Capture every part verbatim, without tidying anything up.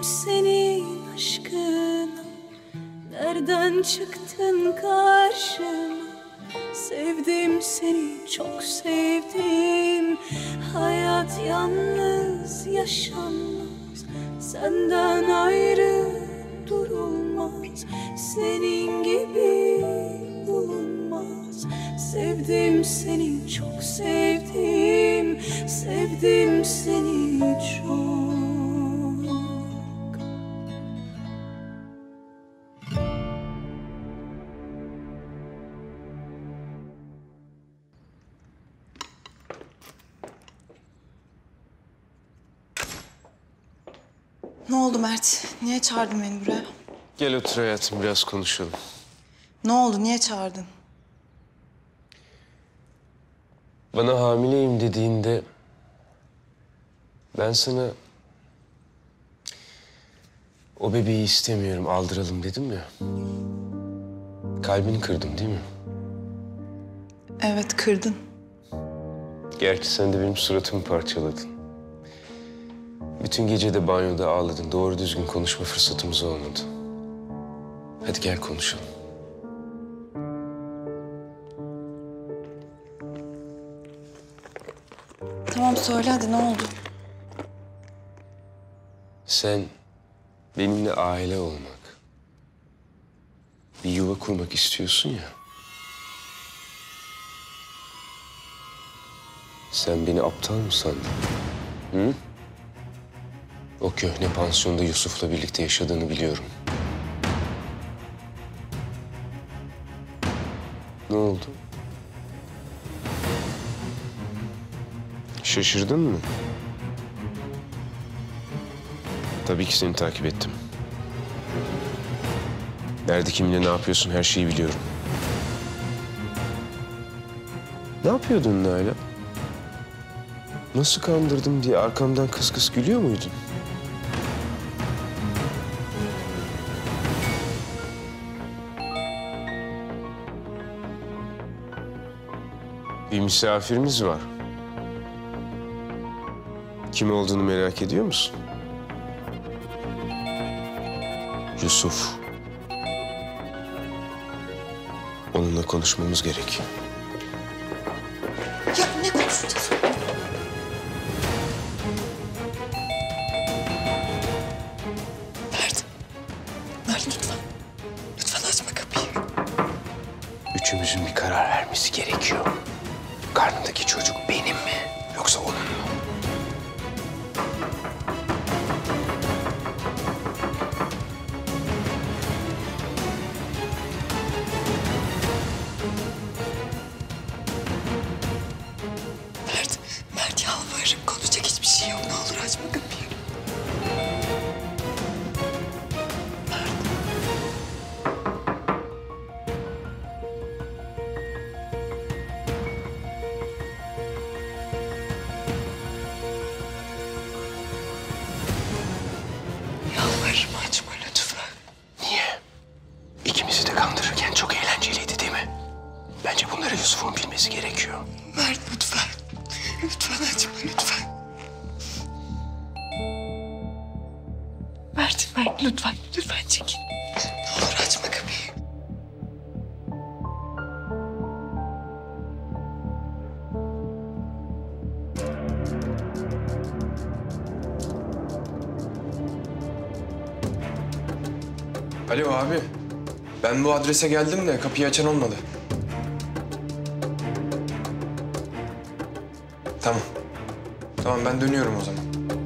senin aşkına, nereden çıktın karşıma? Sevdim seni, çok sevdim. Hayat yalnız yaşanmaz, senden ayrı durulmaz. Senin gibi bulunmaz. Sevdim seni, çok sevdim. Sevdim seni çok. Ne oldu Mert? Niye çağırdın beni buraya? Gel otur hayatım, biraz konuşalım. Ne oldu? Niye çağırdın? Bana hamileyim dediğinde ben sana o bebeği istemiyorum, aldıralım dedim ya. Kalbini kırdım değil mi? Evet, kırdın. Gerçi sen de benim suratımı parçaladın. Bütün gece de banyoda ağladın. Doğru düzgün konuşma fırsatımız olmadı. Hadi gel konuşalım. Tamam söyle hadi, ne oldu? Sen benimle aile olmak, bir yuva kurmak istiyorsun ya. Sen beni aptal mı sandın? Hı? O köhne pansiyonda Yusuf'la birlikte yaşadığını biliyorum. Ne oldu? Şaşırdın mı? Tabii ki seni takip ettim. Nerede, kiminle, ne yapıyorsun, her şeyi biliyorum. Ne yapıyordun Nalan? Nasıl kandırdım diye arkamdan kıs kıs gülüyor muydun? Bir misafirimiz var. Kim olduğunu merak ediyor musun? Yusuf. Onunla konuşmamız gerek. Ya ne konuşacağız? Mert. Mert lütfen. Lütfen açma kapıyı. Üçümüzün bir karar vermesi gerekiyor. Karnındaki çocuk benim mi, yoksa onun mu? Mert, Mert yalvarırım. Konuşacak hiçbir şey yok. Ne olur açma kapıyı. Mert. Yalvarırım açma lütfen. Niye? İkimizi de kandırırken çok eğlenceliydi değil mi? Bence bunları Yusuf'un bilmesi gerekiyor. Mert lütfen. Lütfen açma lütfen. Mert, Mert lütfen. Lütfen çekil. Ne olur açma kapıyı. Alo abi. Ben bu adrese geldim de kapıyı açan olmadı. Tamam. Tamam ben dönüyorum o zaman.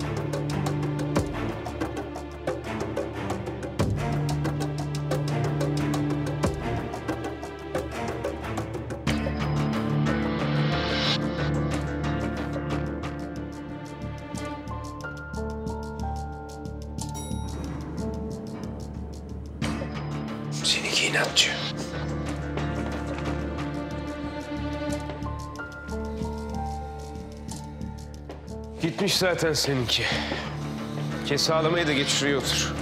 Seninki inatçı. Gitmiş zaten seninki. Kes ağlamayı da geç şuraya otur.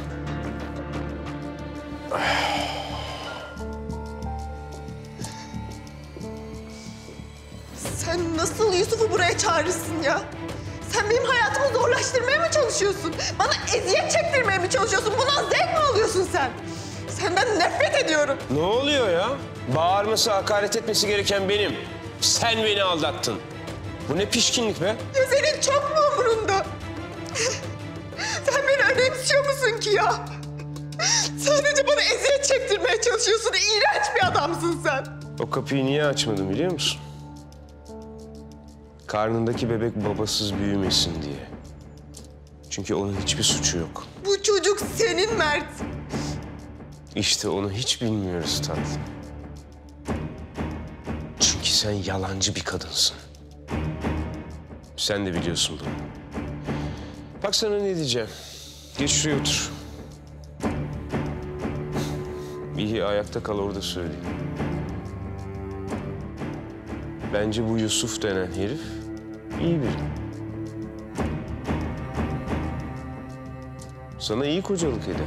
Sen nasıl Yusuf'u buraya çağırırsın ya? Sen benim hayatımı zorlaştırmaya mı çalışıyorsun? Bana eziyet çektirmeye mi çalışıyorsun? Bundan zevk mi alıyorsun sen? Senden nefret ediyorum. Ne oluyor ya? Bağırması, hakaret etmesi gereken benim. Sen beni aldattın. Bu ne pişkinlik be? Ya senin çok mu umurunda? Sen beni önemsiyor musun ki ya? Sadece bana eziyet çektirmeye çalışıyorsun. İğrenç bir adamsın sen. O kapıyı niye açmadım biliyor musun? Karnındaki bebek babasız büyümesin diye. Çünkü onun hiçbir suçu yok. Bu çocuk senin Mert. İşte onu hiç bilmiyoruz tatlım. Çünkü sen yalancı bir kadınsın. Sen de biliyorsun bunu. Bak sana ne diyeceğim. Geç şuraya otur. İyi ayakta kal orada söyleyeyim. Bence bu Yusuf denen herif iyi biri. Sana iyi kocalık eder.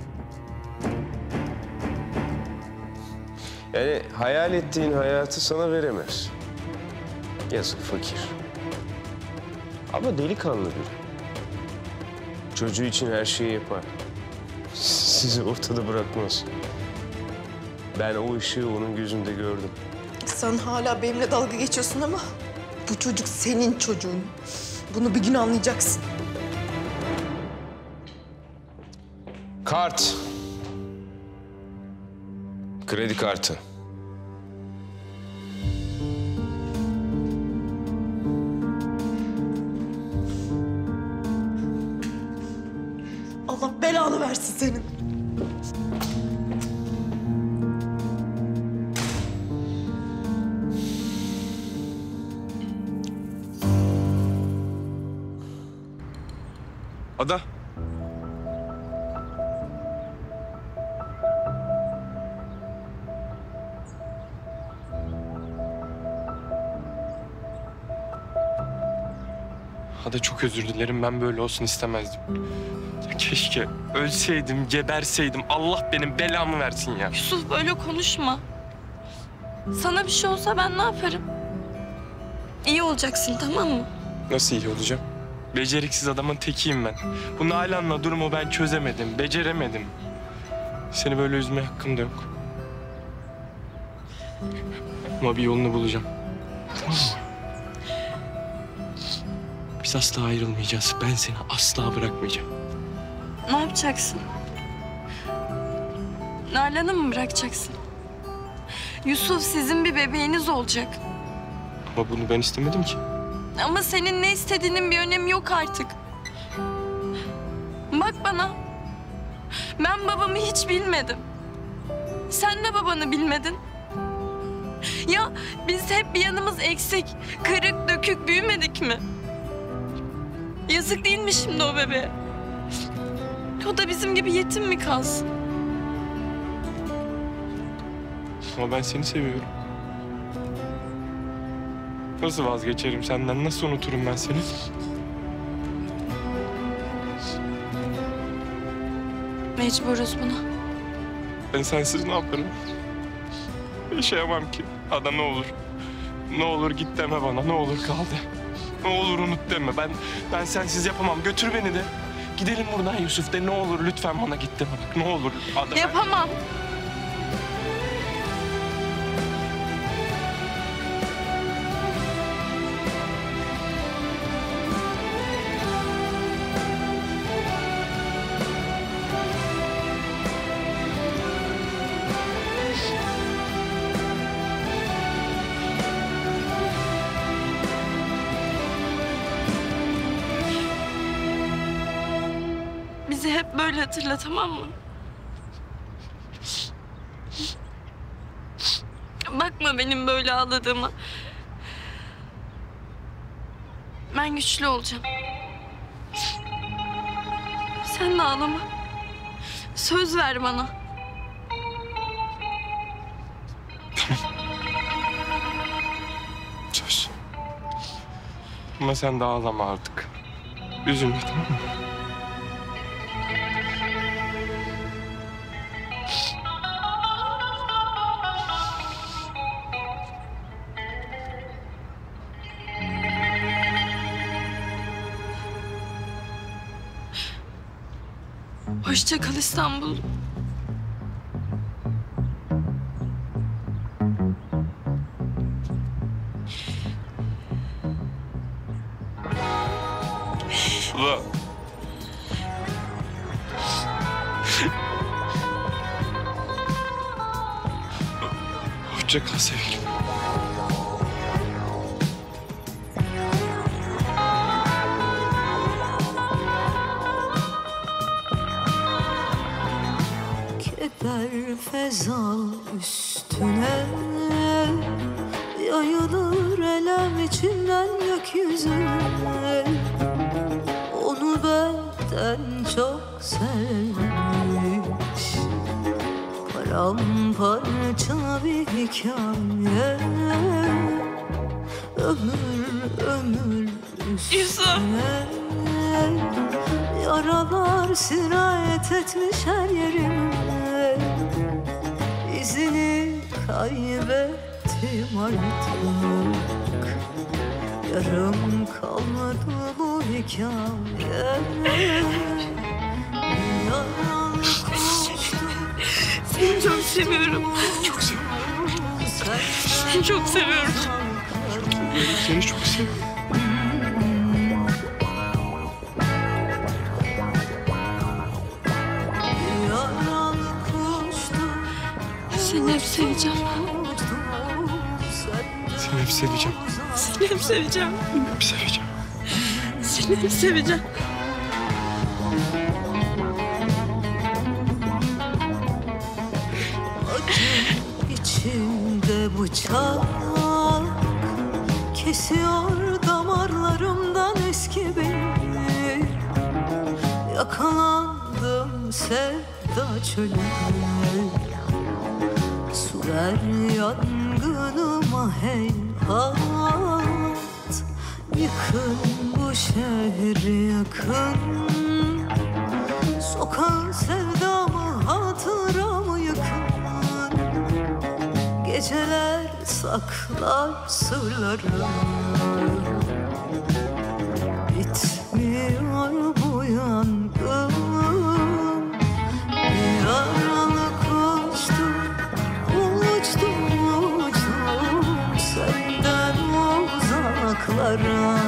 Yani hayal ettiğin hayatı sana veremez. Yazık fakir. Ama delikanlı biri. Çocuğu için her şeyi yapar. Sizi ortada bırakmaz. Ben o ışığı onun gözünde gördüm. Sen hala benimle dalga geçiyorsun ama bu çocuk senin çocuğun. Bunu bir gün anlayacaksın. Kart. Kredi kartı. Allah belanı versin senin. Ada. Ada çok özür dilerim. Ben böyle olsun istemezdim. Ya keşke ölseydim, geberseydim. Allah benim belamı versin ya. Yusuf böyle konuşma. Sana bir şey olsa ben ne yaparım? İyi olacaksın tamam mı? Nasıl iyi olacağım? Beceriksiz adamın tekiyim ben. Bu Nalan'la durumu ben çözemedim, beceremedim. Seni böyle üzmeye hakkım da yok. Ama bir yolunu bulacağım. Tamam mı? Biz asla ayrılmayacağız. Ben seni asla bırakmayacağım. Ne yapacaksın? Nalan'ı mı bırakacaksın? Yusuf sizin bir bebeğiniz olacak. Ama bunu ben istemedim ki. Ama senin ne istediğinin bir önemi yok artık. Bak bana. Ben babamı hiç bilmedim. Sen de babanı bilmedin. Ya biz hep bir yanımız eksik, kırık, dökük büyümedik mi? Yazık değil mi şimdi o bebeğe? O da bizim gibi yetim mi kalsın? Ama ben seni seviyorum. Nasıl vazgeçerim senden? Nasıl unuturum ben seni? Mecburuz buna. Ben sensiz ne yaparım? Yaşayamam ki. Ada ne olur. Ne olur git deme bana. Ne olur kal de. Ne olur unut deme. Ben ben sensiz yapamam. Götür beni de. Gidelim buradan Yusuf de. Ne olur lütfen bana git deme. Bak, ne olur. Ada, ben- Yapamam. Bizi hep böyle hatırla tamam mı? Bakma benim böyle ağladığıma. Ben güçlü olacağım. Sen de ağlama. Söz ver bana. Söz. Ama sen de ağlama artık. Üzülme tamam mı? Hoşça kal İstanbul. Sıla. Hoşça kal sevgilim. Keder fezal üstüne yayılır elem içinden gökyüzüne. Onu benden çok sevmiş, paramparça bir hikaye. Ömür ömür üstüne yaralar sirayet etmiş her yerime. İzini kaybettim artık, yarım kalmadı bu hikaye. Yalan konuştum, Seni çok seviyorum. Çok seviyorum. Seni çok seviyorum. Seni çok seviyorum. yalan konuştum, Seni hep seveceğim. Seni hep seveceğim. Seni hep seveceğim. Hep seveceğim. Seni hep seveceğim. İçimde bıçak kesiyor damarlarımdan eski beni. Yakalandım sevda çölüne, su ver yangınıma heyhat. Yıkın bu şehri yakın, sokağın sevdamı hatıramı yıkın. Geceler saklar sırları, bitmiyor bu yangın. Yaralı koştum, uçtum uçtum senden uzaklara.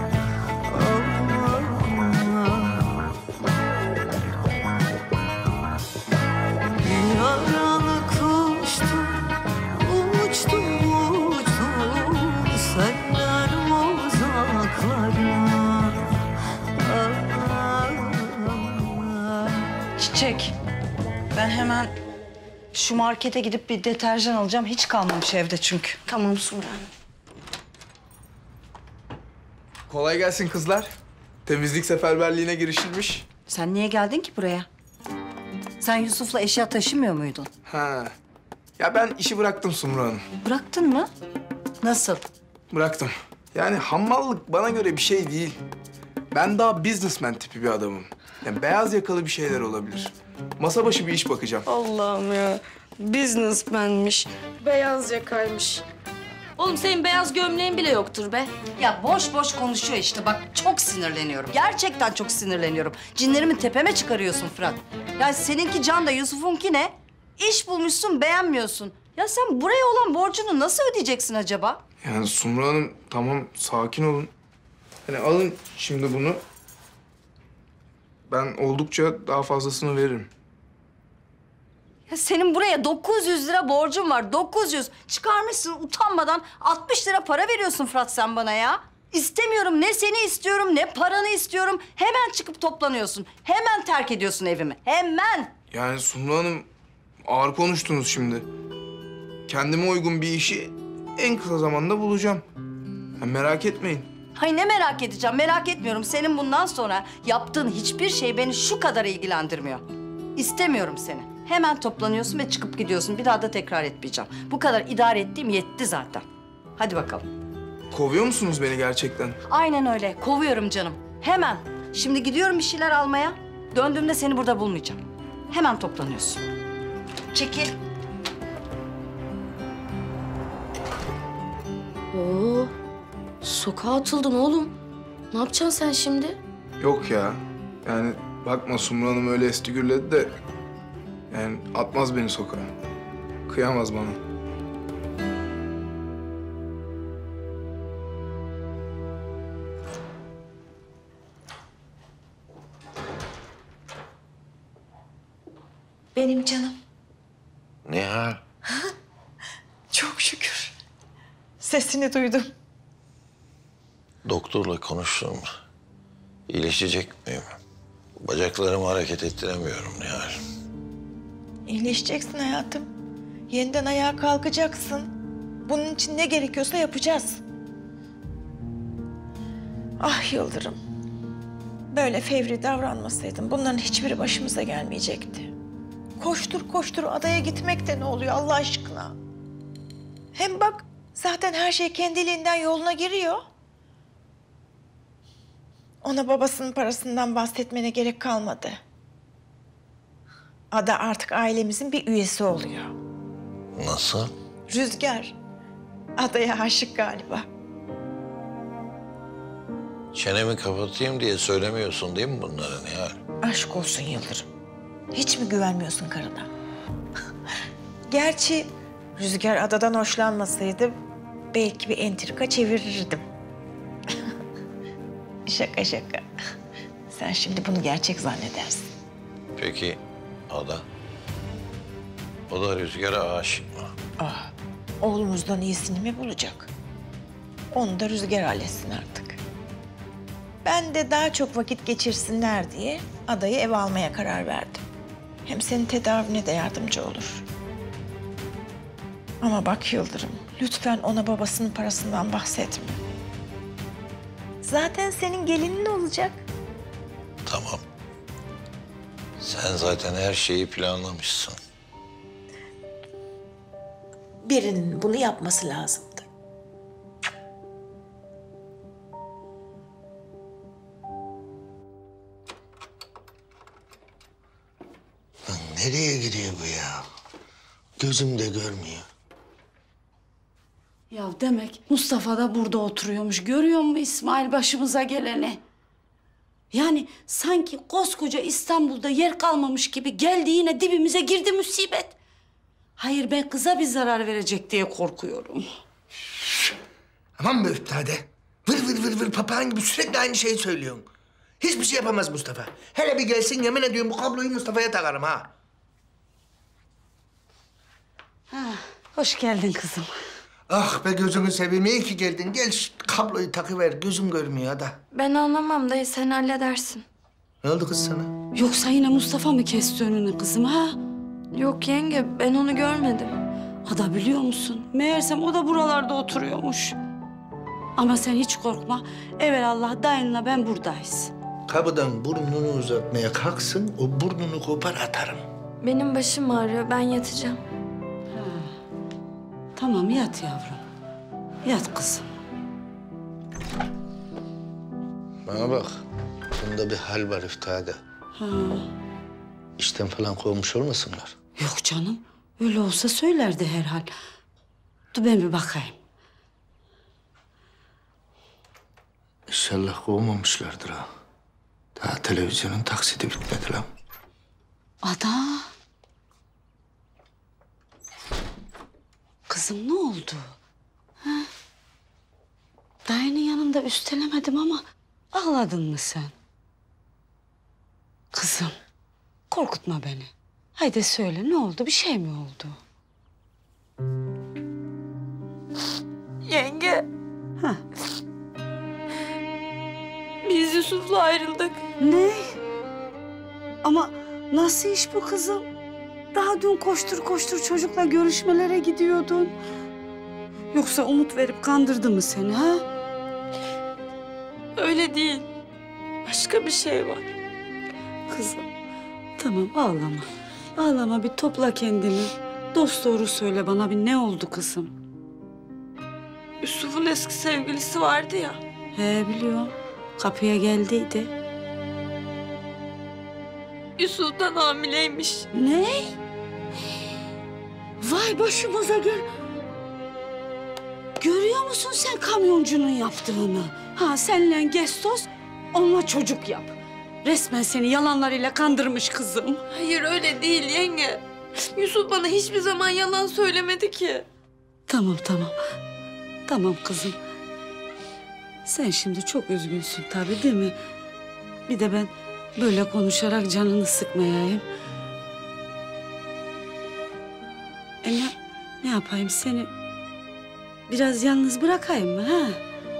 Yaralı koştum, uçtum uçtum senden uzaklara. Çiçek, ben hemen şu markete gidip bir deterjan alacağım. Hiç kalmamış evde çünkü. Tamam Sumru. Kolay gelsin kızlar. Temizlik seferberliğine girişilmiş. Sen niye geldin ki buraya? Sen Yusuf'la eşya taşımıyor muydun? Ha. Ya ben işi bıraktım Sumru Hanım. Bıraktın mı? Nasıl? Bıraktım. Yani hammallık bana göre bir şey değil. Ben daha businessman tipi bir adamım. Yani beyaz yakalı bir şeyler olabilir. Masa başı bir iş bakacağım. Allah'ım ya. Businessman'miş. Beyaz yakaymış. Oğlum senin beyaz gömleğin bile yoktur be. Ya boş boş konuşuyor işte. Bak çok sinirleniyorum. Gerçekten çok sinirleniyorum. Cinlerimi tepeme çıkarıyorsun Fırat. Ya seninki Can da Yusuf'unki ne? İş bulmuşsun, beğenmiyorsun. Ya sen buraya olan borcunu nasıl ödeyeceksin acaba? Yani Sumru Hanım tamam sakin olun. Hani alın şimdi bunu. Ben oldukça daha fazlasını veririm. Ya senin buraya dokuz yüz lira borcun var. dokuz yüz. Çıkarmışsın utanmadan altmış lira para veriyorsun Fırat sen bana ya. İstemiyorum. Ne seni istiyorum ne paranı istiyorum. Hemen çıkıp toplanıyorsun. Hemen terk ediyorsun evimi. Hemen. Yani Sumru Hanım ağır konuştunuz şimdi. Kendime uygun bir işi en kısa zamanda bulacağım. Ya merak etmeyin. Hay ne merak edeceğim. Merak etmiyorum. Senin bundan sonra yaptığın hiçbir şey beni şu kadar ilgilendirmiyor. İstemiyorum seni. Hemen toplanıyorsun ve çıkıp gidiyorsun. Bir daha da tekrar etmeyeceğim. Bu kadar idare ettiğim yetti zaten. Hadi bakalım. Kovuyor musunuz beni gerçekten? Aynen öyle. Kovuyorum canım. Hemen. Şimdi gidiyorum bir şeyler almaya. Döndüğümde seni burada bulmayacağım. Hemen toplanıyorsun. Çekil. Oo. Sokağa atıldın oğlum. Ne yapacaksın sen şimdi? Yok ya. Yani Bakma Sumru Hanım öyle esti gürledi de... Yani atmaz beni sokağa. Kıyamaz bana. Benim canım. Nihal. Çok şükür. Sesini duydum. Doktorla konuştum. İyileşecek miyim? Bacaklarımı hareket ettiremiyorum Nihal. İyileşeceksin hayatım. Yeniden ayağa kalkacaksın. Bunun için ne gerekiyorsa yapacağız. Ah Yıldırım. Böyle fevri davranmasaydın bunların hiçbiri başımıza gelmeyecekti. Koştur koştur adaya gitmek de ne oluyor Allah aşkına? Hem bak zaten her şey kendiliğinden yoluna giriyor. Ona babasının parasından bahsetmene gerek kalmadı. Ada artık ailemizin bir üyesi oluyor. Nasıl? Rüzgar, adaya aşık galiba. Çenemi kapatayım diye söylemiyorsun değil mi bunları Nihal? Aşk olsun Yıldırım. Hiç mi güvenmiyorsun karına? Gerçi Rüzgar adadan hoşlanmasaydı belki bir entrika çevirirdim. Şaka şaka. Sen şimdi bunu gerçek zannedersin. Peki Ada? O da Rüzgar'a aşık mı? Ah, oğlumuzdan iyisini mi bulacak? Onu da Rüzgar halletsin artık. Ben de daha çok vakit geçirsinler diye adayı ev almaya karar verdim. Hem senin tedavine de yardımcı olur. Ama bak Yıldırım, lütfen ona babasının parasından bahsetme. Zaten senin gelinin olacak. Tamam. Sen zaten her şeyi planlamışsın. Birinin bunu yapması lazımdı. Lan nereye gidiyor bu ya? Gözüm de görmüyor. Ya demek Mustafa da burada oturuyormuş. Görüyor musun İsmail başımıza geleni? Yani sanki koskoca İstanbul'da yer kalmamış gibi geldi yine dibimize girdi musibet. Hayır ben kıza bir zarar verecek diye korkuyorum. Aman be üftade. Vır vır vır vır papağan gibi sürekli aynı şeyi söylüyorsun. Hiçbir şey yapamaz Mustafa. Hele bir gelsin yemin ediyorum bu kabloyu Mustafa'ya takarım ha. Ha, hoş geldin kızım. Ah be gözünü seveyim iyi ki geldin. Gel şu kabloyu takıver gözüm görmüyor hadi. Ben anlamam dayı, sen halledersin. Ne oldu kız sana? Yoksa yine Mustafa mı kesti önünü kızım ha? Yok yenge, ben onu görmedim. Ada biliyor musun? Meğersem o da buralarda oturuyormuş. Ama sen hiç korkma. Evelallah dayınla ben buradayız. Kapıdan burnunu uzatmaya kalksın o burnunu kopar atarım. Benim başım ağrıyor, ben yatacağım. Tamam yat yavrum. Yat kızım. Bana bak. Bunda bir hal var üftade. Ha. İşten falan kovmuş olmasınlar. Yok canım. Öyle olsa söylerdi herhal. Dur ben bir bakayım. İnşallah kovmamışlardır ha. Daha televizyonun taksidi bitmedi lan. Ada. Kızım ne oldu? Ha? Dayının yanında üstelemedim ama ağladın mı sen? Kızım korkutma beni. Haydi söyle ne oldu? Bir şey mi oldu? Yenge. Ha. Biz Yusuf'la ayrıldık. Ne? Ama nasıl iş bu kızım? Daha dün koştur koştur çocukla görüşmelere gidiyordun. Yoksa umut verip kandırdı mı seni ha? Öyle değil. Başka bir şey var. Kızım tamam ağlama. Ağlama bir topla kendini. Dost doğru söyle bana bir ne oldu kızım? Yusuf'un eski sevgilisi vardı ya. He biliyorum. Kapıya geldiydi. Yusuf'tan hamileymiş. Ne? Vay başımıza gel. Görüyor musun sen kamyoncunun yaptığını? Ha senle Gestos, onunla çocuk yap. Resmen seni yalanlarıyla kandırmış kızım. Hayır öyle değil yenge. Yusuf bana hiçbir zaman yalan söylemedi ki. Tamam tamam. Tamam kızım. Sen şimdi çok üzgünsün tabii değil mi? Bir de ben böyle konuşarak canını sıkmayayım. E ne, ne yapayım seni biraz yalnız bırakayım mı ha?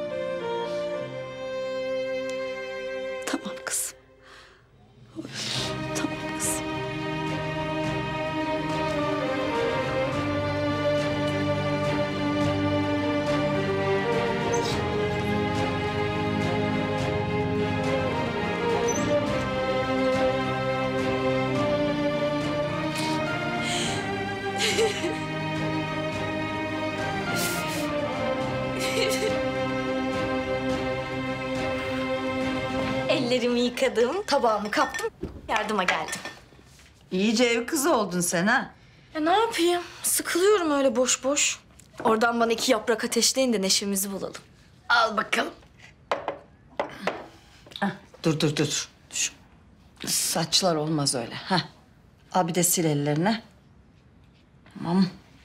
Tamam kızım. Oy, tamam kızım. Ellerimi yıkadım, tabağımı kaptım, yardıma geldim. İyice ev kızı oldun sen ha. Ya ne yapayım? Sıkılıyorum öyle boş boş. Oradan bana iki yaprak ateşleyin de neşemizi bulalım. Al bakalım. Hah, dur dur dur. Şu saçlar olmaz öyle. Hah. Al bir de sil ellerine. Tamam.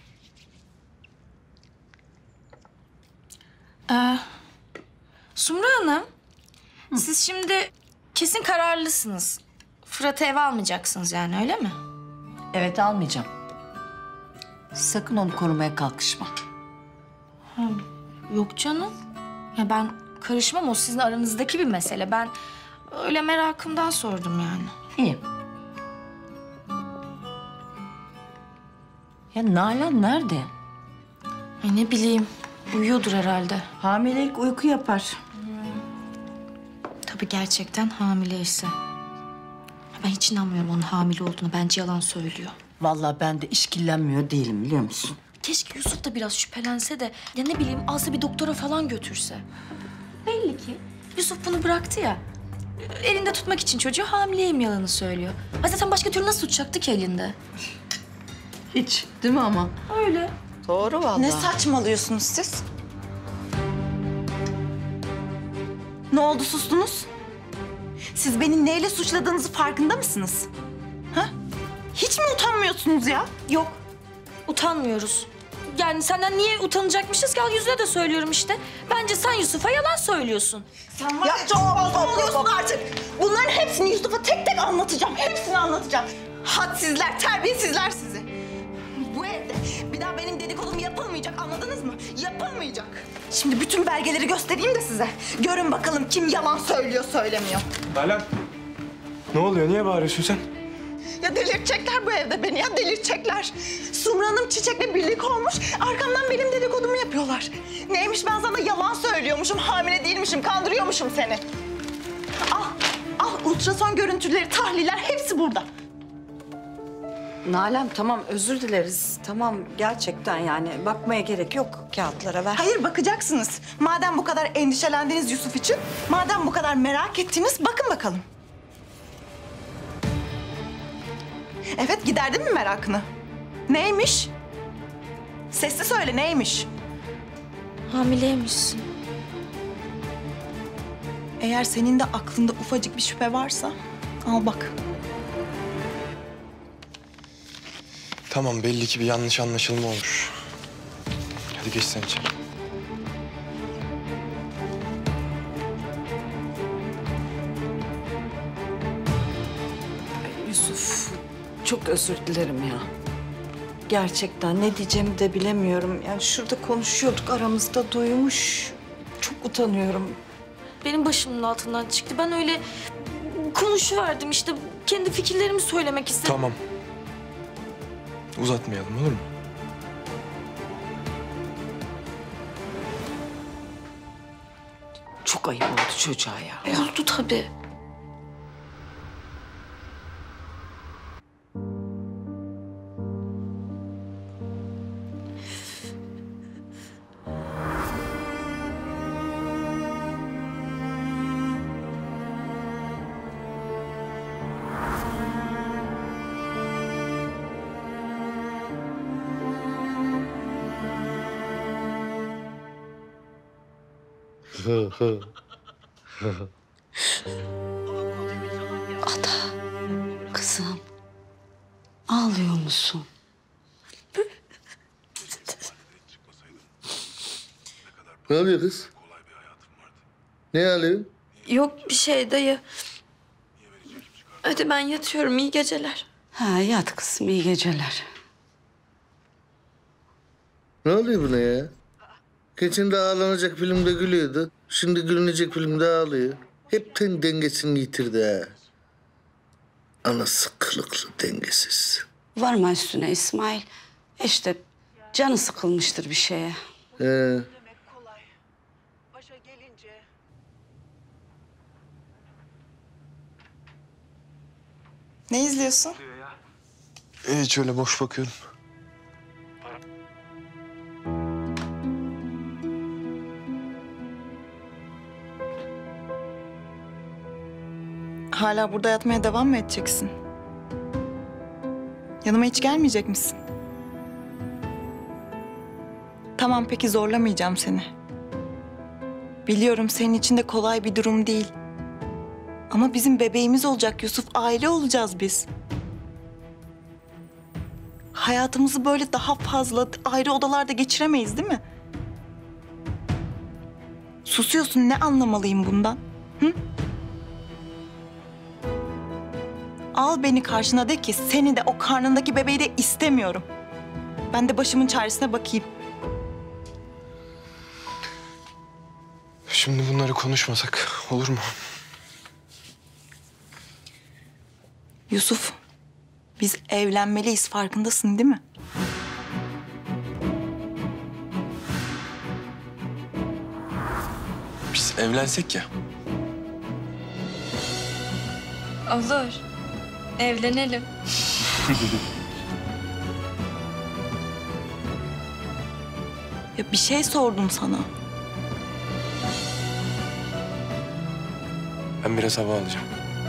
Ee, Sumru Hanım, siz şimdi kesin kararlısınız. Fırat'ı eve almayacaksınız yani öyle mi? Evet almayacağım. Sakın onu korumaya kalkışma. Ha, yok canım. Ya ben karışmam, o sizin aranızdaki bir mesele. Ben öyle merakımdan sordum yani. İyi. Ya Nalan nerede? Ya ne bileyim, uyuyordur herhalde. Hamilelik uyku yapar. Tabii gerçekten hamileyse. Ben hiç inanmıyorum onun hamile olduğunu. Bence yalan söylüyor. Vallahi ben de işkillenmiyor değilim biliyor musun? Keşke Yusuf da biraz şüphelense de ya ne bileyim alsa bir doktora falan götürse. Belli ki Yusuf bunu bıraktı ya. Elinde tutmak için çocuğu hamileyim yalanı söylüyor. Ha zaten başka türlü nasıl tutacaktı ki elinde? Hiç değil mi ama? Öyle. Doğru vallahi. Ne saçmalıyorsunuz siz? Ne oldu sustunuz? Siz beni neyle suçladığınızı farkında mısınız? Ha? Hiç mi utanmıyorsunuz ya? Yok. Utanmıyoruz. Yani senden niye utanacakmışız ki? Al yüzüne de söylüyorum işte. Bence sen Yusuf'a yalan söylüyorsun. Sen var ya, ya çok fazla oluyorsun artık. Bunların hepsini Yusuf'a tek tek anlatacağım. Hepsini anlatacağım. Hadsizler, terbiyesizler sizi. Bu evde bir daha benim dedikodumu yapılmayacak, anladınız mı? Yapılmayacak. Şimdi bütün belgeleri göstereyim de size. Görün bakalım kim yalan söylüyor, söylemiyor. Nalan, ne oluyor? Niye bağırıyorsun sen? Ya delirtecekler bu evde beni ya, delirtecekler. Sumru Hanım Çiçek'le birlik olmuş, arkamdan benim dedikodumu yapıyorlar. Neymiş, ben sana yalan söylüyormuşum, hamile değilmişim, kandırıyormuşum seni. Al, al ultrason görüntüleri, tahliller hepsi burada. Nalan tamam özür dileriz. Tamam gerçekten yani bakmaya gerek yok kağıtlara ver. Hayır bakacaksınız. Madem bu kadar endişelendiniz Yusuf için, madem bu kadar merak ettiniz, bakın bakalım. Evet, giderdin mi merakını? Neymiş? Sesli söyle, neymiş? Hamileymişsin. Eğer senin de aklında ufacık bir şüphe varsa, al bak. Tamam, belli ki bir yanlış anlaşılma olmuş. Hadi geç sen içeri. Yusuf çok özür dilerim ya. Gerçekten ne diyeceğimi de bilemiyorum. Yani şurada konuşuyorduk aramızda duymuş. Çok utanıyorum. Benim başımın altından çıktı. Ben öyle konuşuverdim işte. Kendi fikirlerimi söylemek istedim. Tamam. Uzatmayalım, olur mu? Çok ayıp oldu çocuğa ya. Oldu tabii. Hı hı. Ağlıyor musun? Ne oluyor kız? Ne ağlıyorsun? Yok bir şey dayı. Hadi ben yatıyorum. İyi geceler. Ha yat kızım iyi geceler. Ne oluyor buna ya? Geçen de ağlanacak filmde gülüyordu. Şimdi gülünecek filmde ağlıyor. Hepten dengesini yitirdi ha. Anası kılıklı dengesiz. Varma üstüne İsmail. İşte canı sıkılmıştır bir şeye. He. Ne izliyorsun? Hiç öyle boş bakıyorum. Hala burada yatmaya devam mı edeceksin? Yanıma hiç gelmeyecek misin? Tamam peki zorlamayacağım seni. Biliyorum senin için de kolay bir durum değil. Ama bizim bebeğimiz olacak Yusuf, aile olacağız biz. Hayatımızı böyle daha fazla ayrı odalarda geçiremeyiz değil mi? Susuyorsun, ne anlamalıyım bundan? Hı? Al beni karşına de ki seni de o karnındaki bebeği de istemiyorum. Ben de başımın çaresine bakayım. Şimdi bunları konuşmasak olur mu? Yusuf, biz evlenmeliyiz, farkındasın değil mi? Biz evlensek ya. Olur. Evlenelim. Ya bir şey sordum sana. Ben biraz hava alacağım.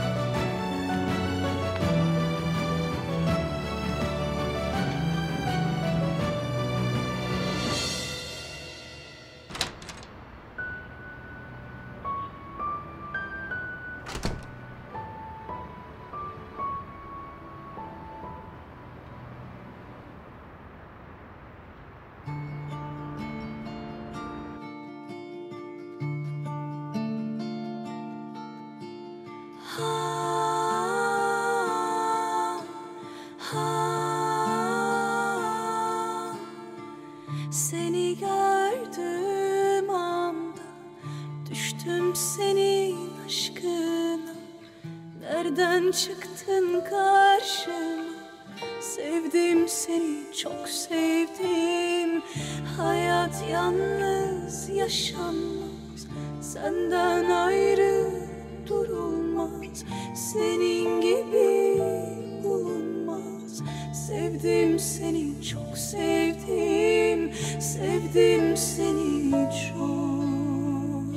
Seni gördüğüm anda düştüm senin aşkına. Nereden çıktın karşıma? Sevdim seni, çok sevdim. Hayat yalnız yaşanmaz, senden ayrı durulmaz. Senin gibi bulunmaz. Sevdim seni, çok sevdim. Sevdim seni çok.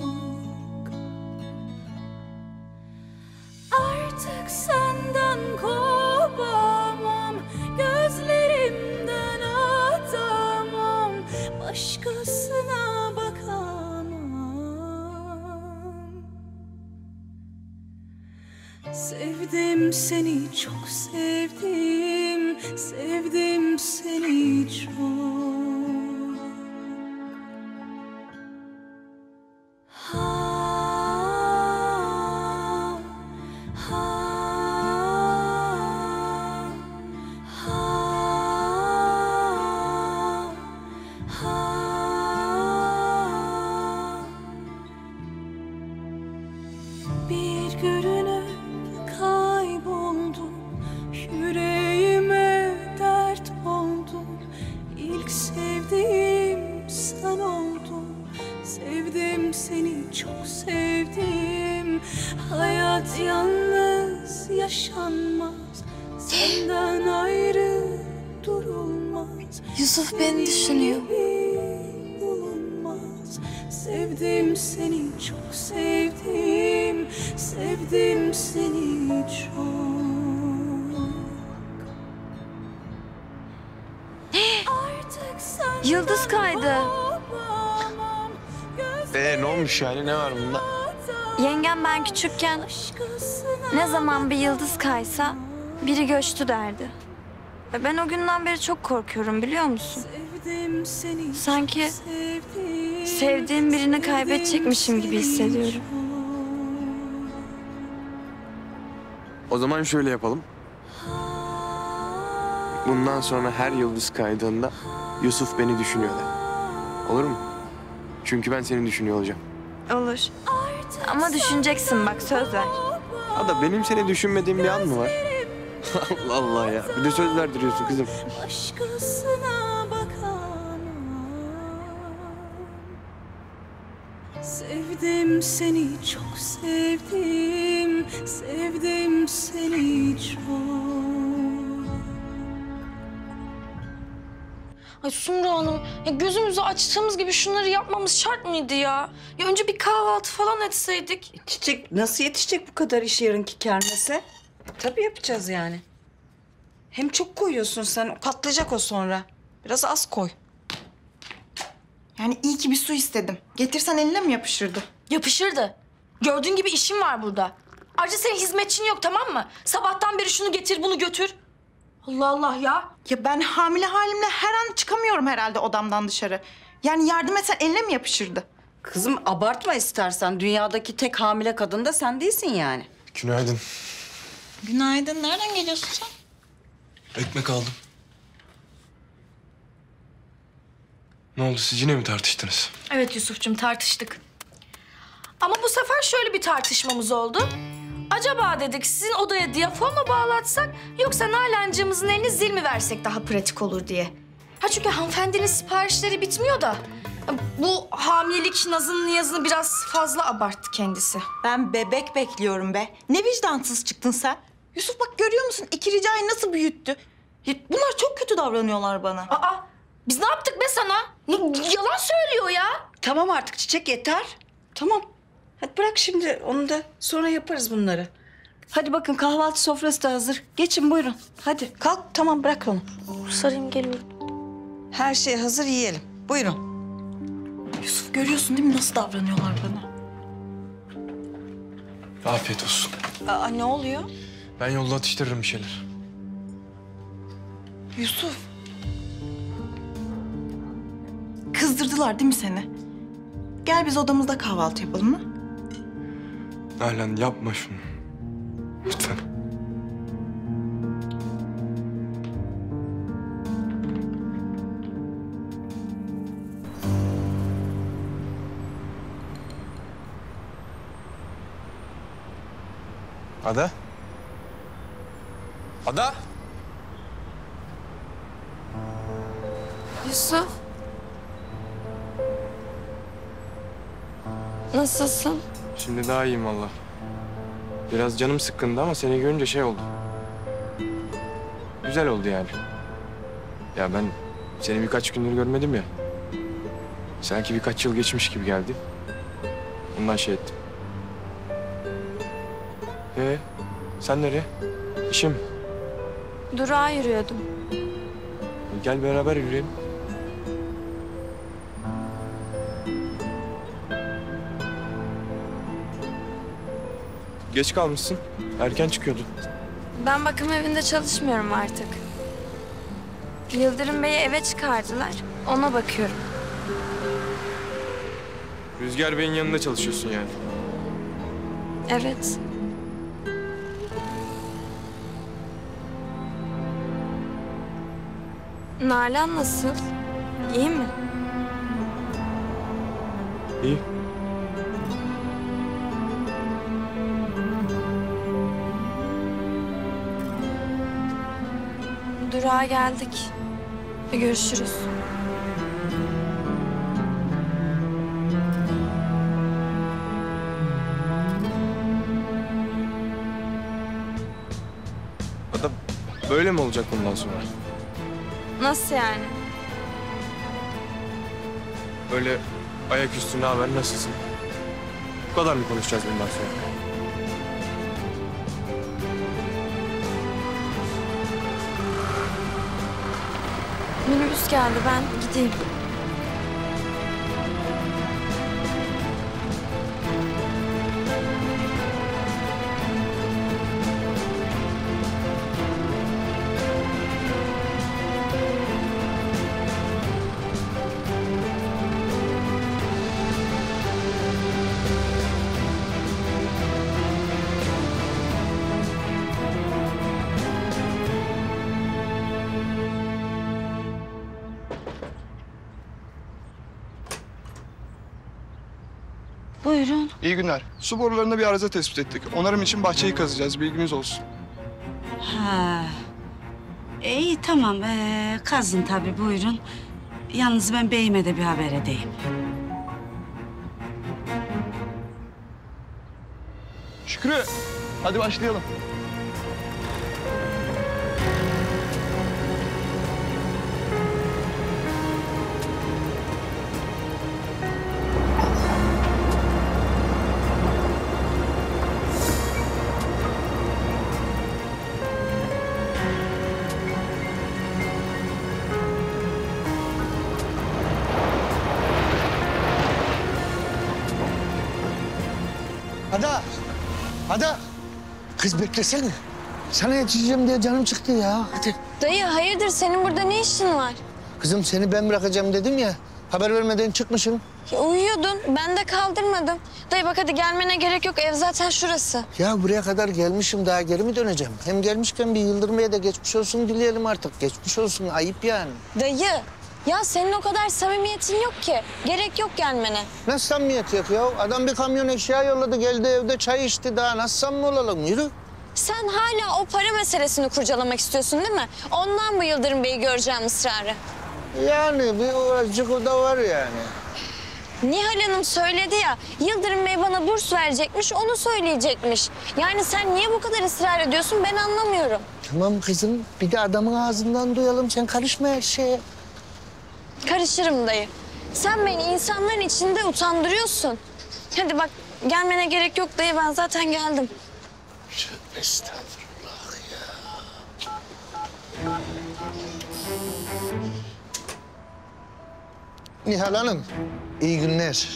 Artık senden kopamam, gözlerimden atamam. Başkasına bakamam. Sevdim seni, çok sevdim. Sevdim seni çok. Bir görünüp kayboldun, yüreğime dert oldun. İlk sevdiğim sen oldun. Sevdim seni, çok sevdim. Hayat yalnız yaşanmaz, senden ayrı durulmaz. Yusuf beni düşünüyor. Bulunmaz. Sevdim seni, çok sevdim. Sevdim seni çok. Artık sen Yıldız kaydı. Ee ne olmuş yani? Ne var bunda? Yengem ben küçükken ne zaman bir yıldız kaysa biri göçtü derdi. Ve ben o günden beri çok korkuyorum biliyor musun? Sevdim seni, Sanki sevdim, sevdiğim birini kaybedecekmişim gibi hissediyorum. O zaman şöyle yapalım. Bundan sonra her yıldız kaydığında Yusuf beni düşünüyor de. Olur mu? Çünkü ben seni düşünüyor olacağım. Olur. Ama düşüneceksin bak, söz ver. Ada benim seni düşünmediğim bir an mı var? Allah Allah ya. Bir de söz verdiriyorsun kızım. başkasına bakamam. Sevdim seni, çok sevdim, sevdim seni çok. Ay Sumru Hanım, ya gözümüzü açtığımız gibi şunları yapmamız şart mıydı ya? Ya önce bir kahvaltı falan etseydik. Çiçek nasıl yetişecek bu kadar iş yarınki kermese? Tabii yapacağız yani. Hem çok koyuyorsun sen, patlayacak o sonra. Biraz az koy. Yani iyi ki bir su istedim. Getirsen eline mi yapışırdı? Yapışırdı. Gördüğün gibi işim var burada. Ayrıca senin hizmetçin yok, tamam mı? Sabahtan beri şunu getir, bunu götür. Allah Allah ya. Ya ben hamile halimle her an çıkamıyorum herhalde odamdan dışarı. Yani yardım etsen eline mi yapışırdı? Kızım abartma istersen. Dünyadaki tek hamile kadın da sen değilsin yani. Günaydın. Günaydın. Nereden geliyorsun sen? Ekmek aldım. Ne oldu? Siz yine mi tartıştınız? Evet Yusuf'cum, tartıştık. Ama bu sefer şöyle bir tartışmamız oldu. Acaba dedik sizin odaya diyafon mu bağlatsak yoksa Nalan'cığımızın eline zil mi versek daha pratik olur diye. Ha çünkü hanımefendinin siparişleri bitmiyor da bu hamilelik nazını niyazını biraz fazla abarttı kendisi. Ben bebek bekliyorum be. Ne vicdansız çıktın sen. Yusuf bak görüyor musun? İki ricayı nasıl büyüttü. Ya bunlar çok kötü davranıyorlar bana. Aa, biz ne yaptık be sana? Yalan söylüyor ya. Tamam artık Çiçek yeter. Tamam. Hadi bırak şimdi onu da sonra yaparız bunları. Hadi bakın kahvaltı sofrası da hazır. Geçin buyurun. Hadi kalk tamam bırak onu. Sarayım geliyorum. Her şey hazır yiyelim. Buyurun. Yusuf görüyorsun değil mi nasıl davranıyorlar bana? Afiyet olsun. Aa ne oluyor? Ben yolda atıştırırım bir şeyler. Yusuf. Kızdırdılar değil mi seni? Gel biz odamızda kahvaltı yapalım mı? Nalan yapma şunu. Lütfen. Ada? Ada? Yusuf. Nasılsın? Şimdi daha iyiyim valla. Biraz canım sıkkındı ama seni görünce şey oldu. Güzel oldu yani. Ya ben seni birkaç gündür görmedim ya. Sanki birkaç yıl geçmiş gibi geldi. Ondan şey ettim. Ee, sen nereye? İşe mi? Durağa yürüyordum. Gel beraber yürüyelim. Geç kalmışsın. Erken çıkıyordun. Ben bakım evinde çalışmıyorum artık. Yıldırım Bey'i eve çıkardılar. Ona bakıyorum. Rüzgar Bey'in yanında çalışıyorsun yani. Evet. Nalan nasıl? İyi mi? İyi. Durağa geldik. Görüşürüz. Ada böyle mi olacak bundan sonra? Nasıl yani? Böyle ayaküstü ne haber, nasılsın? Bu kadar mı konuşacağız bundan sonra? Minibüs geldi, ben gideyim. Buyurun. İyi günler. Su borularında bir arıza tespit ettik. Onarım için bahçeyi kazacağız. Bilginiz olsun. Ha. İyi tamam. Ee, kazın tabii buyurun. Yalnız ben beyime de bir haber edeyim. Şükrü, hadi başlayalım. Ada, Ada. Kız beklesene. Sana yetişeceğim diye canım çıktı ya. Hadi. Dayı hayırdır senin burada ne işin var? Kızım seni ben bırakacağım dedim ya. Haber vermeden çıkmışım. Ya uyuyordun ben de kaldırmadım. Dayı bak hadi gelmene gerek yok ev zaten şurası. Ya buraya kadar gelmişim daha geri mi döneceğim? Hem gelmişken bir Yıldırım'a da geçmiş olsun dileyelim artık. Geçmiş olsun ayıp yani. Dayı ya senin o kadar samimiyetin yok ki. Gerek yok gelmene. Nasıl samimiyet yok ya? Adam bir kamyon eşya yolladı geldi evde çay içti daha nasıl samimi olalım yürü. Sen hala o para meselesini kurcalamak istiyorsun değil mi? Ondan bu Yıldırım Bey'i göreceğim ısrarı. Yani bir azıcık o da var yani. Nihal Hanım söyledi ya, Yıldırım Bey bana burs verecekmiş, onu söyleyecekmiş. Yani sen niye bu kadar ısrar ediyorsun ben anlamıyorum. Tamam kızım bir de adamın ağzından duyalım sen karışma her şeye. Karışırım dayı. Sen beni insanların içinde utandırıyorsun. Hadi bak gelmene gerek yok dayı ben zaten geldim. Estağfurullah ya. Nihal Hanım, iyi günler.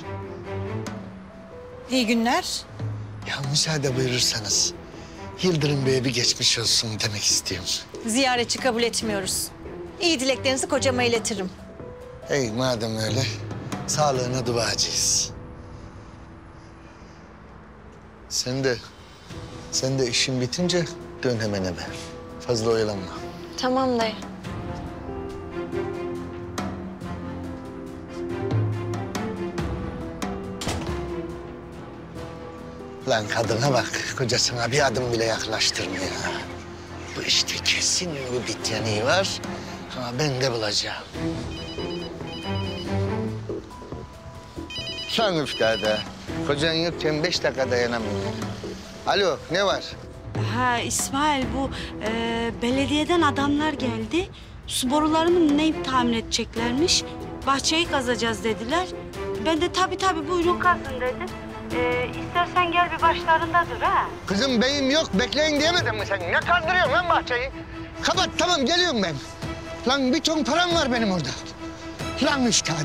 İyi günler. Ya müsaade buyurursanız Yıldırım Bey'e bir geçmiş olsun demek istiyorum. Ziyaretçi kabul etmiyoruz. İyi dileklerinizi kocama iletirim. Hey madem öyle, sağlığına duacıyız. Sen de, sen de işin bitince dön hemen eve. Fazla oyalanma. Tamam dayı. Lan kadına bak, kocasına bir adım bile yaklaştırmıyor. Bu işte kesin bir bit yanığı var ama ben de bulacağım. Sen üftada. Kocan yokken beş dakika dayanamıyorum. Alo, ne var? Ha İsmail bu e, belediyeden adamlar geldi. Su borularını mı ne tamir edeceklermiş. Bahçeyi kazacağız dediler. Ben de tabii tabii buyurun kazın dedim. E, istersen gel bir başlarında dur ha. Kızım beyim yok, bekleyin diyemedin mi sen? Ne kandırıyorsun lan bahçeyi? Kapat, tamam geliyorum ben. Lan bir ton param var benim orada. Lan üstade.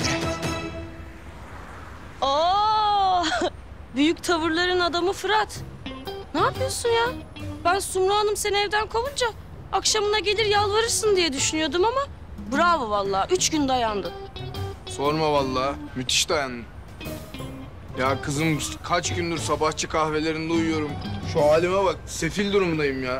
Oo! Büyük tavırların adamı Fırat. Ne yapıyorsun ya? Ben Sumru Hanım seni evden kovunca akşamına gelir yalvarırsın diye düşünüyordum ama bravo vallahi. Üç gün dayandın. Sorma vallahi. Müthiş dayandın. Ya kızım kaç gündür sabahçı kahvelerinde uyuyorum. Şu halime bak. Sefil durumdayım ya.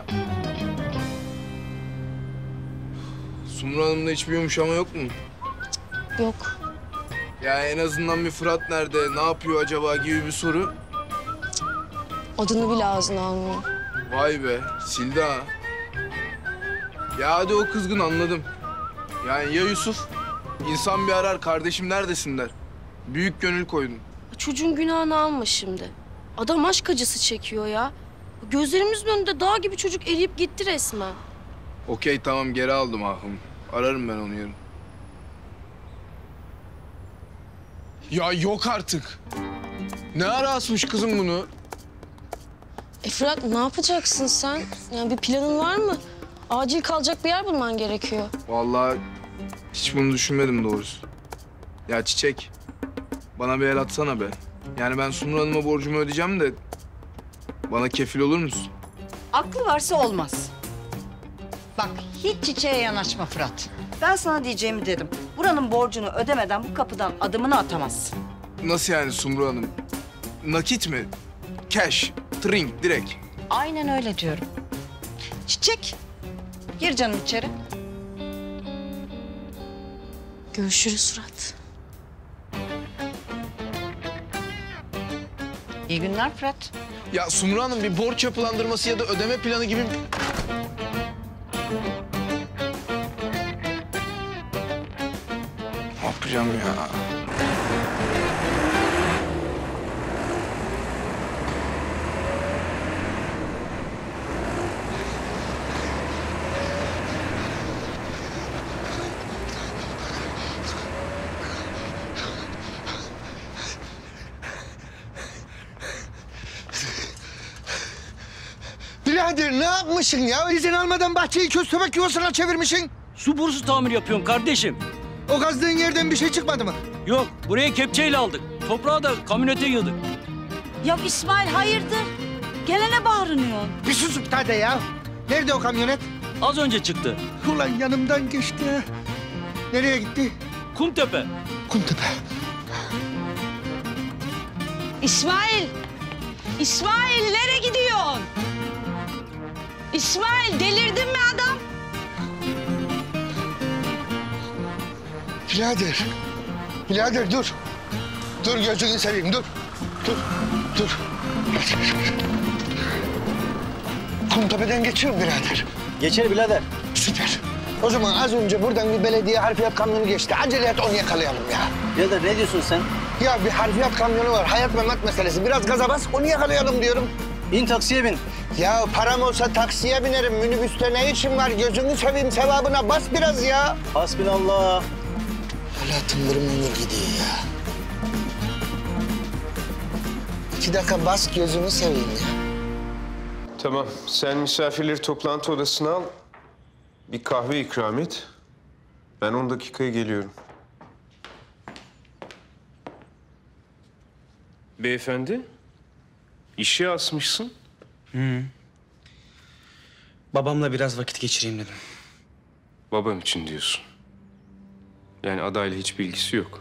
Sumru Hanım'da hiçbir yumuşama yok mu? Yok. Ya en azından bir Fırat nerede, ne yapıyor acaba gibi bir soru. Adını bile ağzına almıyor. Vay be, sildi ha. Ya hadi o kızgın anladım. Yani ya Yusuf, insan bir arar kardeşim neredesin der. Büyük gönül koydun. Çocuğun günahını alma şimdi. Adam aşk acısı çekiyor ya. Gözlerimizin önünde dağ gibi çocuk eriyip gitti resmen. Okey tamam geri aldım ahım. Ararım ben onu yarın. Ya yok artık. Ne ara asmış kızım bunu? E Fırat ne yapacaksın sen? Yani bir planın var mı? Acil kalacak bir yer bulman gerekiyor. Vallahi hiç bunu düşünmedim doğrusu. Ya Çiçek, bana bir el atsana be. Yani ben Sumru Hanım'a borcumu ödeyeceğim de bana kefil olur musun? Aklı varsa olmaz. Bak hiç çiçeğe yanaşma Fırat. Ben sana diyeceğimi dedim. Buranın borcunu ödemeden bu kapıdan adımını atamazsın. Nasıl yani Sumru Hanım? Nakit mi? Cash, trink, direkt. Aynen öyle diyorum. Çiçek, gir canım içeri. Görüşürüz Fırat. İyi günler Fırat. Ya Sumru Hanım bir borç yapılandırması ya da ödeme planı gibi... Ne yapacağım ya? Birader ne yapmışsın ya? İzin almadan bahçeyi köstebek yuvasına çevirmişsin. Su borusu tamir yapıyorum kardeşim. O kazdığın yerden bir şey çıkmadı mı? Yok, buraya kepçeyle aldık. Toprağı da kamyonete yığdık. Ya İsmail hayırdır? Gelene bağırınıyor. Bir sus Tade ya. Nerede o kamyonet? Az önce çıktı. Ulan yanımdan geçti. Nereye gitti? Kumtepe. Kumtepe. İsmail! İsmail nereye gidiyorsun? İsmail delirdin mi adam? Birader. Birader dur. Dur gözünü seveyim dur. Dur. Dur. Kumtepe'den geçiyorum birader. Geçer birader. Süper. O zaman az önce buradan bir belediye harfiyat kamyonu geçti. Acele et onu yakalayalım ya. Birader ne diyorsun sen? Ya bir harfiyat kamyonu var. Hayat memat meselesi. Biraz gaza bas onu yakalayalım diyorum. İn taksiye bin. Ya param olsa taksiye binerim. Minibüste ne işim var? Gözünü seveyim sevabına bas biraz ya. Hasbinallah. Hala tımbır mıngır gidiyor ya. İki dakika bas gözünü seveyim ya. Tamam, sen misafirleri toplantı odasına al. Bir kahve ikram et. Ben on dakikaya geliyorum. Beyefendi, işe asmışsın. Hı. Babamla biraz vakit geçireyim dedim. Babam için diyorsun. Yani adayla hiç bilgisi yok.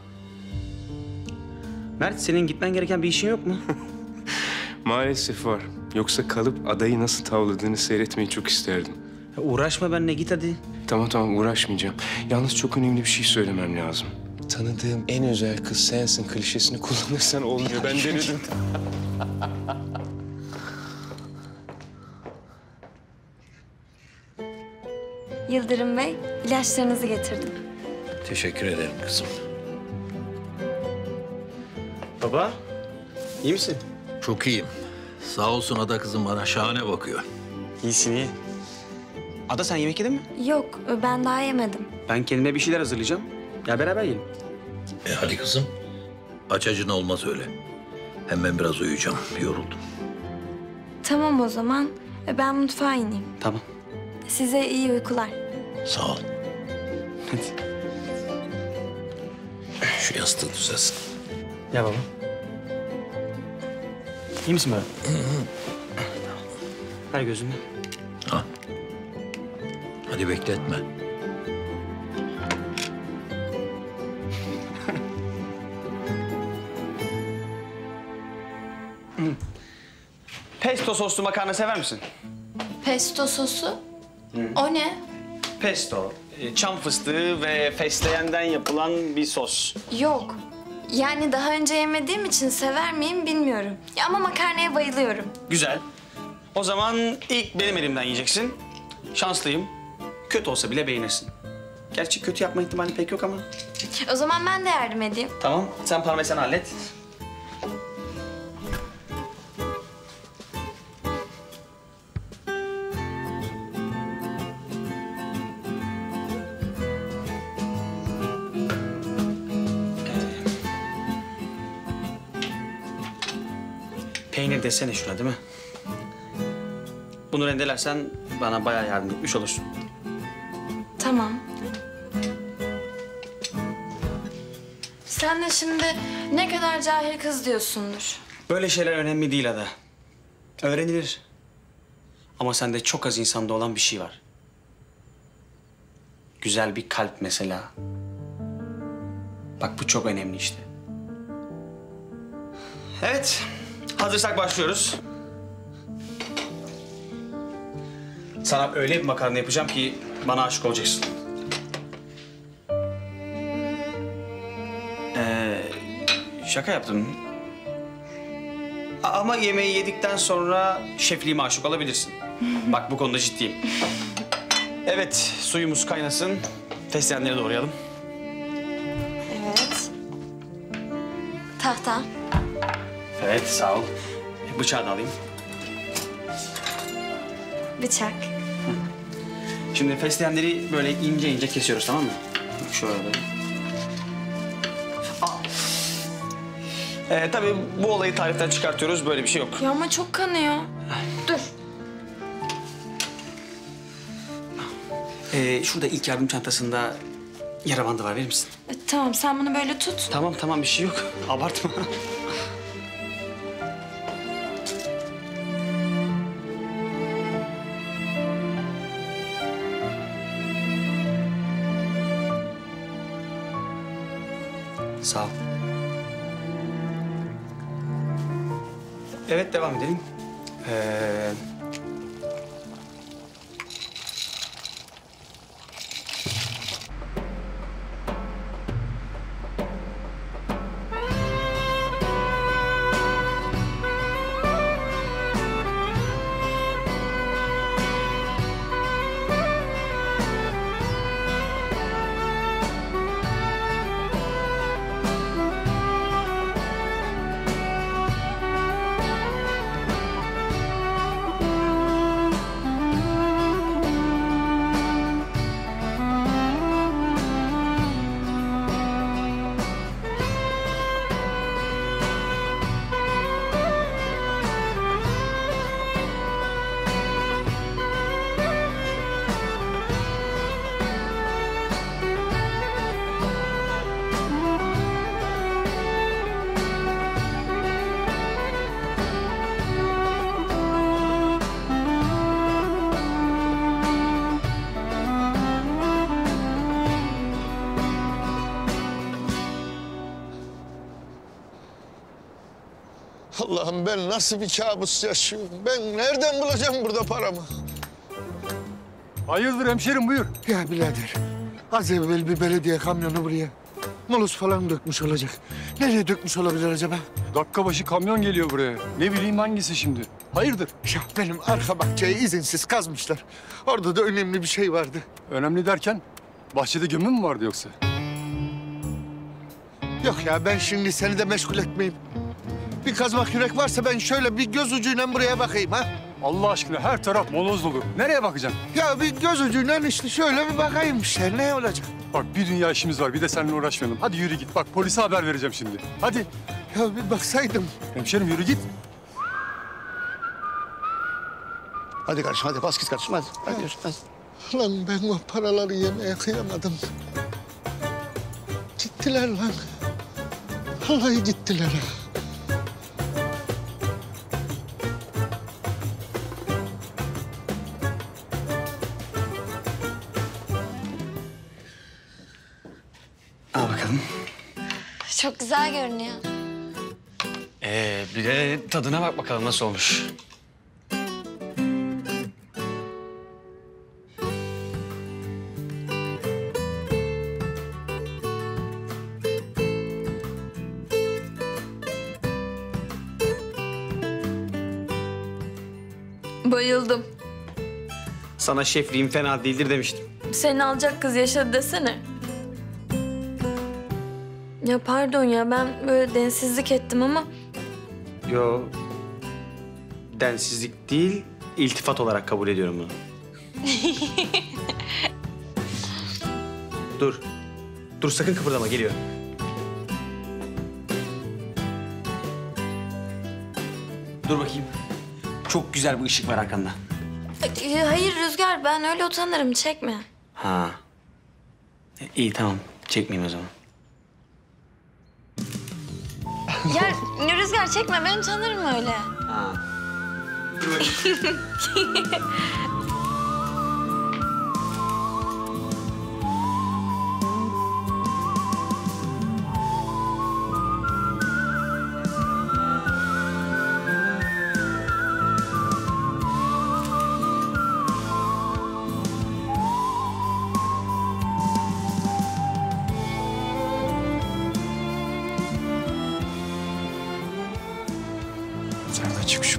Mert senin gitmen gereken bir işin yok mu? Maalesef var. Yoksa kalıp adayı nasıl tavladığını seyretmeyi çok isterdim. Ya uğraşma benimle git hadi. Tamam tamam uğraşmayacağım. Yalnız çok önemli bir şey söylemem lazım. Tanıdığım en özel kız sensin klişesini kullanırsan olmuyor. Ben denedim. Yıldırım Bey, ilaçlarınızı getirdim. Teşekkür ederim kızım. Baba, iyi misin? Çok iyiyim. Sağ olsun Ada kızım bana şahane bakıyor. İyisin iyi. Ada sen yemek yedin mi? Yok, ben daha yemedim. Ben kendime bir şeyler hazırlayacağım. Ya beraber yiyelim. E hadi kızım. Aç acın olmaz öyle. Hem ben biraz uyuyacağım. Yoruldum. Tamam o zaman, ben mutfağa ineyim. Tamam. Size iyi uykular. Sağ ol. Hadi. Şu yastığı düzelsin. Ya baba. İyi misin böyle? Ver gözünü. Ha. Hadi bekletme. Pesto soslu makarna sever misin? Pesto sosu? O ne? Pesto, e, çam fıstığı ve fesleyenden yapılan bir sos. Yok. Yani daha önce yemediğim için sever miyim bilmiyorum. Ya ama makarnaya bayılıyorum. Güzel. O zaman ilk benim elimden yiyeceksin. Şanslıyım. Kötü olsa bile beğenirsin. Gerçi kötü yapma ihtimali pek yok ama. O zaman ben de yardım edeyim. Tamam, sen parmesanı hallet. Peynir desene şuna değil mi? Bunu rendelersen bana bayağı yardım etmiş olursun. Tamam. Sen de şimdi ne kadar cahil kız diyorsundur. Böyle şeyler önemli değil Ada. Öğrenilir. Ama sende çok az insanda olan bir şey var. Güzel bir kalp mesela. Bak bu çok önemli işte. Evet. Hazırsak başlıyoruz. Sana öyle bir makarna yapacağım ki bana aşık olacaksın. Ee, şaka yaptım. Ama yemeği yedikten sonra şefliğime aşık olabilirsin. Bak bu konuda ciddiyim. Evet, suyumuz kaynasın. Fesleğenleri doğrayalım. Evet. Tahta. Evet, sağ ol. Bıçağı da alayım. Bıçak. Şimdi fesleğenleri böyle ince ince kesiyoruz, tamam mı? Şöyle. Ee, tabii bu olayı tariften çıkartıyoruz. Böyle bir şey yok. Ya ama çok kanıyor. Dur. Ee, şurada ilk yardım çantasında yara bandı var. Verir misin? E, tamam sen bunu böyle tut. Tamam tamam bir şey yok. Abartma. Sağ ol. Evet, devam edelim. Ee... Allah'ım ben nasıl bir kabus yaşıyorum? Ben nereden bulacağım burada paramı? Hayırdır hemşerim, buyur. Ya birader, az evvel bir belediye kamyonu buraya moloz falan dökmüş olacak. Nereye dökmüş olabilir acaba? Dakika başı kamyon geliyor buraya. Ne bileyim hangisi şimdi. Hayırdır? Ya benim arka bahçeyi izinsiz kazmışlar. Orada da önemli bir şey vardı. Önemli derken bahçede gömü mü vardı yoksa? Yok ya ben şimdi seni de meşgul etmeyeyim. Bir kazmak yürek varsa ben şöyle bir göz ucuyla buraya bakayım ha. Allah aşkına her taraf moloz dolu. Nereye bakacaksın? Ya bir göz ucuyla işte şöyle bir bakayım işte ne olacak? Bak bir dünya işimiz var, bir de seninle uğraşmayalım. Hadi yürü git, bak polise haber vereceğim şimdi. Hadi. Ya bir baksaydım. Hemşerim yürü git. Hadi kardeşim hadi bas git kardeşim hadi. Hadi yürü hadi. Lan ben o paraları yemeye kıyamadım. Gittiler lan. Vallahi gittiler ha. Al bakalım. Çok güzel görünüyor. Ee, bir de tadına bak bakalım nasıl olmuş. Bayıldım. Sana şefliğim fena değildir demiştim. Seni alacak kız yaşadı desene. Ya pardon ya ben böyle densizlik ettim ama... Yo, densizlik değil, iltifat olarak kabul ediyorum bunu. Dur, dur sakın kıpırdama, geliyorum. Dur bakayım. Çok güzel bir ışık var arkanda. Ee, Hayır Rüzgar ben öyle utanırım çekme. Ha. E, iyi tamam, çekmeyeyim o zaman. Ya Rüzgar çekme ben utanırım öyle. Ha.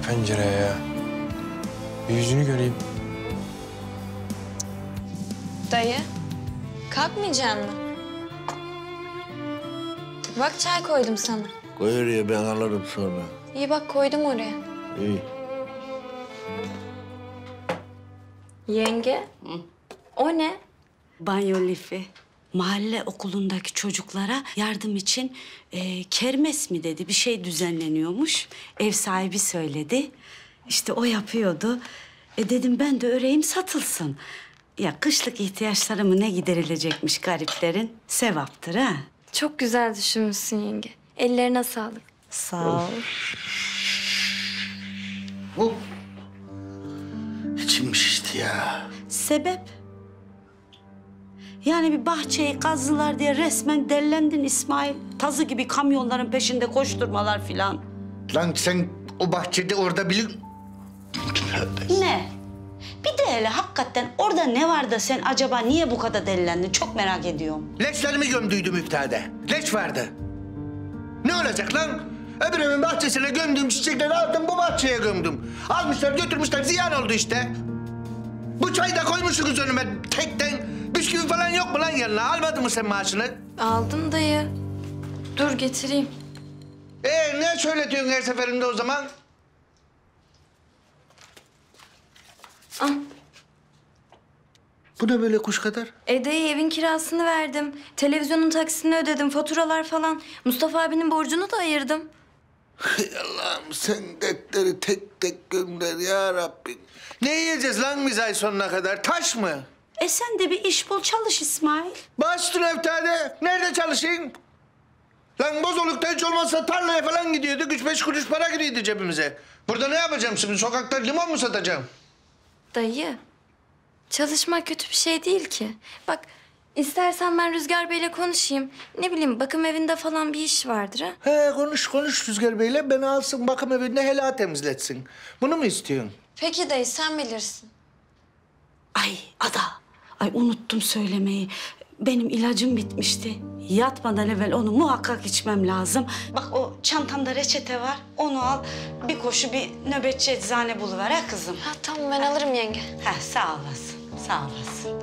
pencereye ya. Bir yüzünü göreyim. Dayı, kalkmayacaksın mı? Bak çay koydum sana. Koy oraya, ben alırım sonra. İyi bak koydum oraya. İyi. Yenge, o ne? Banyo lifi. Mahalle okulundaki çocuklara yardım için e, kermes mi dedi bir şey düzenleniyormuş. Ev sahibi söyledi. İşte o yapıyordu. E dedim ben de öreyim satılsın. Ya kışlık ihtiyaçları mı ne giderilecekmiş gariplerin? Sevaptır ha. Çok güzel düşünmüşsün yenge. Ellerine sağlık. Sağ ol. Bu içim şişti ya. Sebep? Yani bir bahçeyi kazdılar diye resmen dellendin İsmail. Tazı gibi kamyonların peşinde koşturmalar filan. Lan sen o bahçede orada bilir... Ne? Bir de hele hakikaten orada ne var da sen acaba niye bu kadar delilendin? Çok merak ediyorum. Leşlerimi gömdüydüm müftade. Leş vardı. Ne olacak lan? Öbür evin bahçesine gömdüğüm çiçekleri aldım, bu bahçeye gömdüm. Almışlar götürmüşler, ziyan oldu işte. Bu çayı da koymuşsunuz önüme tekten. Bisküvi falan yok mu lan yanına? Almadın mı sen maaşını? Aldım dayı. Dur getireyim. Ee ne söyletiyorsun her seferinde o zaman? Al. Bu da böyle kuş kadar. E dayı evin kirasını verdim. Televizyonun taksisini ödedim. Faturalar falan. Mustafa abinin borcunu da ayırdım. Hay Allah'ım sen dertleri tek tek gönder ya Rabbim. Ne yiyeceğiz lan biz ay sonuna kadar? Taş mı? E sen de bir iş bul çalış İsmail. Bastın Eftade. Nerede çalışayım? Lan bozolukta hiç olmazsa tarlaya falan gidiyorduk. Üç beş kuruş para giriyordu cebimize. Burada ne yapacağım şimdi? Sokakta limon mu satacağım? Dayı, çalışmak kötü bir şey değil ki. Bak, istersen ben Rüzgar Bey'le konuşayım. Ne bileyim, bakım evinde falan bir iş vardır ha. He konuş konuş Rüzgar Bey'le. Beni alsın bakım evinde helal temizletsin. Bunu mu istiyorsun? Peki dayı, sen bilirsin. Ay Ada, ay unuttum söylemeyi. Benim ilacım bitmişti. Yatmadan evvel onu muhakkak içmem lazım. Bak o çantamda reçete var. Onu al. Bir koşu bir nöbetçi eczane buluver ha kızım. Ha tamam ben alırım yenge. Ha sağ olasın. Sağ olasın.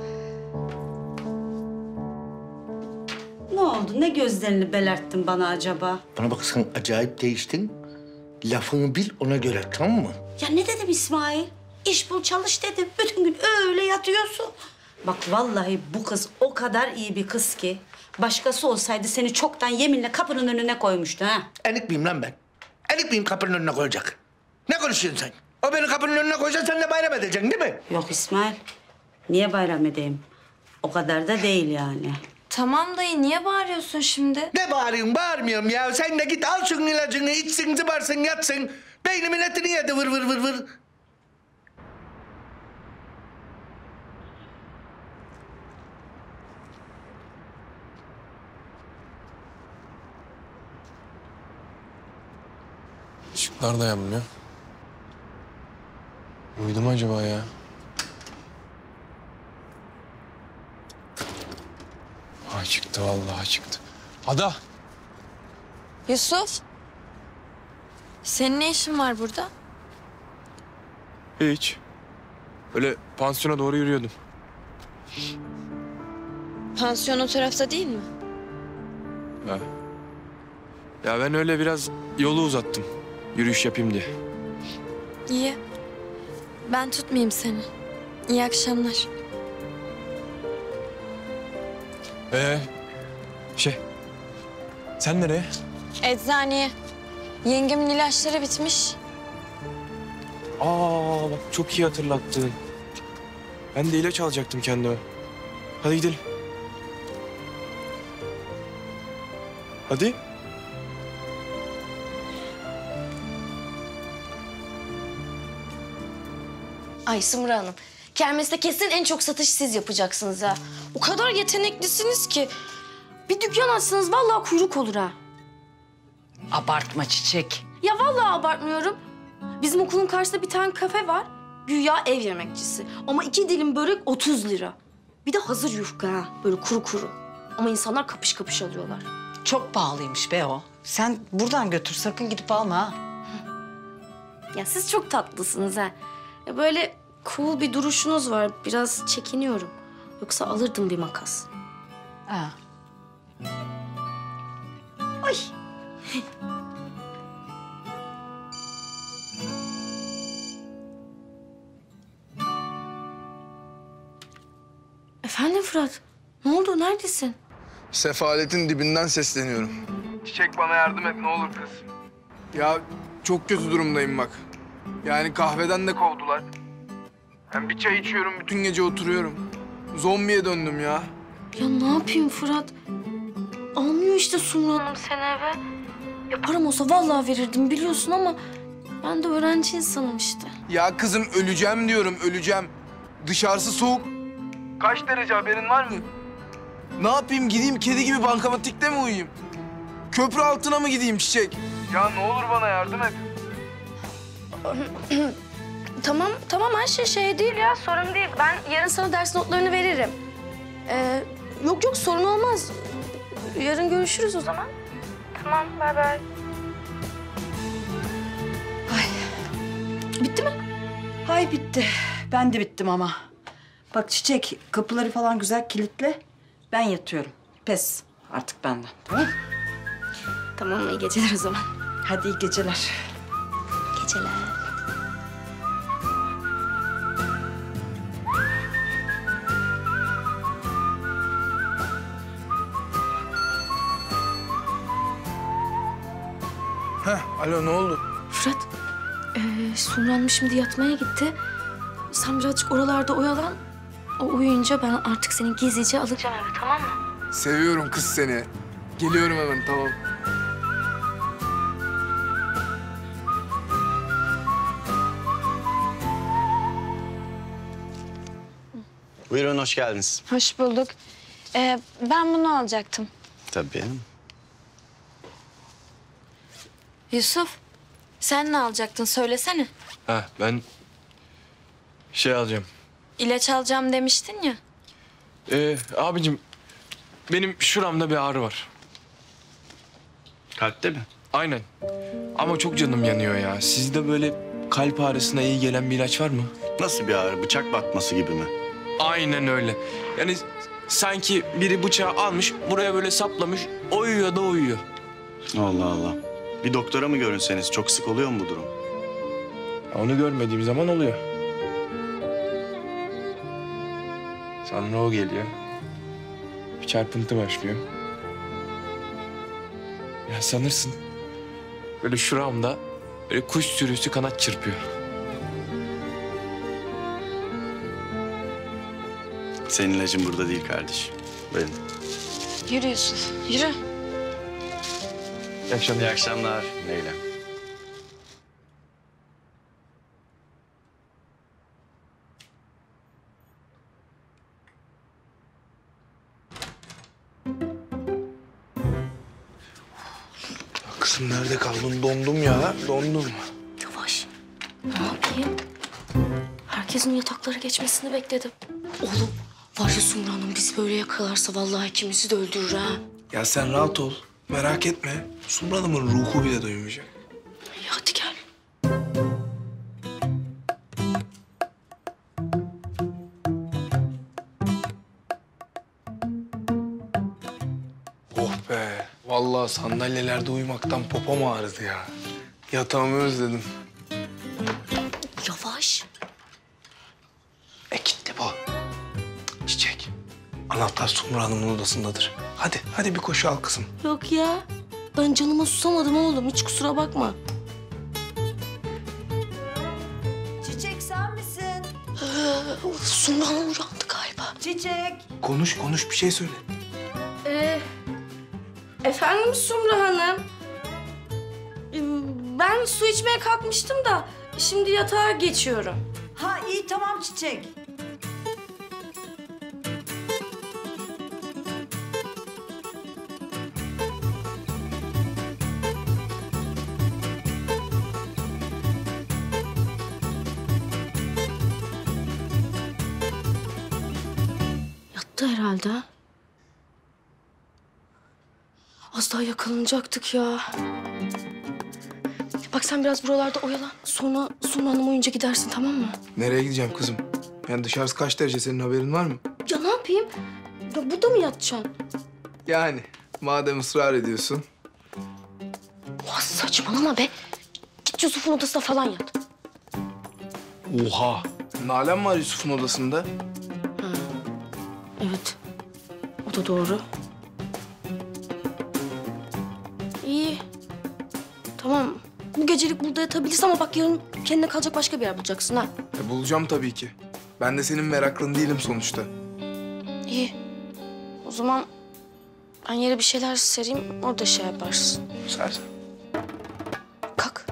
Ne oldu? Ne gözlerini belerttin bana acaba? Bana bak sen acayip değiştin. Lafını bil ona göre tamam mı? Ya ne dedim İsmail? İş bul çalış dedim. Bütün gün öyle yatıyorsun. Bak vallahi bu kız o kadar iyi bir kız ki... başkası olsaydı seni çoktan yeminle kapının önüne koymuştu ha. Enik miyim lan ben? Enik miyim kapının önüne koyacak? Ne konuşuyorsun sen? O beni kapının önüne koyacak, sen de bayram edeceksin değil mi? Yok İsmail. Niye bayram edeyim? O kadar da değil yani. Tamam dayı, niye bağırıyorsun şimdi? Ne bağırıyorsun? Bağırmıyorum ya. Sen de git al şunun ilacını, içsin, zıbarsın, yatsın. Beynimin etini yedi vır vır vır vır. Işıklar da yanmıyor. Uyudu mu acaba ya? Ay çıktı vallahi çıktı. Ada! Yusuf, senin ne işin var burada? Hiç. Öyle pansiyona doğru yürüyordum. Pansiyon o tarafta değil mi? Ha. Ya ben öyle biraz yolu uzattım. Yürüyüş yapayım diye. İyi. Ben tutmayayım seni. İyi akşamlar. Ee, şey, sen nereye? Eczaneye. Yengemin ilaçları bitmiş. Aa bak çok iyi hatırlattın. Ben de ilaç alacaktım kendime. Hadi gidelim. Hadi. Ay Sumru Hanım, kermeste kesin en çok satış siz yapacaksınız ha. O kadar yeteneklisiniz ki. Bir dükkan açsanız vallahi kuyruk olur ha. Abartma Çiçek. Ya vallahi abartmıyorum. Bizim okulun karşısında bir tane kafe var. Güya ev yemekçisi. Ama iki dilim börek otuz lira. Bir de hazır yufka ha. Böyle kuru kuru. Ama insanlar kapış kapış alıyorlar. Çok pahalıymış be o. Sen buradan götür, sakın gidip alma ha. Ya siz çok tatlısınız ha. Ya böyle cool bir duruşunuz var. Biraz çekiniyorum. Yoksa alırdım bir makas. Ha. Ay. Efendim Fırat? Ne oldu? Neredesin? Sefaletin dibinden sesleniyorum. Çiçek bana yardım et ne olur kız. Ya çok kötü durumdayım bak. Yani kahveden de kovdular. Ben bir çay içiyorum, bütün gece oturuyorum. Zombiye döndüm ya. Ya ne yapayım Fırat? Almıyor işte Sumru Hanım seni eve. Ya param olsa vallahi verirdim biliyorsun ama... ...ben de öğrenci insanım işte. Ya kızım öleceğim diyorum, öleceğim. Dışarısı soğuk. Kaç derece haberin var mı? Ne yapayım, gideyim kedi gibi bankamatikte mi uyuyayım? Köprü altına mı gideyim Çiçek? Ya ne olur bana yardım et. Tamam, tamam her şey şey değil ya. Sorun değil. Ben yarın sana ders notlarını veririm. Ee, yok yok sorun olmaz. Yarın görüşürüz o zaman. Tamam, bay bay. Bitti mi? Hay bitti. Ben de bittim ama. Bak Çiçek, kapıları falan güzel kilitle. Ben yatıyorum. Pes artık benden. Tamam. Tamam, iyi geceler o zaman. Hadi iyi geceler. Geceler. Heh, alo ne oldu? Fırat, ee, Sumru Hanım şimdi yatmaya gitti. Sen birazcık oralarda oyalan. O uyuyunca ben artık seni gizlice alacağım eve, tamam mı? Seviyorum kız seni. Geliyorum hemen, tamam. Buyurun, hoş geldiniz. Hoş bulduk. Ee, ben bunu alacaktım. Tabii. Yusuf, sen ne alacaktın? Söylesene. Ha ben şey alacağım. İlaç alacağım demiştin ya. Ee, abicim benim şuramda bir ağrı var. Kalpte mi? Aynen. Ama çok canım yanıyor ya. Sizde böyle kalp ağrısına iyi gelen bir ilaç var mı? Nasıl bir ağrı? Bıçak batması gibi mi? Aynen öyle. Yani sanki biri bıçağı almış, buraya böyle saplamış, uyuyor da uyuyor. Allah Allah. Bir doktora mı görünseniz? Çok sık oluyor mu bu durum? Onu görmediğim zaman oluyor. Sonra o geliyor. Bir çarpıntı başlıyor. Ya sanırsın böyle şuramda böyle kuş sürüsü kanat çırpıyor. Senin ilacın burada değil kardeşim. Benim. Yürü Yusuf, yürü. İyi akşamlar. İyi akşamlar Leyla. Kızım nerede kaldın? Dondum ya, dondum. Yavaş. Ne yapayım? Herkesin yataklara geçmesini bekledim. Oğlum var ya Sumru Hanım bizi böyle yakalarsa vallahi ikimizi de öldürür ha. Ya sen rahat ol, merak etme. Sumru Hanım'ın ruhu bile duymayacak. İyi, hadi gel. Oh be, vallahi sandalyelerde uyumaktan popom ağrıdı ya. Yatağımı özledim. Yavaş. E kilitli bu. Çiçek, anahtar Sumru Hanım'ın odasındadır. Hadi, hadi bir koşu al kızım. Yok ya. Ben canıma susamadım oğlum. Hiç kusura bakma. Çiçek sen misin? Sumru Hanım uyandı galiba. Çiçek. Konuş, konuş bir şey söyle. Ee, efendim Sumru Hanım? Ee, Ben su içmeye kalkmıştım da şimdi yatağa geçiyorum. Ha iyi tamam Çiçek. Yattı herhalde. ha? Az daha yakalanacaktık ya. Bak sen biraz buralarda oyalan. Sonra Sumru Hanım uyuyunca gidersin, tamam mı? Nereye gideceğim kızım? Yani dışarısı kaç derece, senin haberin var mı? Ya ne yapayım? Ya burada mı yatacaksın? Yani madem ısrar ediyorsun. Oha saçmalama be. Git Yusuf'un odasına falan yat. Oha. Nalan var Yusuf'un odasında. Evet. O da doğru. İyi. Tamam. Bu gecelik burada yatabiliriz ama bak yarın kendine kalacak başka bir yer bulacaksın ha. E, bulacağım tabii ki. Ben de senin meraklın değilim sonuçta. İyi. O zaman ben yere bir şeyler sereyim, orada şey yaparsın. Ser sen. Kalk.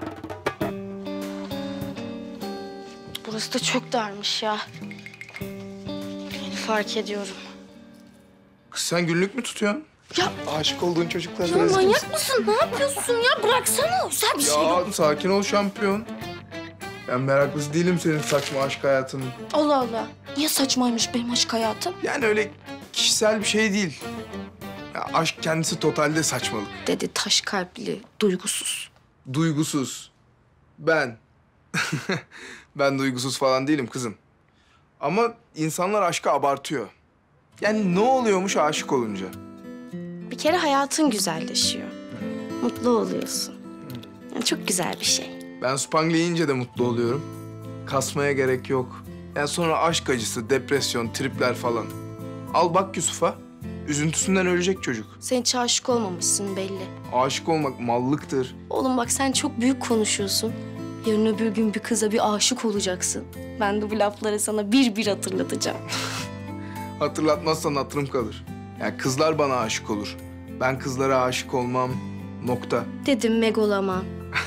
Burası da çok darmış ya. Yani fark ediyorum. Kız sen günlük mü tutuyorsun? Ya. Aşık olduğun çocuklar. Ya manyak mısın? Ne yapıyorsun ya? Bıraksana. Sen bir şey yok. Ya sakin ol şampiyon. Ben meraklısı değilim senin saçma aşk hayatının. Allah Allah. Niye saçmaymış benim aşk hayatım? Yani öyle kişisel bir şey değil. Ya aşk kendisi totalde saçmalık. Dedi taş kalpli, duygusuz. Duygusuz. Ben. Ben duygusuz falan değilim kızım. Ama insanlar aşkı abartıyor. Yani ne oluyormuş aşık olunca? Bir kere hayatın güzelleşiyor. Mutlu oluyorsun. Yani çok güzel bir şey. Ben Spangle yiyince de mutlu oluyorum. Kasmaya gerek yok. Yani sonra aşk acısı, depresyon, tripler falan. Al bak Yusuf'a. Üzüntüsünden ölecek çocuk. Sen hiç aşık olmamışsın belli. Aşık olmak mallıktır. Oğlum bak sen çok büyük konuşuyorsun. Yarın öbür gün bir kıza bir aşık olacaksın. Ben de bu lafları sana bir bir hatırlatacağım. Hatırlatmazsan hatırım kalır. Yani kızlar bana aşık olur. Ben kızlara aşık olmam. Nokta. Dedim megolama.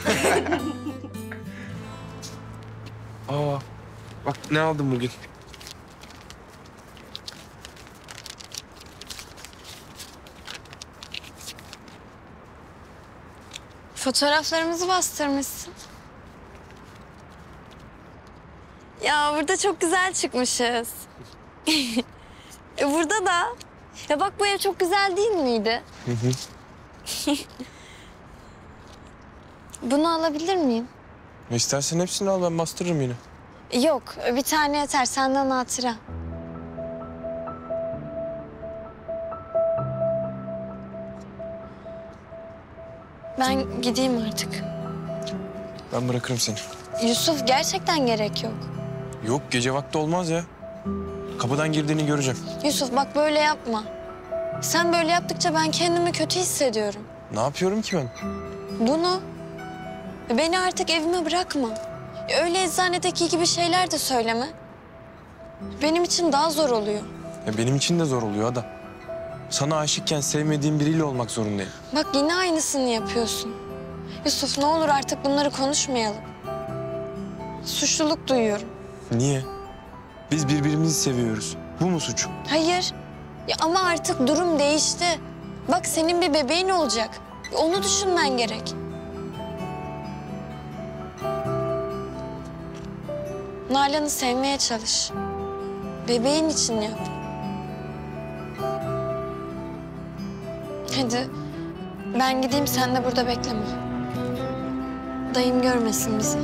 Aa, bak ne aldım bugün. Fotoğraflarımızı bastırmışsın. Ya burada çok güzel çıkmışız. E burada da. Ya bak bu ev çok güzel değil miydi? Hı hı. Bunu alabilir miyim? İstersen hepsini al, ben bastırırım yine. Yok, bir tane yeter. Senden hatıra. Ben gideyim artık. Ben bırakırım seni. Yusuf gerçekten gerek yok. Yok, gece vakti olmaz ya. Kapıdan girdiğini göreceğim. Yusuf bak böyle yapma. Sen böyle yaptıkça ben kendimi kötü hissediyorum. Ne yapıyorum ki ben? Bunu. Beni artık evime bırakma. Öyle eczanedeki gibi şeyler de söyleme. Benim için daha zor oluyor. Ya benim için de zor oluyor Ada. Sana aşıkken sevmediğim biriyle olmak zorundayım. Bak yine aynısını yapıyorsun. Yusuf ne olur artık bunları konuşmayalım. Suçluluk duyuyorum. Niye? Biz birbirimizi seviyoruz. Bu mu suç? Hayır. Ya ama artık durum değişti. Bak senin bir bebeğin olacak. Onu düşünmen gerek. Nalan'ı sevmeye çalış. Bebeğin için yap. Hadi ben gideyim, sen de burada bekleme. Dayım görmesin bizi.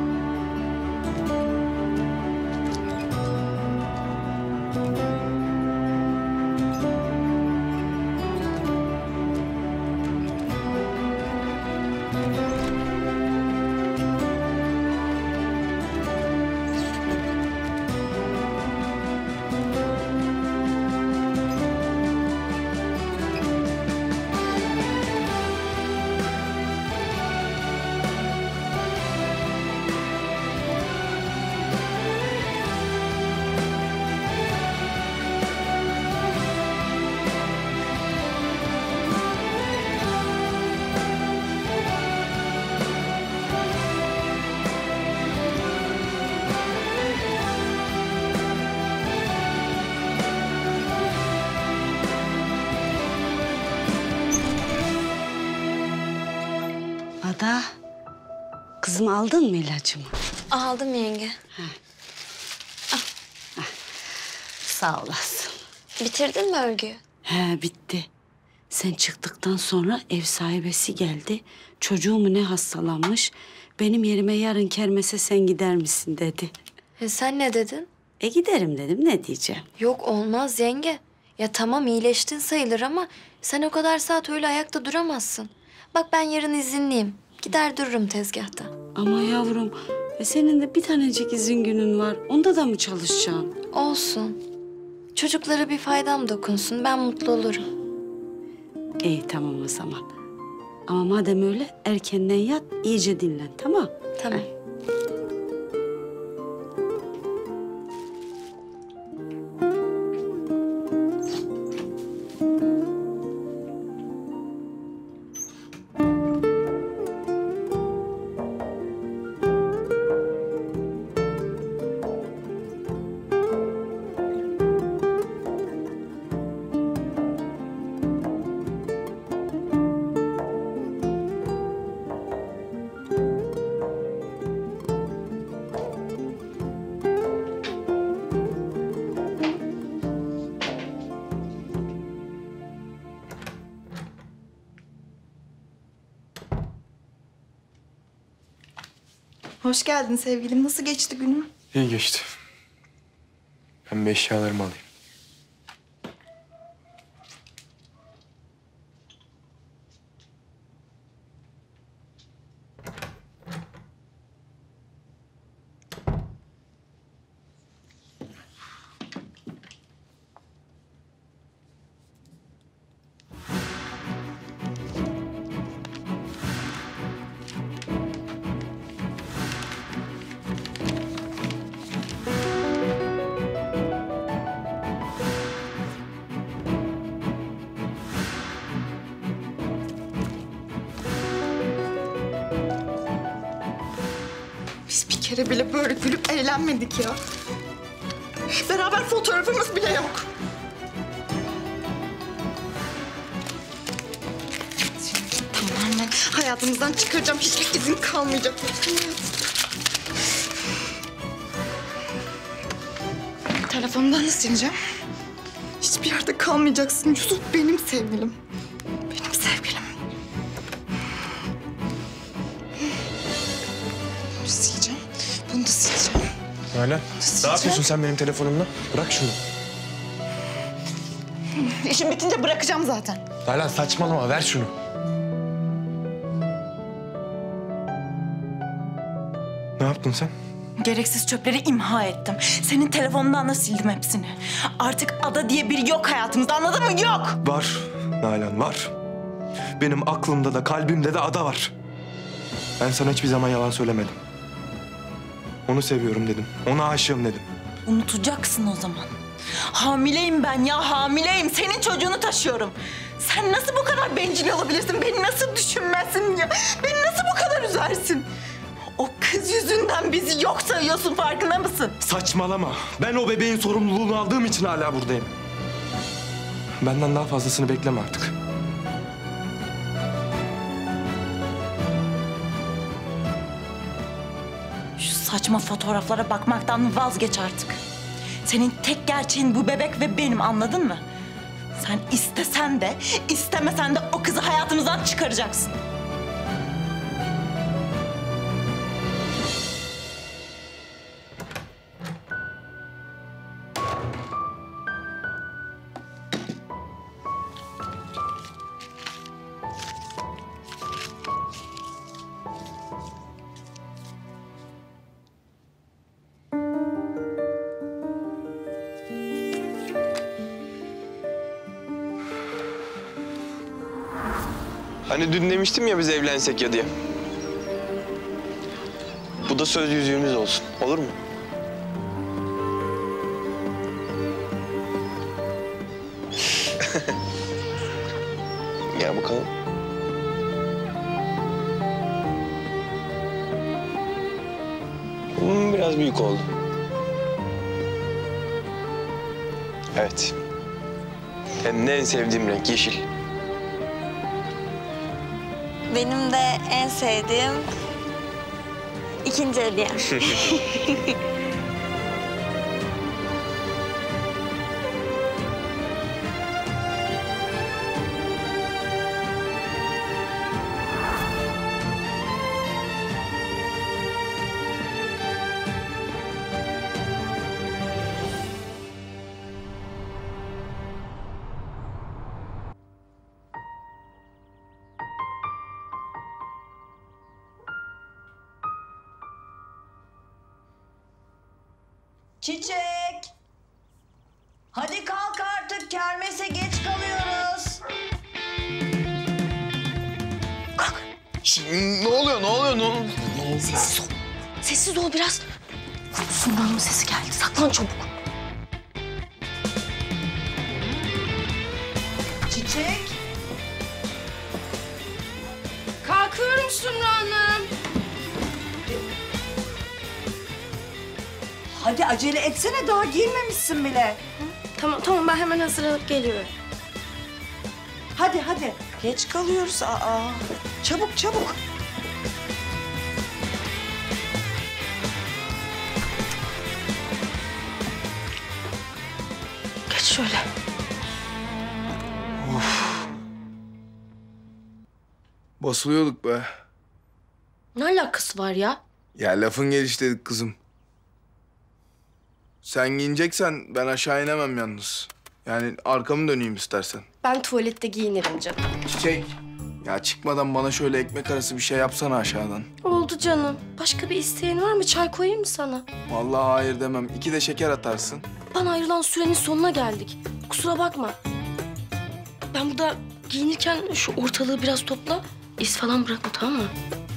Ada, kızım aldın mı ilacımı? Aldım yenge. Sağ olasın. Bitirdin mi örgüyü? He, bitti. Sen çıktıktan sonra ev sahibesi geldi. Çocuğu mu ne hastalanmış. Benim yerime yarın kermese sen gider misin dedi. E sen ne dedin? E giderim dedim, ne diyeceğim? Yok olmaz yenge. Ya tamam iyileştin sayılır ama sen o kadar saat öyle ayakta duramazsın. Bak ben yarın izinliyim. Gider dururum tezgahta. Ama yavrum, e senin de bir tanecik izin günün var. Onda da mı çalışacaksın? Olsun. Çocuklara bir faydam dokunsun. Ben mutlu olurum. İyi tamam o zaman. Ama madem öyle erkenden yat, iyice dinlen, tamam? Tamam. Hoş geldin sevgilim. Nasıl geçti günün? İyi geçti. Ben bir eşyalarımı alayım. Biz bir kere bile böyle gülüp eğlenmedik ya. Beraber fotoğrafımız bile yok. Tamamen hayatımızdan çıkaracağım. Hiçbir izin kalmayacak. Telefonumdan da sileceğim. Hiçbir yerde kalmayacaksın. Yusuf benim sevgilim. Benim sevgilim. Bunu sileceğim. Bunu da sileceğim. Nalan, ne yapıyorsun sen benim telefonumla? Bırak şunu. İşim bitince bırakacağım zaten. Nalan saçmalama, ver şunu. Ne yaptın sen? Gereksiz çöpleri imha ettim. Senin telefonundan da sildim hepsini. Artık Ada diye biri yok hayatımızda, anladın mı? Yok! Var Nalan, var. Benim aklımda da kalbimde de Ada var. Ben sana hiçbir zaman yalan söylemedim. Onu seviyorum dedim, ona aşığım dedim. Unutacaksın o zaman. Hamileyim ben ya, hamileyim. Senin çocuğunu taşıyorum. Sen nasıl bu kadar bencil olabilirsin? Beni nasıl düşünmezsin ya? Beni nasıl bu kadar üzersin? O kız yüzünden bizi yok sayıyorsun, farkında mısın? Saçmalama. Ben o bebeğin sorumluluğunu aldığım için hala buradayım. Benden daha fazlasını bekleme artık. Şu saçma fotoğraflara bakmaktan vazgeç artık. Senin tek gerçeğin bu bebek ve benim, anladın mı? Sen istesen de, istemesen de o kızı hayatımızdan çıkaracaksın. Hani dün demiştim ya biz evlensek ya diye. Bu da söz yüzüğümüz olsun. Olur mu? Gel bakalım. Hmm, biraz büyük oldu. Evet. Hem de en sevdiğim renk yeşil. Benim de en sevdiğim ikinci hediyem. Çiçek. Hadi kalk artık, kermese geç kalıyoruz. Kalk. Ne oluyor, ne oluyor, ne oluyor? Sessiz ol. Sessiz ol biraz. Sumru'nun sesi geldi. Saklan çabuk. Çiçek. Kalkıyorum Sumru Hanım. Hadi acele etsene, daha giyinmemişsin bile. Tamam tamam ben hemen hazırlanıp geliyorum. Hadi hadi. Geç kalıyoruz. Aa. Çabuk çabuk. Geç şöyle. Basılıyorduk be. Ne alakası var ya? Ya lafın gelişi dedik kızım. Sen giyineceksen ben aşağı inemem yalnız. Yani arkamı döneyim istersen. Ben tuvalette giyinirim canım. Çiçek. Ya çıkmadan bana şöyle ekmek arası bir şey yapsana aşağıdan. Oldu canım. Başka bir isteğin var mı? Çay koyayım mı sana? Vallahi hayır demem. İki de şeker atarsın. Bana ayrılan sürenin sonuna geldik. Kusura bakma. Ben burada giyinirken şu ortalığı biraz topla. İz falan bırakma, tamam mı?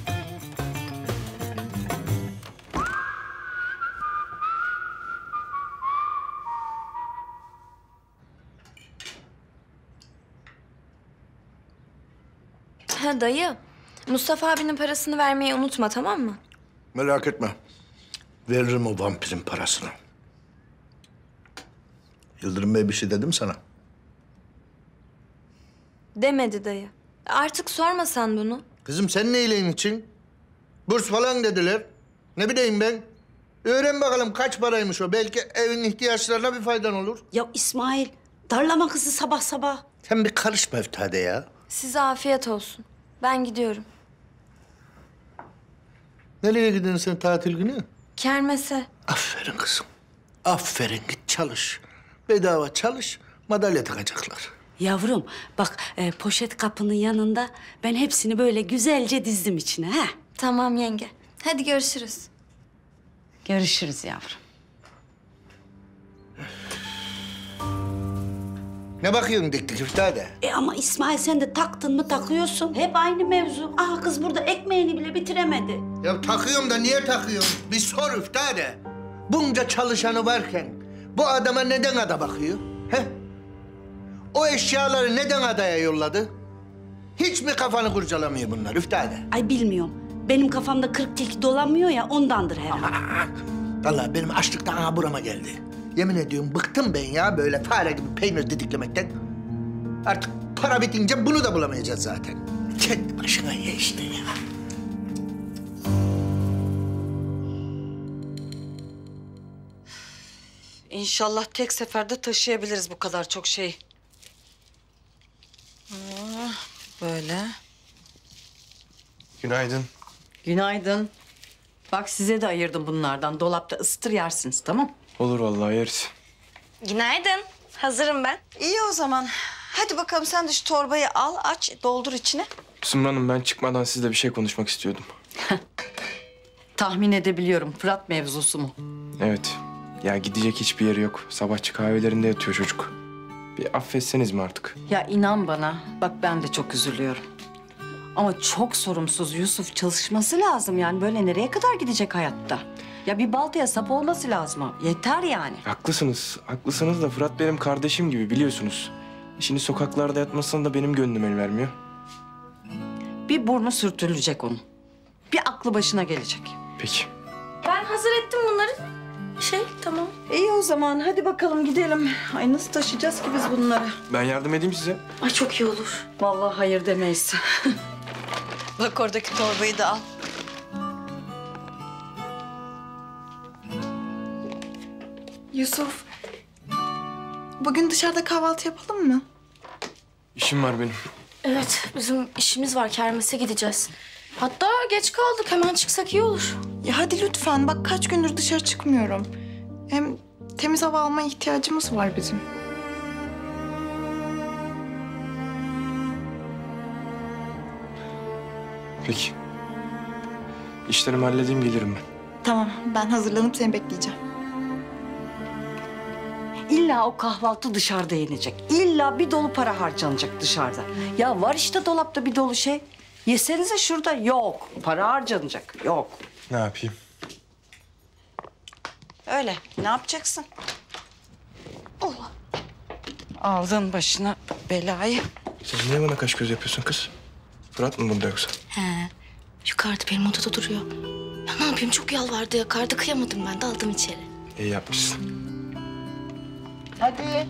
Ha dayı, Mustafa abinin parasını vermeyi unutma, tamam mı? Merak etme. Veririm o vampirin parasını. Yıldırım Bey bir şey dedim sana. Demedi dayı. Artık sorma sen bunu. Kızım sen neyleyin için? Burs falan dediler. Ne bileyim ben. Öğren bakalım kaç paraymış o. Belki evin ihtiyaçlarına bir faydan olur. Ya İsmail, darlama kızı sabah sabah. Sen bir karışma Üftade ya. Size afiyet olsun. Ben gidiyorum. Nereye gidiyorsun sen tatil günü? Kermese. Aferin kızım. Aferin git çalış. Bedava çalış, madalya takacaklar. Yavrum bak e, poşet kapının yanında ben hepsini böyle güzelce dizdim içine ha. Tamam yenge. Hadi görüşürüz. Görüşürüz yavrum. Ne bakıyorsun dik dik Üftade? E ama İsmail sen de taktın mı takıyorsun. Hep aynı mevzu. Aha kız burada ekmeğini bile bitiremedi. Ya takıyorum da niye takıyorum? Bir sor Üftade. Bunca çalışanı varken bu adama neden ada bakıyor? He? O eşyaları neden adaya yolladı? Hiç mi kafanı kurcalamıyor bunlar Üftade? Ay bilmiyorum. Benim kafamda kırk tilki dolanmıyor ya ondandır herhalde. Vallahi benim açlıktan aha burama geldi. Yemin ediyorum bıktım ben ya böyle fare gibi peynir didiklemekten. Artık para bitince bunu da bulamayacağız zaten. Kendi başına ye işte ya. İnşallah tek seferde taşıyabiliriz bu kadar çok şeyi. Böyle. Günaydın. Günaydın. Bak size de ayırdım bunlardan. Dolapta ısıtır yersiniz, tamam? Olur vallahi yeriz. Günaydın. Hazırım ben. İyi o zaman. Hadi bakalım sen de şu torbayı al, aç, doldur içine. Sumru Hanım ben çıkmadan sizle bir şey konuşmak istiyordum. Tahmin edebiliyorum. Fırat mevzusu mu? Evet. Ya gidecek hiçbir yeri yok. Sabahçı kahvelerinde yatıyor çocuk. Bir affetseniz mi artık? Ya inan bana, bak ben de çok üzülüyorum. Ama çok sorumsuz Yusuf. Çalışması lazım yani. Böyle nereye kadar gidecek hayatta? Ya bir baltaya sap olması lazım. Yeter yani. Haklısınız. Haklısınız da Fırat benim kardeşim gibi biliyorsunuz. Şimdi sokaklarda yatmasına da benim gönlüm el vermiyor. Bir burnu sürtülecek onun. Bir aklı başına gelecek. Peki. Ben hazır ettim bunları. Şey tamam. İyi o zaman. Hadi bakalım gidelim. Ay nasıl taşıyacağız ki biz bunları? Ben yardım edeyim size. Ay çok iyi olur. Vallahi hayır demeyiz. Bak oradaki torbayı da al. Yusuf, bugün dışarıda kahvaltı yapalım mı? İşim var benim. Evet bizim işimiz var. Kermese gideceğiz. Hatta geç kaldık. Hemen çıksak iyi olur. Ya hadi lütfen. Bak kaç gündür dışarı çıkmıyorum. Hem temiz hava almaya ihtiyacımız var bizim. Peki. İşlerimi halledeyim gelirim ben. Tamam, ben hazırlanıp seni bekleyeceğim. İlla o kahvaltı dışarıda yenecek. İlla bir dolu para harcanacak dışarıda. Ya var işte dolapta bir dolu şey. Yesenize şurada. Yok. Para harcanacak. Yok. Ne yapayım? Öyle. Ne yapacaksın? Aldın başına belayı. Sen niye bana kaş göz yapıyorsun kız? Fırat mı bunda yoksa? He. Yukarıda benim odada duruyor. Ya ne yapayım çok yalvardı yakardı kıyamadım ben de aldım içeri. İyi yapmışsın. Hadi.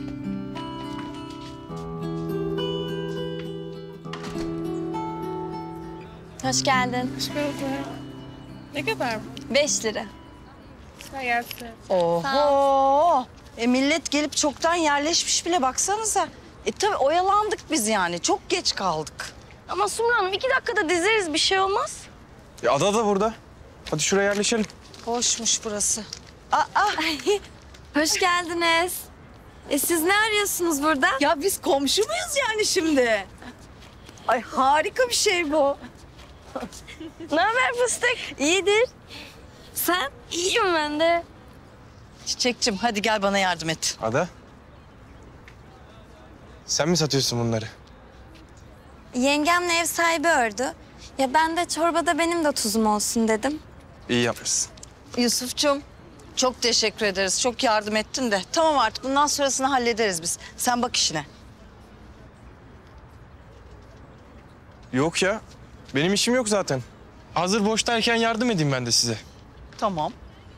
Hoş geldin. Hoş bulduk. Ne kadar mı? Beş lira. Hayatım. Oho. E millet gelip çoktan yerleşmiş bile baksanıza. E tabii oyalandık biz yani. Çok geç kaldık. Ama Sumru Hanım iki dakikada dizeriz bir şey olmaz. Ya Ada da burada. Hadi şuraya yerleşelim. Hoşmuş burası. Aa. Hoş geldiniz. E siz ne arıyorsunuz burada? Ya biz komşu muyuz yani şimdi? Ay harika bir şey bu. Ne haber fıstık? İyidir. Sen? İyiyim ben de. Çiçekçim hadi gel bana yardım et. Ada. Sen mi satıyorsun bunları? Yengemle ev sahibi ördü. Ya ben de çorbada benim de tuzum olsun dedim. İyi yapmışsın. Yusuf'cum çok teşekkür ederiz. Çok yardım ettin de. Tamam artık bundan sonrasını hallederiz biz. Sen bak işine. Yok ya. Benim işim yok zaten. Hazır boştayken yardım edeyim ben de size. Tamam.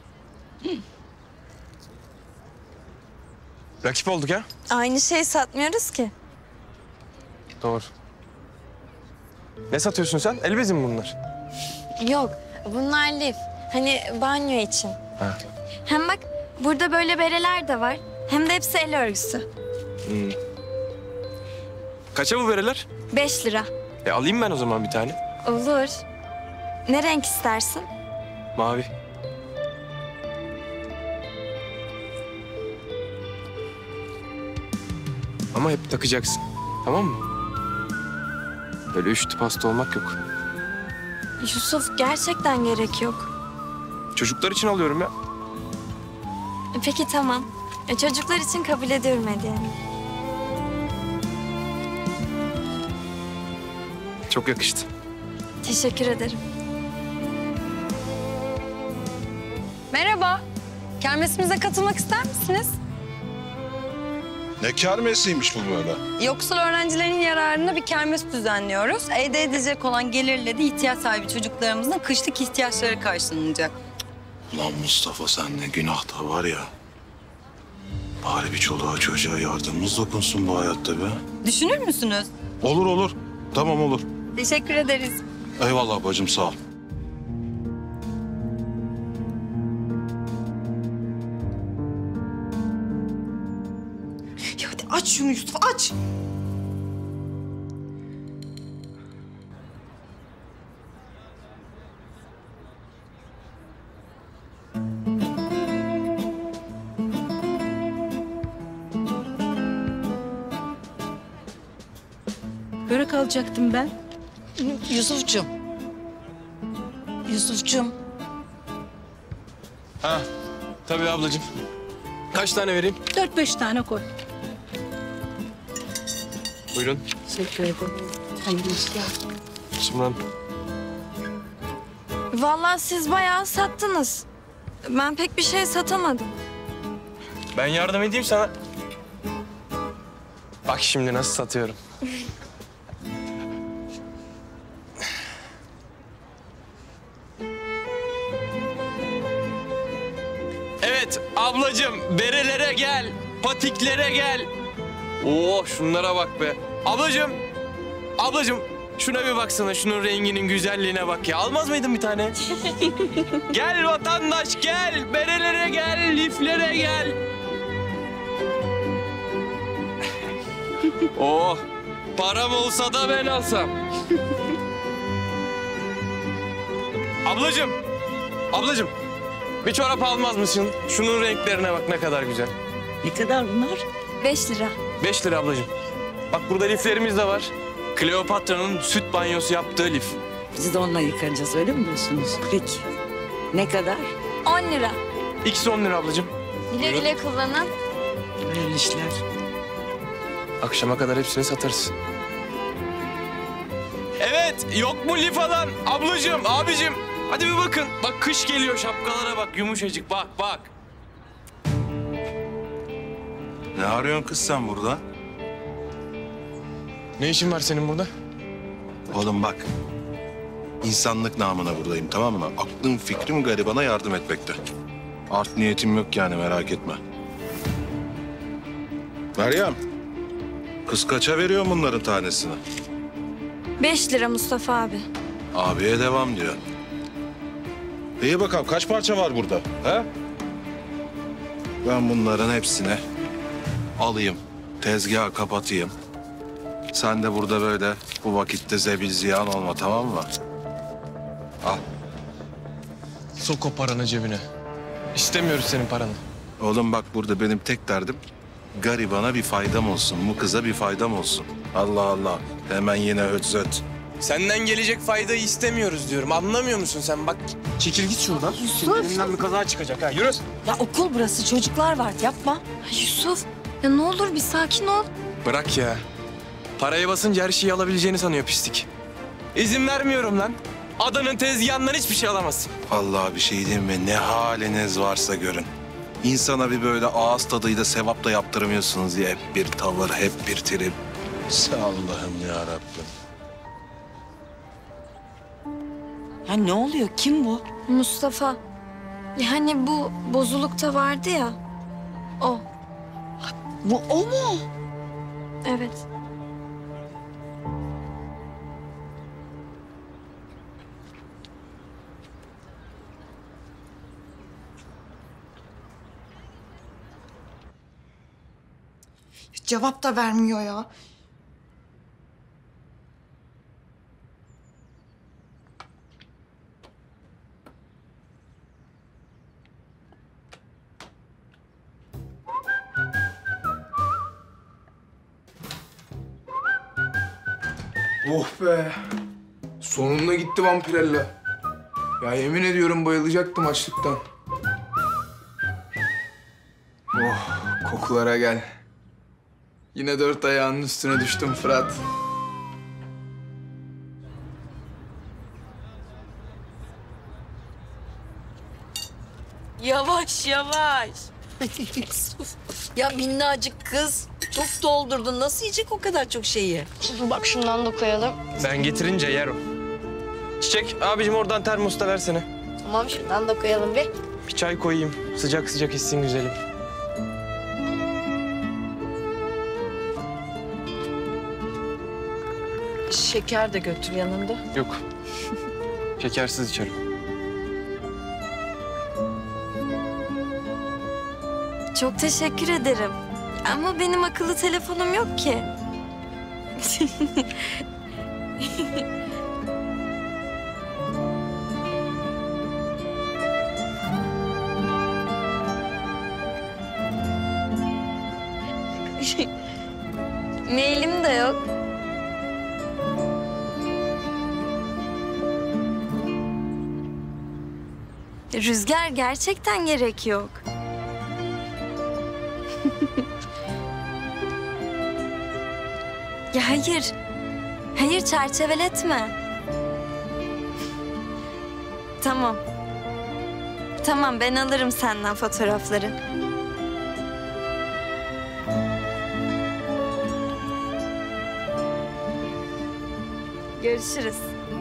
Rakip olduk ha? Aynı şeyi satmıyoruz ki. Doğru. Ne satıyorsun sen? El bezi mi bunlar? Yok, bunlar lif. Hani banyo için. Ha. Hem bak burada böyle bereler de var. Hem de hepsi el örgüsü. Hmm. Kaça bu bereler? Beş lira. E alayım ben o zaman bir tane. Olur. Ne renk istersin? Mavi. Ama hep takacaksın. Tamam mı? Böyle üç tip hasta olmak yok. Yusuf gerçekten gerek yok. Çocuklar için alıyorum ya. Peki tamam. E, çocuklar için kabul ediyorum hediyeni. Çok yakıştı. Teşekkür ederim. Merhaba. Kermesimize katılmak ister misiniz? Ne kermesiymiş bu böyle? Yoksul öğrencilerin yararına bir kermes düzenliyoruz. Elde edilecek olan gelirle de ihtiyaç sahibi çocuklarımızın kışlık ihtiyaçları karşılanacak. Ulan Mustafa sen ne günah da var ya. Bari bir çoluğa çocuğa yardımımız dokunsun bu hayatta be. Düşünür müsünüz? Olur olur. Tamam olur. Teşekkür ederiz. Eyvallah bacım sağ ol. Ya hadi aç şunu Yusuf aç. Börek alacaktım ben. Yusuf'cum. Yusuf'cum. Ha, tabii ablacığım. Kaç tane vereyim? Dört beş tane koy. Buyurun. Teşekkür ederim. Hayırlı işler. Sumran. Vallahi siz bayağı sattınız. Ben pek bir şey satamadım. Ben yardım edeyim sana. Bak şimdi nasıl satıyorum. Evet ablacığım berelere gel, patiklere gel. Oo şunlara bak be. Ablacığım, ablacığım şuna bir baksana, şunun renginin güzelliğine bak ya. Almaz mıydın bir tane? Gel vatandaş gel, berelere gel, liflere gel. Oh, param olsa da ben alsam. Ablacığım, ablacığım bir çorap almaz mısın? Şunun renklerine bak ne kadar güzel. Ne kadar bunlar? Beş lira. Beş lira ablacığım. Bak burada liflerimiz de var. Kleopatra'nın süt banyosu yaptığı lif. Bizi de onunla yıkanacağız öyle mi diyorsunuz? Peki. Ne kadar? On lira. İkisi on lira ablacığım. Güle güle kullanın. Hayırlı işler. Akşama kadar hepsini satarız. Evet, yok mu lif alan? Ablacığım, abicim. Hadi bir bakın. Bak kış geliyor, şapkalara bak. Yumuşacık, bak bak. Ne arıyorsun kız sen burada? Ne işin var senin burada? Oğlum bak. İnsanlık namına buradayım, tamam mı? Aklım fikrim garibana yardım etmekte. Art niyetim yok yani, merak etme. Meryem. Kız kaça veriyor bunların tanesini? Beş lira Mustafa abi. Abiye devam diyor. İyi bakalım, kaç parça var burada? He? Ben bunların hepsini alayım, tezgahı kapatayım. Sen de burada böyle bu vakitte zebil ziyan olma, tamam mı? Al. Sok o paranı cebine. İstemiyoruz senin paranı. Oğlum bak, burada benim tek derdim garibana bir faydam olsun, bu kıza bir faydam olsun. Allah Allah, hemen yine ötzöt. Senden gelecek faydayı istemiyoruz diyorum. Anlamıyor musun sen? Bak çekil git şuradan. Senin elinden bir kaza çıkacak ha. Yürü. Ya okul burası, çocuklar var. Yapma. Ay Yusuf, ya ne olur bir sakin ol. Bırak ya. Paraya basınca her şeyi alabileceğini sanıyor pislik. İzin vermiyorum lan. Adanın tezgahından hiçbir şey alamazsın. Vallahi bir şey diyeyim mi? Ne haliniz varsa görün. İnsana bir böyle ağız tadıyla sevap da yaptırmıyorsunuz diye hep bir tavır, hep bir trip. Allah'ım ya Rabbim. Ya ne oluyor? Kim bu? Mustafa. Yani bu bozulukta vardı ya. O. Bu o mu? Evet. Cevap da vermiyor ya. Oh be. Sonunda gitti Vampirella. Ya yemin ediyorum bayılacaktım açlıktan. Oh, kokulara gel. Yine dört ayağının üstüne düştüm Fırat. Yavaş yavaş. Yusuf. Ya minnacık kız. Çok doldurdun. Nasıl yiyecek o kadar çok şeyi? Bak şundan da koyalım. Ben getirince yer o. Çiçek abicim oradan termosta versene. Tamam şundan da koyalım bir. Bir çay koyayım. Sıcak sıcak içsin güzelim. Şeker de götür yanında. Yok. Şekersiz içerim. Çok teşekkür ederim. Ama benim akıllı telefonum yok ki. Mailim de yok. Rüzgar gerçekten gerek yok. Ya hayır. Hayır çerçeveletme. Tamam. Tamam ben alırım senden fotoğrafları. Görüşürüz.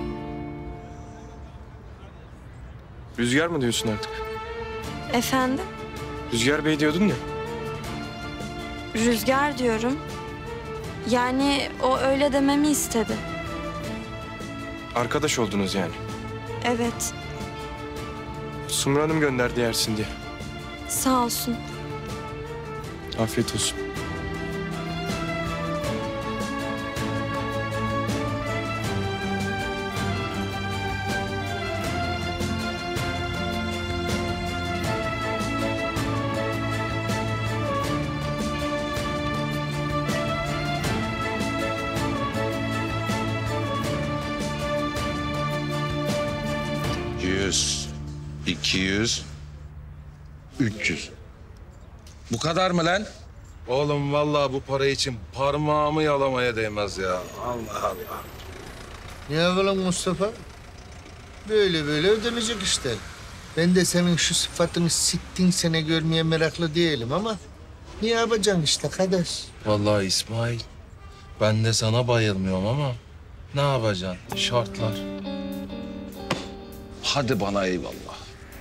Rüzgar mı diyorsun artık? Efendim? Rüzgar Bey diyordun ya. Rüzgar diyorum. Yani o öyle dememi istedi. Arkadaş oldunuz yani. Evet. Sumru Hanım gönderdi yersin diye. Sağ olsun. Afiyet olsun. Yüz, iki yüz, üç yüz. Bu kadar mı lan? Oğlum vallahi bu para için parmağımı yalamaya değmez ya. Allah Allah. Ne yapalım Mustafa? Böyle böyle ödenecek işte. Ben de senin şu sıfatını sittin sene görmeye meraklı değilim ama... ...ne yapacaksın işte kardeş? Vallahi İsmail, ben de sana bayılmıyorum ama ne yapacaksın? Şartlar. Hadi bana eyvallah.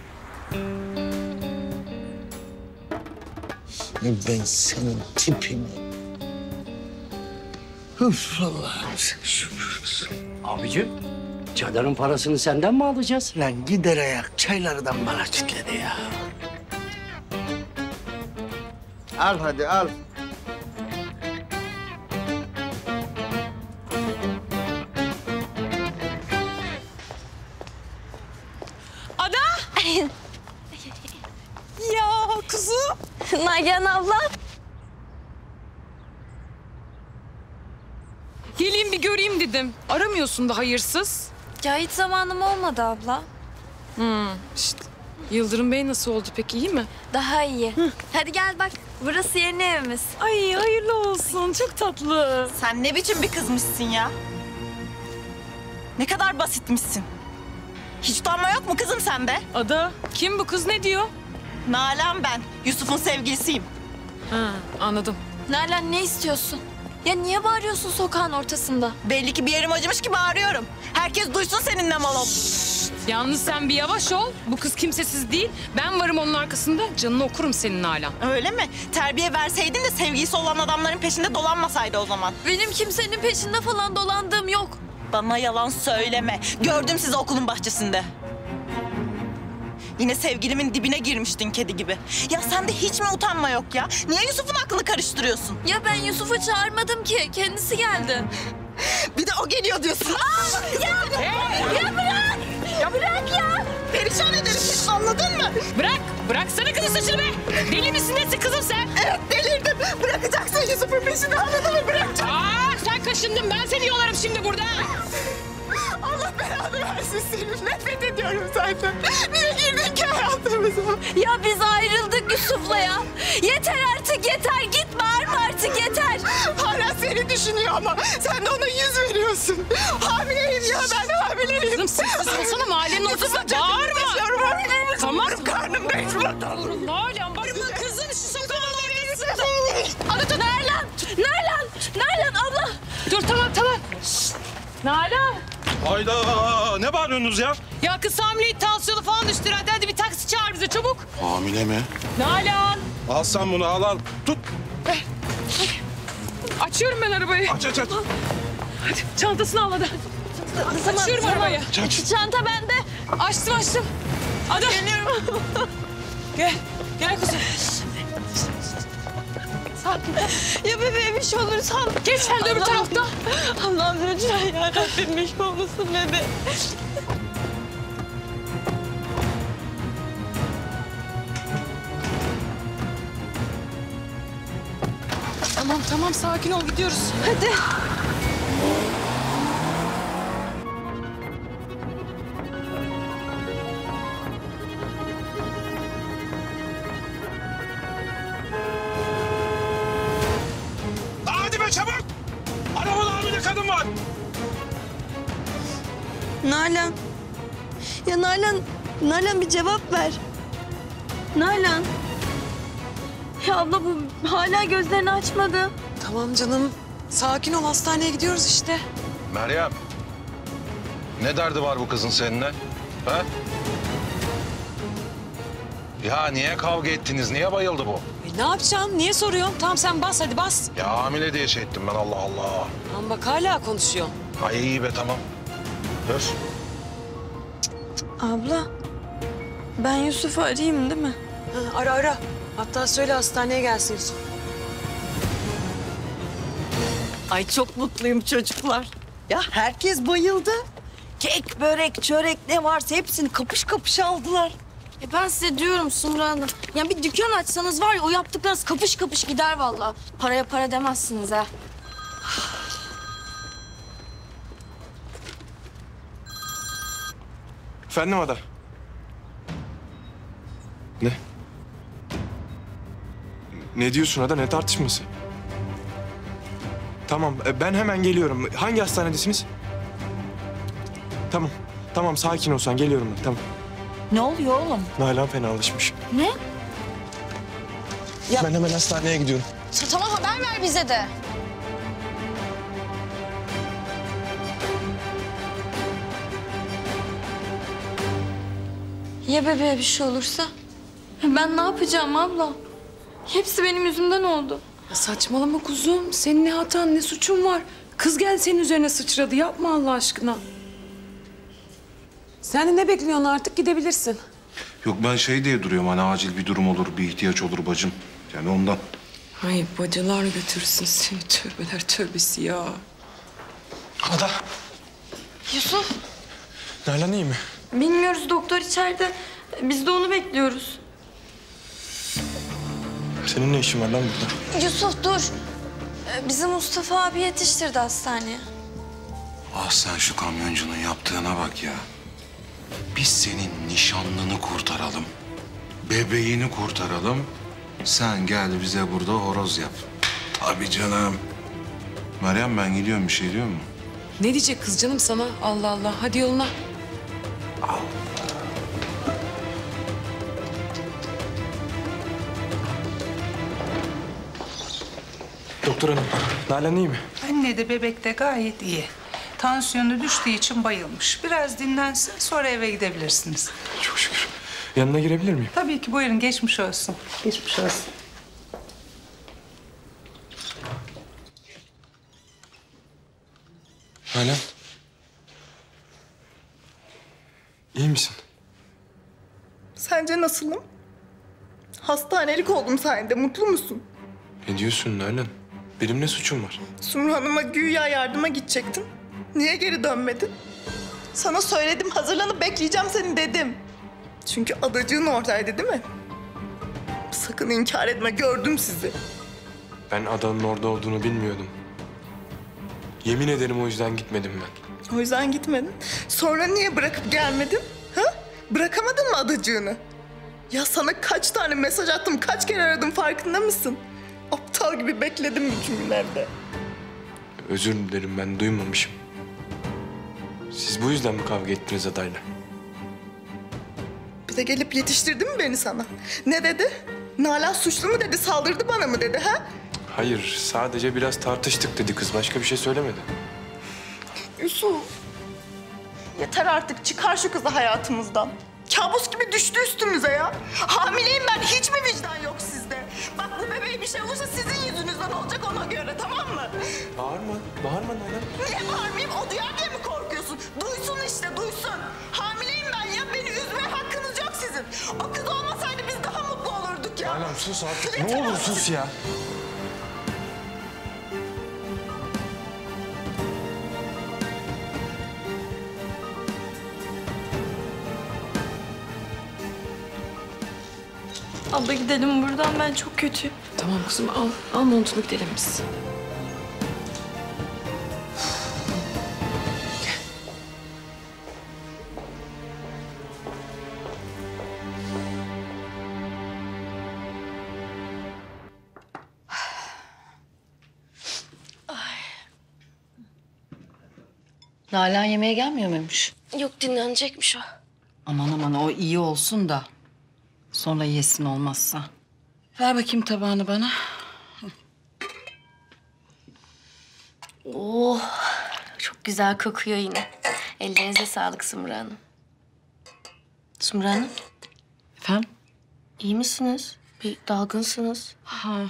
Ben senin tipini... Üf Allah'ım sen şükür. Abicim, çadırın parasını senden mi alacağız? Lan gider ayak çaylardan bana çitledi ya. Al hadi al. Ada! Ya kuzu. Nagihan abla. Geleyim bir göreyim dedim. Aramıyorsun da hayırsız. Ya hiç zamanım olmadı abla. Hmm, işte. Yıldırım Bey nasıl oldu peki, iyi mi? Daha iyi. Hadi gel bak, burası yeni evimiz. Ay hayırlı olsun, çok tatlı. Sen ne biçim bir kızmışsın ya? Ne kadar basitmişsin. Hiç utanma yok mu kızım sende? Ada, kim bu kız, ne diyor? Nalan ben, Yusuf'un sevgilisiyim. Ha, anladım. Nalan ne istiyorsun? Ya niye bağırıyorsun sokağın ortasında? Belli ki bir yerim acımış ki bağırıyorum. Herkes duysun senin ne mal ol. Yalnız sen bir yavaş ol. Bu kız kimsesiz değil. Ben varım onun arkasında. Canını okurum senin Nalan. Öyle mi? Terbiye verseydin de sevgilisi olan adamların peşinde dolanmasaydı o zaman. Benim kimsenin peşinde falan dolandığım yok. Bana yalan söyleme. Gördüm sizi okulun bahçesinde. Yine sevgilimin dibine girmiştin kedi gibi. Ya sende hiç mi utanma yok ya? Niye Yusuf'un aklını karıştırıyorsun? Ya ben Yusuf'u çağırmadım ki. Kendisi geldi. Bir de o geliyor diyorsun. Aa, ya, ya bırak! Ya bırak ya! Perişan ederim seni, anladın mı? Bırak! Bıraksana kızın saçını be! Deli misin nesin kızım sen? Evet delirdim. Bırakacaksın Yusuf'un peşini, anladın mı? Bırakacaksın. Aa, sen kaşındın, ben seni yolarım şimdi burada. Allah belanı versin seni. Nefret ediyorum zaten. Niye girdin ki hayatımıza? Ya biz ayrıldık Yusuf'la ya. Yeter artık yeter. Git bağırma artık yeter. Hala seni düşünüyor ama sen de ona yüz veriyorsun. Hamileyim ya, ben hamileyim. Kızım sessiz olsana, mahallenin ortasında bağırma. Hamileyim. Tamam. Karnımdayım. Nalan bağırma kızım, şu sokağın ortasında. Ada tut. Nalan! Nalan! Nalan abla! Dur tamam tamam. Nalan! Hayda, ne bağırıyorsunuz ya? Ya kız hamileydi, tansiyonu falan düştü herhalde. Hadi bir taksi çağır bize çabuk. Hamile mi? Nalan! Al sen bunu, al al. Tut. Açıyorum ben arabayı. Aç aç aç. Hadi çantasını al hadi. Tamam, Açıyorum tamam. arabayı. Aç, aç. Çanta bende. Açtım açtım. Hadi. Geliyorum. Gel. Gel kızım. Sakin. Ya bebeğim bir şey olursa. Geç sen de öbür tarafta. Allah'ım lütfen ya Rabbim bir şey olmasın bebe. Tamam tamam sakin ol, gidiyoruz. Hadi. Hadi be çabuk. Arabada hamile kadın var. Nalan. Ya Nalan, Nalan bir cevap ver. Nalan. Ya abla bu hala gözlerini açmadı. Tamam canım. Sakin ol, hastaneye gidiyoruz işte. Meryem, ne derdi var bu kızın seninle? Ha? Ya niye kavga ettiniz? Niye bayıldı bu? E, ne yapacaksın? Niye soruyorsun? Tamam sen bas hadi bas. Ya hamile diye şey ettim ben, Allah Allah. Tamam bak hala konuşuyor. Ay iyi be, tamam. Dur. Abla, ben Yusuf'u arayayım değil mi? Ha, ara ara. Hatta söyle hastaneye gelsin Yusuf. Ay çok mutluyum çocuklar. Ya herkes bayıldı. Kek, börek, çörek ne varsa hepsini kapış kapış aldılar. E ben size diyorum Sumru Hanım. Ya bir dükkan açsanız var ya o yaptıklarınız kapış kapış gider vallahi. Paraya para demezsiniz ha. Efendim Ada? Ne? Ne diyorsun Ada? Ne tartışması? Tamam, e, ben hemen geliyorum. Hangi hastanedesiniz? Tamam, tamam sakin ol sen. Geliyorum ben, tamam. Ne oluyor oğlum? Nalan fenalaşmış. Ne? Ben hemen hastaneye gidiyorum. Tamam haber ver bize de. Ya bebeğe bir şey olursa? Ben ne yapacağım abla? Hepsi benim yüzümden oldu. Ya saçmalama kuzum. Senin ne hatan ne suçun var? Kız gel senin üzerine sıçradı. Yapma Allah aşkına. Sen de ne bekliyorsun artık gidebilirsin. Yok ben şey diye duruyorum hani acil bir durum olur, bir ihtiyaç olur bacım. Yani ondan. Ay bacılar götürsün seni. Tövbeler tövbesi ya. Ada. Yusuf, Nalan iyi mi? bilmiyoruz doktor içeride. Biz de onu bekliyoruz. Senin ne işin var lan burada? Yusuf dur. Ee, Bizi Mustafa abi yetiştirdi hastaneye. Ah sen şu kamyoncunun yaptığına bak ya. Biz senin nişanlını kurtaralım. Bebeğini kurtaralım. Sen gel bize burada horoz yap. Tabii canım. Meryem ben gidiyorum, bir şey diyor mu? Ne diyecek kız canım sana? Allah Allah. Hadi yoluna. Doktor hanım, Nalan iyi mi? Anne de bebek de gayet iyi. Tansiyonu düştüğü için bayılmış. Biraz dinlensin sonra eve gidebilirsiniz. Çok şükür. Yanına girebilir miyim? Tabii ki buyurun geçmiş olsun. Geçmiş olsun. Nalan. İyi misin? Sence nasılım? Hastanelik oldum sayende. Mutlu musun? Ne diyorsun Nalan? Benim ne suçum var? Sumru Hanım'a güya yardıma gidecektin. Niye geri dönmedin? Sana söyledim, hazırlanıp bekleyeceğim seni dedim. Çünkü adacığın oradaydı değil mi? Sakın inkar etme, gördüm sizi. Ben adanın orada olduğunu bilmiyordum. Yemin ederim o yüzden gitmedim ben. O yüzden gitmedin. Sonra niye bırakıp gelmedin? Ha? Bırakamadın mı adacığını? Ya sana kaç tane mesaj attım, kaç kere aradım farkında mısın? Aptal gibi bekledim bütün gün evde. Özür dilerim ben duymamışım. Siz bu yüzden mi kavga ettiniz adayla? Bir de gelip yetiştirdi mi beni sana? Ne dedi? Nalan suçlu mu dedi, saldırdı bana mı dedi ha? Hayır, sadece biraz tartıştık dedi kız. Başka bir şey söylemedi. Yusuf. Yeter artık, çıkar şu kızı hayatımızdan. Kabus gibi düştü üstümüze ya. Hamileyim ben, hiç mi vicdan yok sizde? Bak bu bebeğe bir şey olursa sizin yüzünüzden olacak ona göre, tamam mı? Bağırma, bağırma Nalan. Niye bağırmayayım? O duyar diye mi korkuyorsun? Duysun işte, duysun. Hamileyim ben ya, beni üzmeye hakkınız yok sizin. O kız olmasaydı biz daha mutlu olurduk ya. Nalan sus artık. Ne olur sus ya. Abla gidelim buradan, ben çok kötüyüm. Tamam kızım al. Al montunu gidelim biz. Nalan yemeğe gelmiyor muymuş? Yok dinlenecekmiş o. Aman aman o iyi olsun da sonra yesin olmazsa. Ver bakayım tabağını bana. Oh, çok güzel kokuyor yine. Ellerinize sağlık Sumru Hanım. Sumru Hanım. Efendim? İyi misiniz? Bir dalgınsınız. Ha.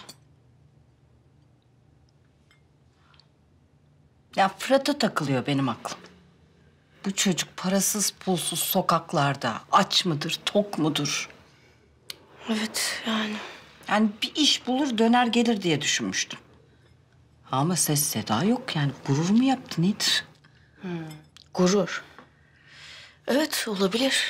Ya Fırat'a takılıyor benim aklım. Bu çocuk parasız pulsuz sokaklarda aç mıdır, tok mudur? Evet yani. Yani bir iş bulur döner gelir diye düşünmüştüm. Ama ses seda yok yani. Gurur mu yaptı nedir? Hmm, gurur. Evet olabilir.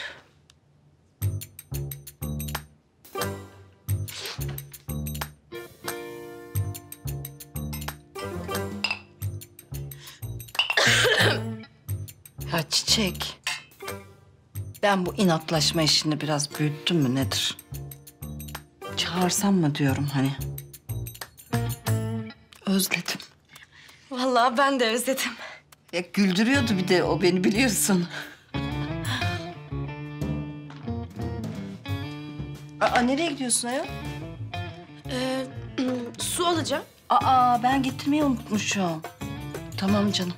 Ya Çiçek, ben bu inatlaşma işini biraz büyüttüm mü nedir? Çağırsam mı diyorum hani. Özledim. Vallahi ben de özledim. Ya güldürüyordu bir de o beni biliyorsun. Aa nereye gidiyorsun ayol? Ee, su alacağım. Aa ben getirmeyi unutmuşum. Tamam canım.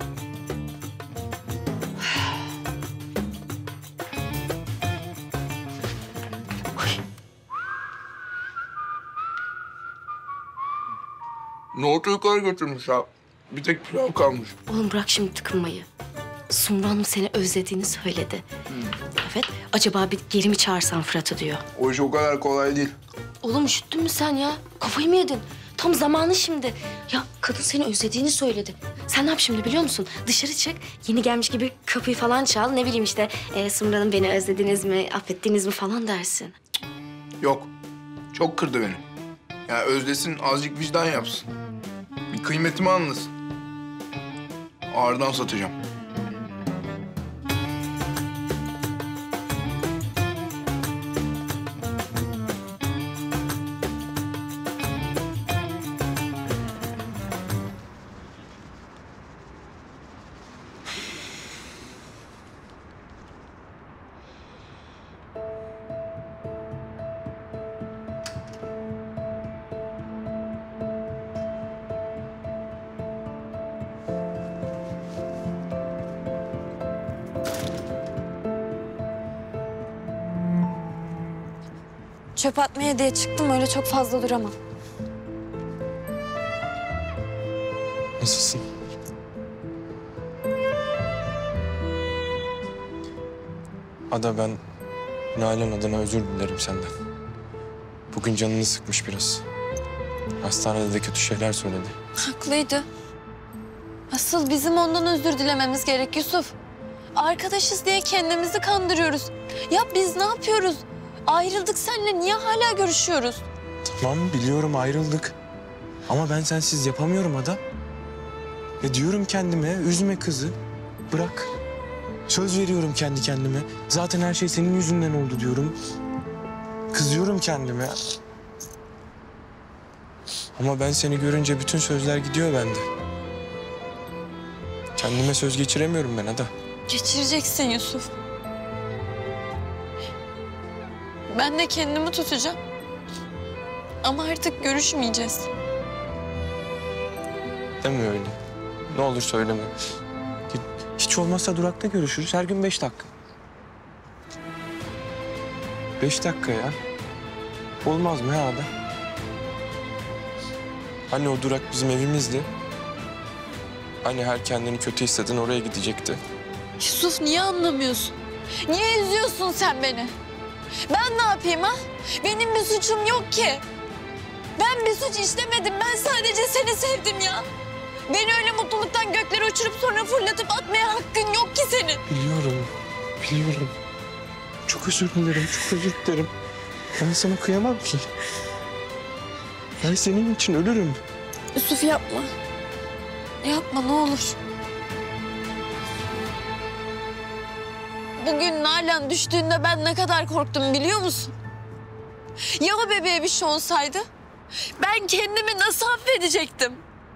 Nohutu yukarı götürmüş ha. Bir tek pilav kalmış. Oğlum bırak şimdi tıkınmayı. Sumru Hanım seni özlediğini söyledi. Evet. Acaba bir geri mi çağırsam Fırat'ı diyor. O iş o kadar kolay değil. Oğlum üşüttün mü sen ya? Kafayı mı yedin? Tam zamanı şimdi. Ya kadın seni özlediğini söyledi. Sen ne yap şimdi biliyor musun? Dışarı çık, yeni gelmiş gibi kapıyı falan çal. Ne bileyim işte e, Sumru Hanım beni özlediniz mi, affettiniz mi falan dersin. Yok. Çok kırdı beni. Ya özlesin, azıcık vicdan yapsın. Bir kıymetimi anlasın. Ağırdan satacağım. Çöp atmaya diye çıktım, öyle çok fazla duramam. Nasılsın? Ada ben Nalan adına özür dilerim senden. Bugün canını sıkmış biraz. Hastanede de kötü şeyler söyledi. Haklıydı. Asıl bizim ondan özür dilememiz gerek Yusuf. Arkadaşız diye kendimizi kandırıyoruz. Ya biz ne yapıyoruz? Ayrıldık seninle, niye hala görüşüyoruz? Tamam biliyorum ayrıldık. Ama ben sensiz yapamıyorum Ada. Ya diyorum kendime üzme kızı. Bırak. Söz veriyorum kendi kendime. Zaten her şey senin yüzünden oldu diyorum. Kızıyorum kendime. Ama ben seni görünce bütün sözler gidiyor bende. Kendime söz geçiremiyorum ben Ada. Geçireceksin Yusuf. Ben de kendimi tutacağım. Ama artık görüşmeyeceğiz. Deme öyle. Ne olur söyleme. Hiç olmazsa durakta görüşürüz. Her gün beş dakika. Beş dakika ya. Olmaz mı ya Ada? Hani o durak bizim evimizdi. Hani her kendini kötü hissedin oraya gidecekti. Yusuf niye anlamıyorsun? Niye üzüyorsun sen beni? Ben ne yapayım ha? Benim bir suçum yok ki. Ben bir suç işlemedim. Ben sadece seni sevdim ya. Beni öyle mutluluktan göklere uçurup sonra fırlatıp atmaya hakkın yok ki senin. Biliyorum, biliyorum. Çok özür dilerim, çok özür dilerim. Ben sana kıyamam ki. Ben senin için ölürüm. Yusuf yapma. Yapma ne olur. Bugün Nalan düştüğünde ben ne kadar korktum biliyor musun? Ya o bebeğe bir şey olsaydı? Ben kendimi nasıl affedecektim?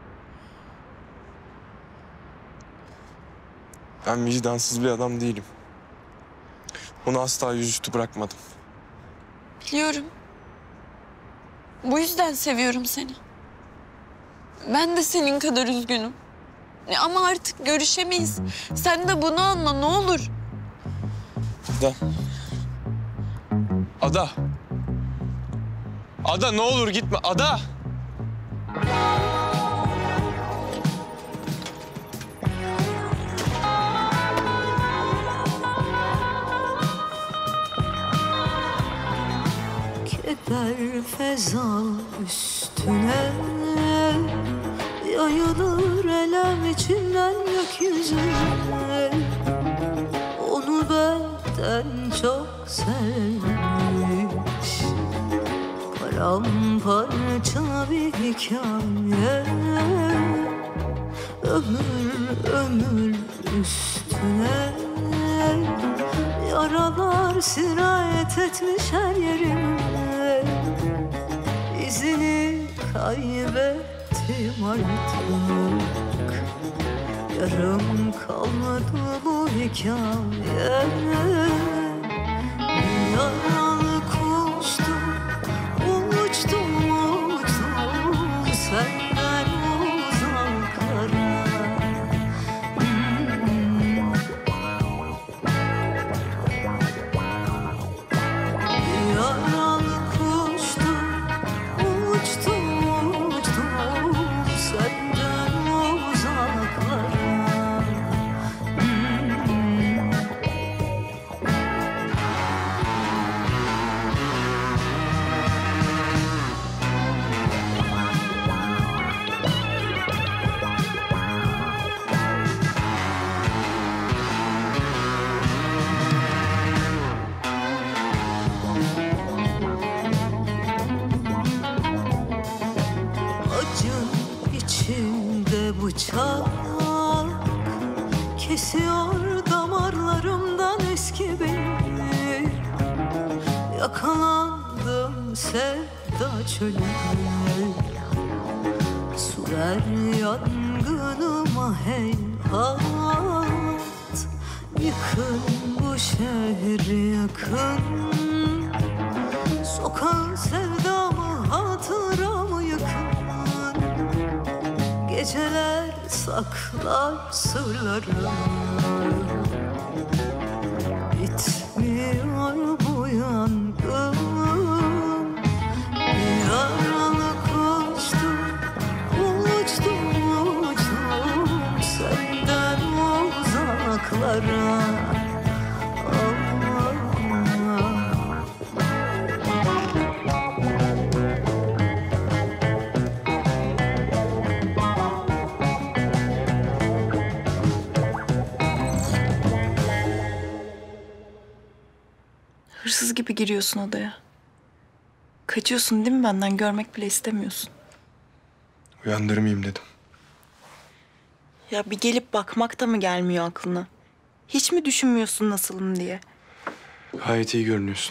Ben vicdansız bir adam değilim. Onu asla yüzüstü bırakmadım. Biliyorum. Bu yüzden seviyorum seni. Ben de senin kadar üzgünüm. Ama artık görüşemeyiz. Sen de bunu anla ne olur. Ada. Ada. Ada ne olur gitme. Ada. Keder fezal üstüne yayılır elem içinden gökyüzüne. Onu benden çok sevmiş paramparça bir hikaye. Ömür ömür üstüne yaralar sirayet etmiş her yerime. İzini kaybettim sevdim artık. Yarım kalmadı bu hikaye. Yaralı kuştum, uçtum uçtum senden uzaklara. Yaralı kuştum, uçtum uçtum senden uzaklara. Acın içinde bıçak kesiyor damarlarımdan eski bir. Yakalandım sevda çölüne. Su ver yangınıma heyhat. Yıkın bu şehri yakın. Sokağın sevdamı hatıramı yıkın. Geceler saklar sırları. Bitmiyor bu yangın. Yaralı kuştum, uçtum uçtum senden uzaklara. Hırsız gibi giriyorsun odaya. Kaçıyorsun değil mi benden? Görmek bile istemiyorsun. Uyandırmayayım dedim. Ya bir gelip bakmak da mı gelmiyor aklına? Hiç mi düşünmüyorsun nasılım diye? Gayet iyi görünüyorsun.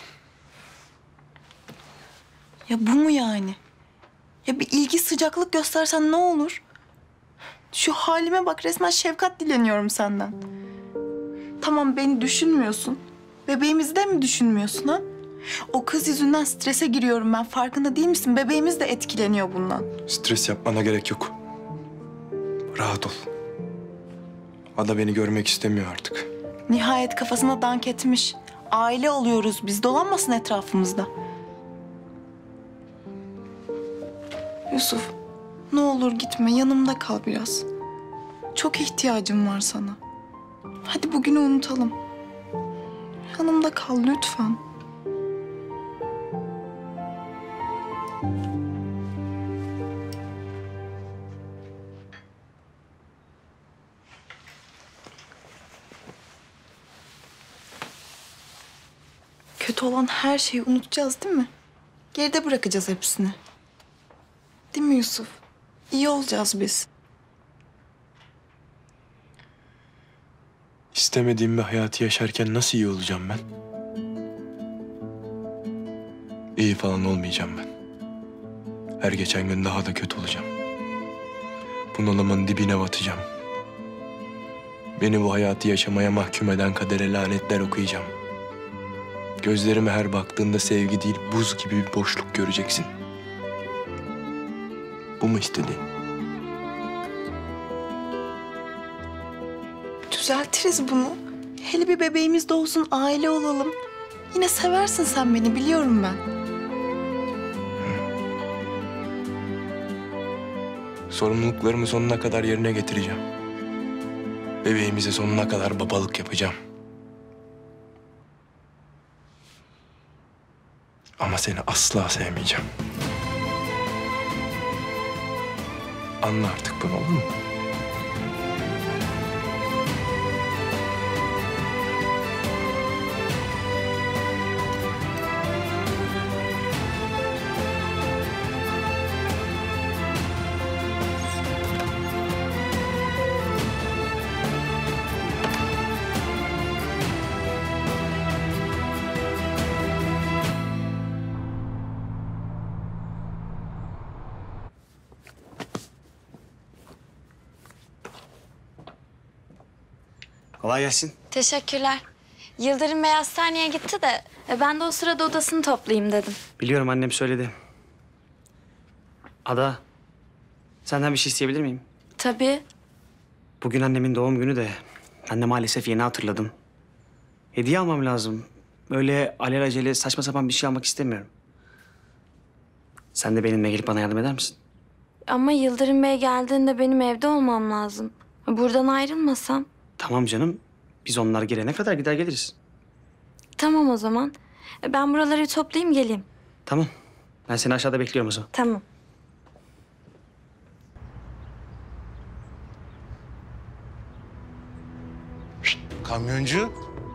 Ya bu mu yani? Ya bir ilgi sıcaklık göstersen ne olur? Şu halime bak, resmen şefkat dileniyorum senden. Tamam, beni düşünmüyorsun. Bebeğimizi de mi düşünmüyorsun ha? O kız yüzünden strese giriyorum ben. Farkında değil misin? Bebeğimiz de etkileniyor bundan. Stres yapmana gerek yok. Rahat ol. Ada beni görmek istemiyor artık. Nihayet kafasına dank etmiş. Aile oluyoruz biz. Dolanmasın etrafımızda. Yusuf, ne olur gitme. Yanımda kal biraz. Çok ihtiyacım var sana. Hadi bugünü unutalım. Yanımda kal lütfen. Kötü olan her şeyi unutacağız değil mi? Geride bırakacağız hepsini. Değil mi Yusuf? İyi olacağız biz. İstemediğim bir hayatı yaşarken nasıl iyi olacağım ben? İyi falan olmayacağım ben. Her geçen gün daha da kötü olacağım. Bunalımın dibine batacağım. Beni bu hayatı yaşamaya mahkum eden kadere lanetler okuyacağım. Gözlerime her baktığında sevgi değil, buz gibi bir boşluk göreceksin. Bu mu istediğin? Düzeltiriz bunu. Hele bir bebeğimiz doğsun, aile olalım. Yine seversin sen beni, biliyorum ben. Sorumluluklarımı sonuna kadar yerine getireceğim. Bebeğimize sonuna kadar babalık yapacağım. Ama seni asla sevmeyeceğim. Anla artık bunu, olur mu? Kolay gelsin. Teşekkürler. Yıldırım Bey hastaneye gitti de e, ben de o sırada odasını toplayayım dedim. Biliyorum, annem söyledi. Ada, senden bir şey isteyebilir miyim? Tabii. Bugün annemin doğum günü de ben de maalesef yeni hatırladım. Hediye almam lazım. Öyle alelacele saçma sapan bir şey almak istemiyorum. Sen de benimle gelip bana yardım eder misin? Ama Yıldırım Bey geldiğinde benim evde olmam lazım. Buradan ayrılmasam. Tamam canım. Biz onlar gelene kadar gider geliriz. Tamam o zaman. E, Ben buraları toplayayım geleyim. Tamam. Ben seni aşağıda bekliyorum o zaman. Tamam. Kamyoncu.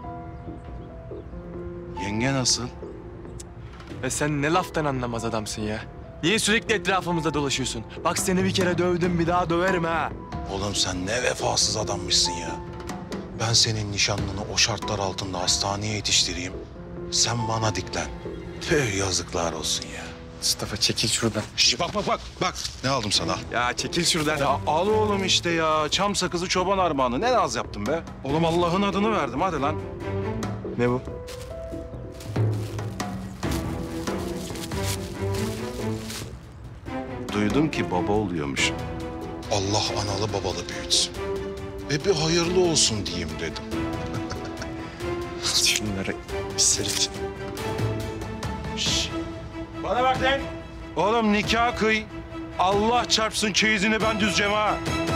Yenge nasıl? E sen ne laftan anlamaz adamsın ya. Niye sürekli etrafımızda dolaşıyorsun? Bak seni bir kere dövdüm, bir daha döverim ha. Oğlum sen ne vefasız adammışsın ya. Ben senin nişanlını o şartlar altında hastaneye yetiştireyim. Sen bana diklen. Tüh, yazıklar olsun ya. Mustafa çekil şuradan. Şş, bak bak bak bak. Ne aldım sana? Ya çekil şuradan. Ya al oğlum işte ya. Çam sakızı çoban armağanı. Ne naz yaptın be? Oğlum Allah'ın adını verdim. Hadi lan. Ne bu? Duydum ki baba oluyormuş. Allah analı babalı büyütsün. Ve bir hayırlı olsun diyeyim dedim. Şunları sırf. Bana bak lan. Oğlum nikah kıy. Allah çarpsın çeyizini ben düzeceğim ha.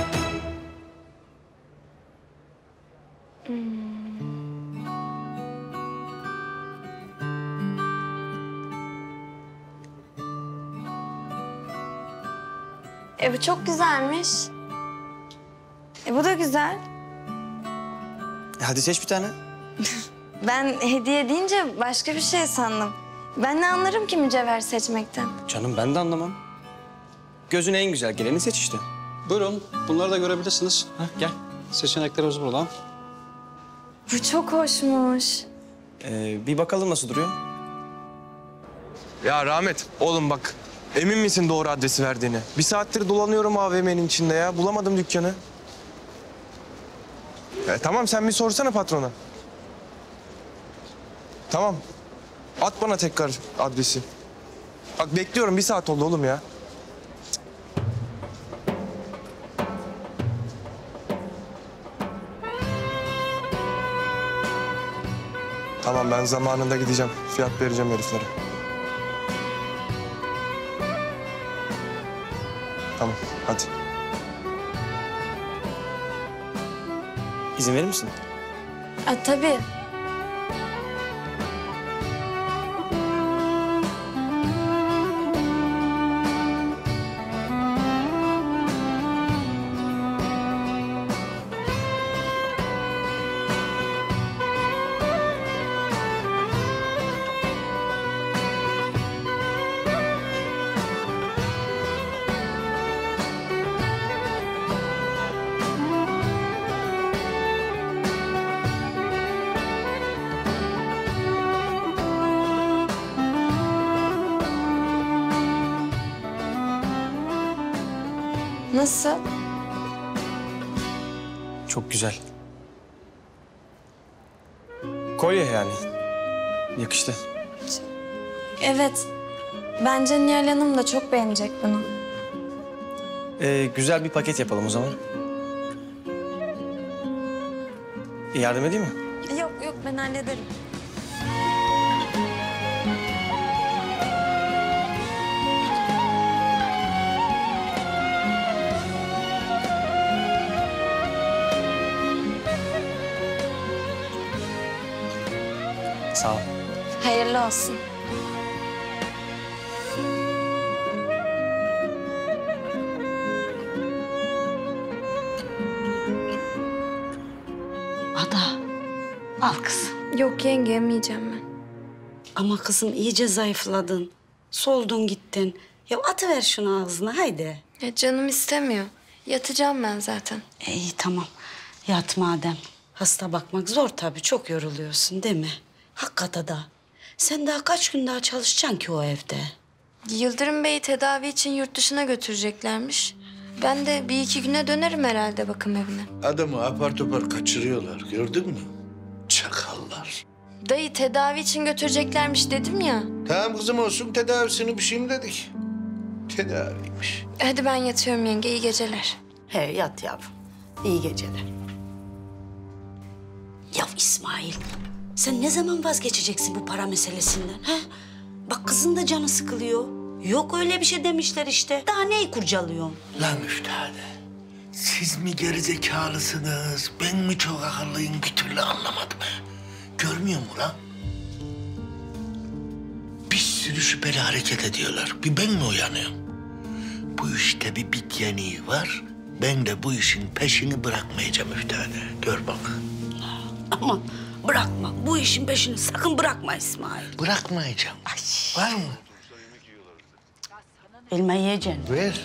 E bu çok güzelmiş. E bu da güzel. Hadi seç bir tane. Ben hediye deyince başka bir şey sandım. Ben ne anlarım ki mücevher seçmekten? Canım ben de anlamam. Gözüne en güzel geleni seç işte. Buyurun, bunları da görebilirsiniz. Heh, gel. Seçeneklerimiz burada. Bu çok hoşmuş. Ee, bir bakalım nasıl duruyor. Ya Rahmet, oğlum bak. Emin misin doğru adresi verdiğini? Bir saattir dolanıyorum A V M'nin içinde ya. Bulamadım dükkanı. Ya, tamam sen bir sorsana patrona. Tamam. At bana tekrar adresi. Bak bekliyorum. Bir saat oldu oğlum ya. Tamam ben zamanında gideceğim. Fiyat vereceğim heriflere. Tamam hadi. İzin verir misin? A, tabii. Nasıl? Çok güzel. Kolye yani. Yakıştı. Evet. Bence Nihal Hanım da çok beğenecek bunu. Ee, güzel bir paket yapalım o zaman. Yardım edeyim mi? Yok yok ben hallederim. Sağ ol. Hayırlı olsun. Ada, al kızım. Yok yenge yemeyeceğim ben. Ama kızım iyice zayıfladın. Soldun gittin. Ya atıver şunu ağzına haydi. Ya canım istemiyor. Yatacağım ben zaten. İyi tamam. Yat madem. Hasta bakmak zor tabii. Çok yoruluyorsun değil mi? Hakikaten da. Sen daha kaç gün daha çalışacaksın ki o evde? Yıldırım Bey'i tedavi için yurt dışına götüreceklermiş. Ben de bir iki güne dönerim herhalde bakım evine. Adamı apar topar kaçırıyorlar, gördün mü? Çakallar. Dayı tedavi için götüreceklermiş dedim ya. Tamam kızım olsun, tedavisini bir şey mi dedik? Tedaviymiş. Hadi ben yatıyorum yenge, iyi geceler. He yat yavrum. İyi geceler. Ya İsmail, sen ne zaman vazgeçeceksin bu para meselesinden? He? Bak kızın da canı sıkılıyor. Yok öyle bir şey demişler işte. Daha neyi kurcalıyorsun? Lan üftade, siz mi gerizekalısınız, ben mi çok akıllıyım bir türlü anlamadım. Görmüyor mu lan? Bir sürü şüpheli hareket ediyorlar. Bir ben mi uyanıyorum? Bu işte bir bit yeniği var. Ben de bu işin peşini bırakmayacağım üftade. Gör bak. Ama bırakma. Bu işin peşini sakın bırakma İsmail. Bırakmayacağım. Var mı? Elma yiyeceksin. Ver.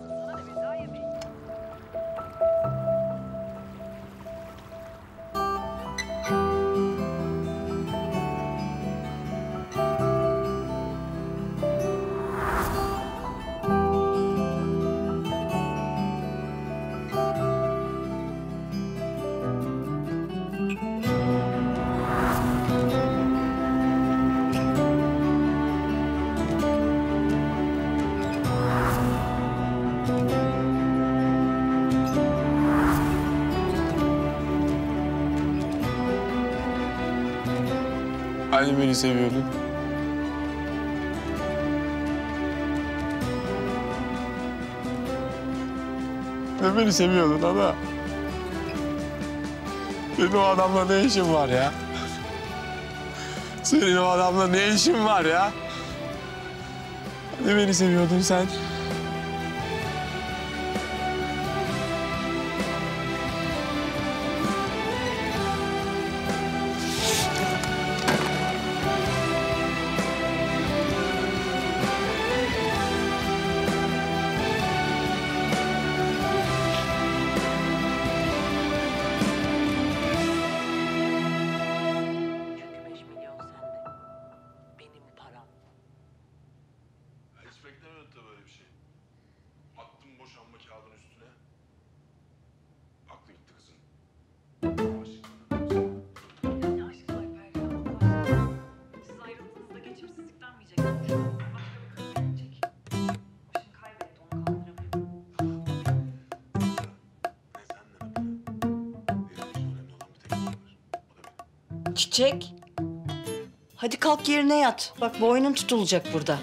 Hani beni seviyordun? Ne beni seviyordun ana? Senin o adamla ne işin var ya? Senin o adamla ne işin var ya? Ne beni seviyordun sen? Hiç beklemiyordum tabii böyle bir şey. Attım boşanma kağıdının üstüne. Aklı gitti kızın. Çiçek. Hadi kalk yerine yat. Bak boynun tutulacak burada.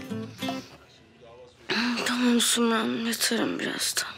Tamam Sumru Hanım, yatarım birazdan.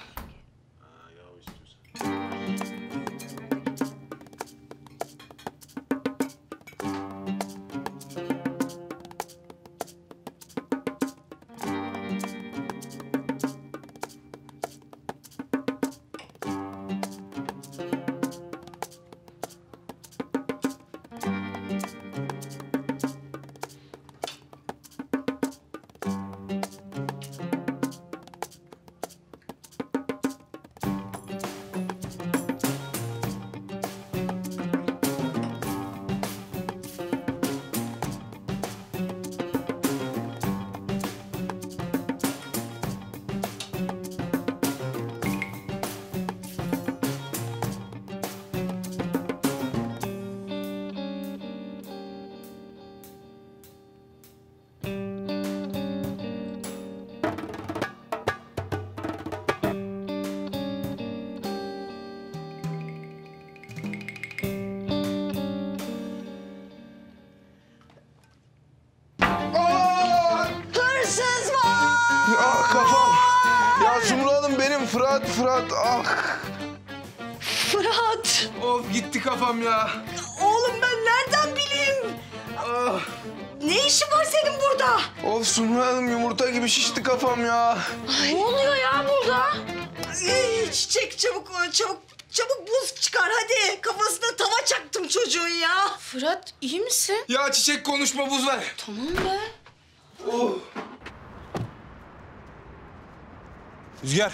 Hırsız var! Ah kafam. Ya Sumru Hanım benim Fırat, Fırat. Ah. Fırat! Of gitti kafam ya. Oğlum ben nereden bileyim? Ah. Ne işin var senin burada? Of Sumru Hanım yumurta gibi şişti kafam ya. Ne oluyor ya burada? Ay, çiçek çabuk çabuk çabuk buz çıkar hadi. Kafasına tava çaktım çocuğun ya. Fırat iyi misin? Ya Çiçek konuşma buz ver. Tamam be. Oh. Rüzgar.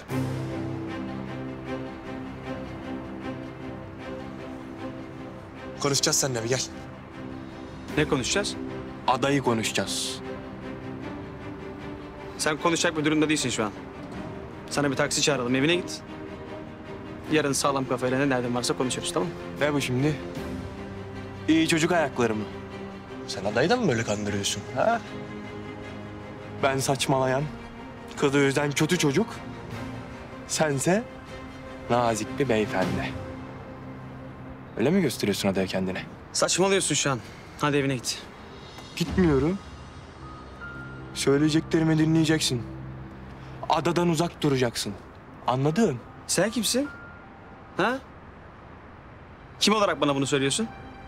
Konuşacağız seninle bir gel. Ne konuşacağız? Adayı konuşacağız. Sen konuşacak bir durumda değilsin şu an. Sana bir taksi çağıralım, evine git. Yarın sağlam kafayla ne derdin varsa konuşuruz, tamam mı? Ne bu şimdi? İyi çocuk ayakları mı? Sen adayı da mı böyle kandırıyorsun? Ha? Ben saçmalayan, kızı üzen kötü çocuk. Sense nazik bir beyefendi. Öyle mi gösteriyorsun adaya kendine? Saçmalıyorsun şu an. Hadi evine git. Gitmiyorum. Söyleyeceklerimi dinleyeceksin. Adadan uzak duracaksın. Anladın? Sen kimsin? Ha? Kim olarak bana bunu söylüyorsun?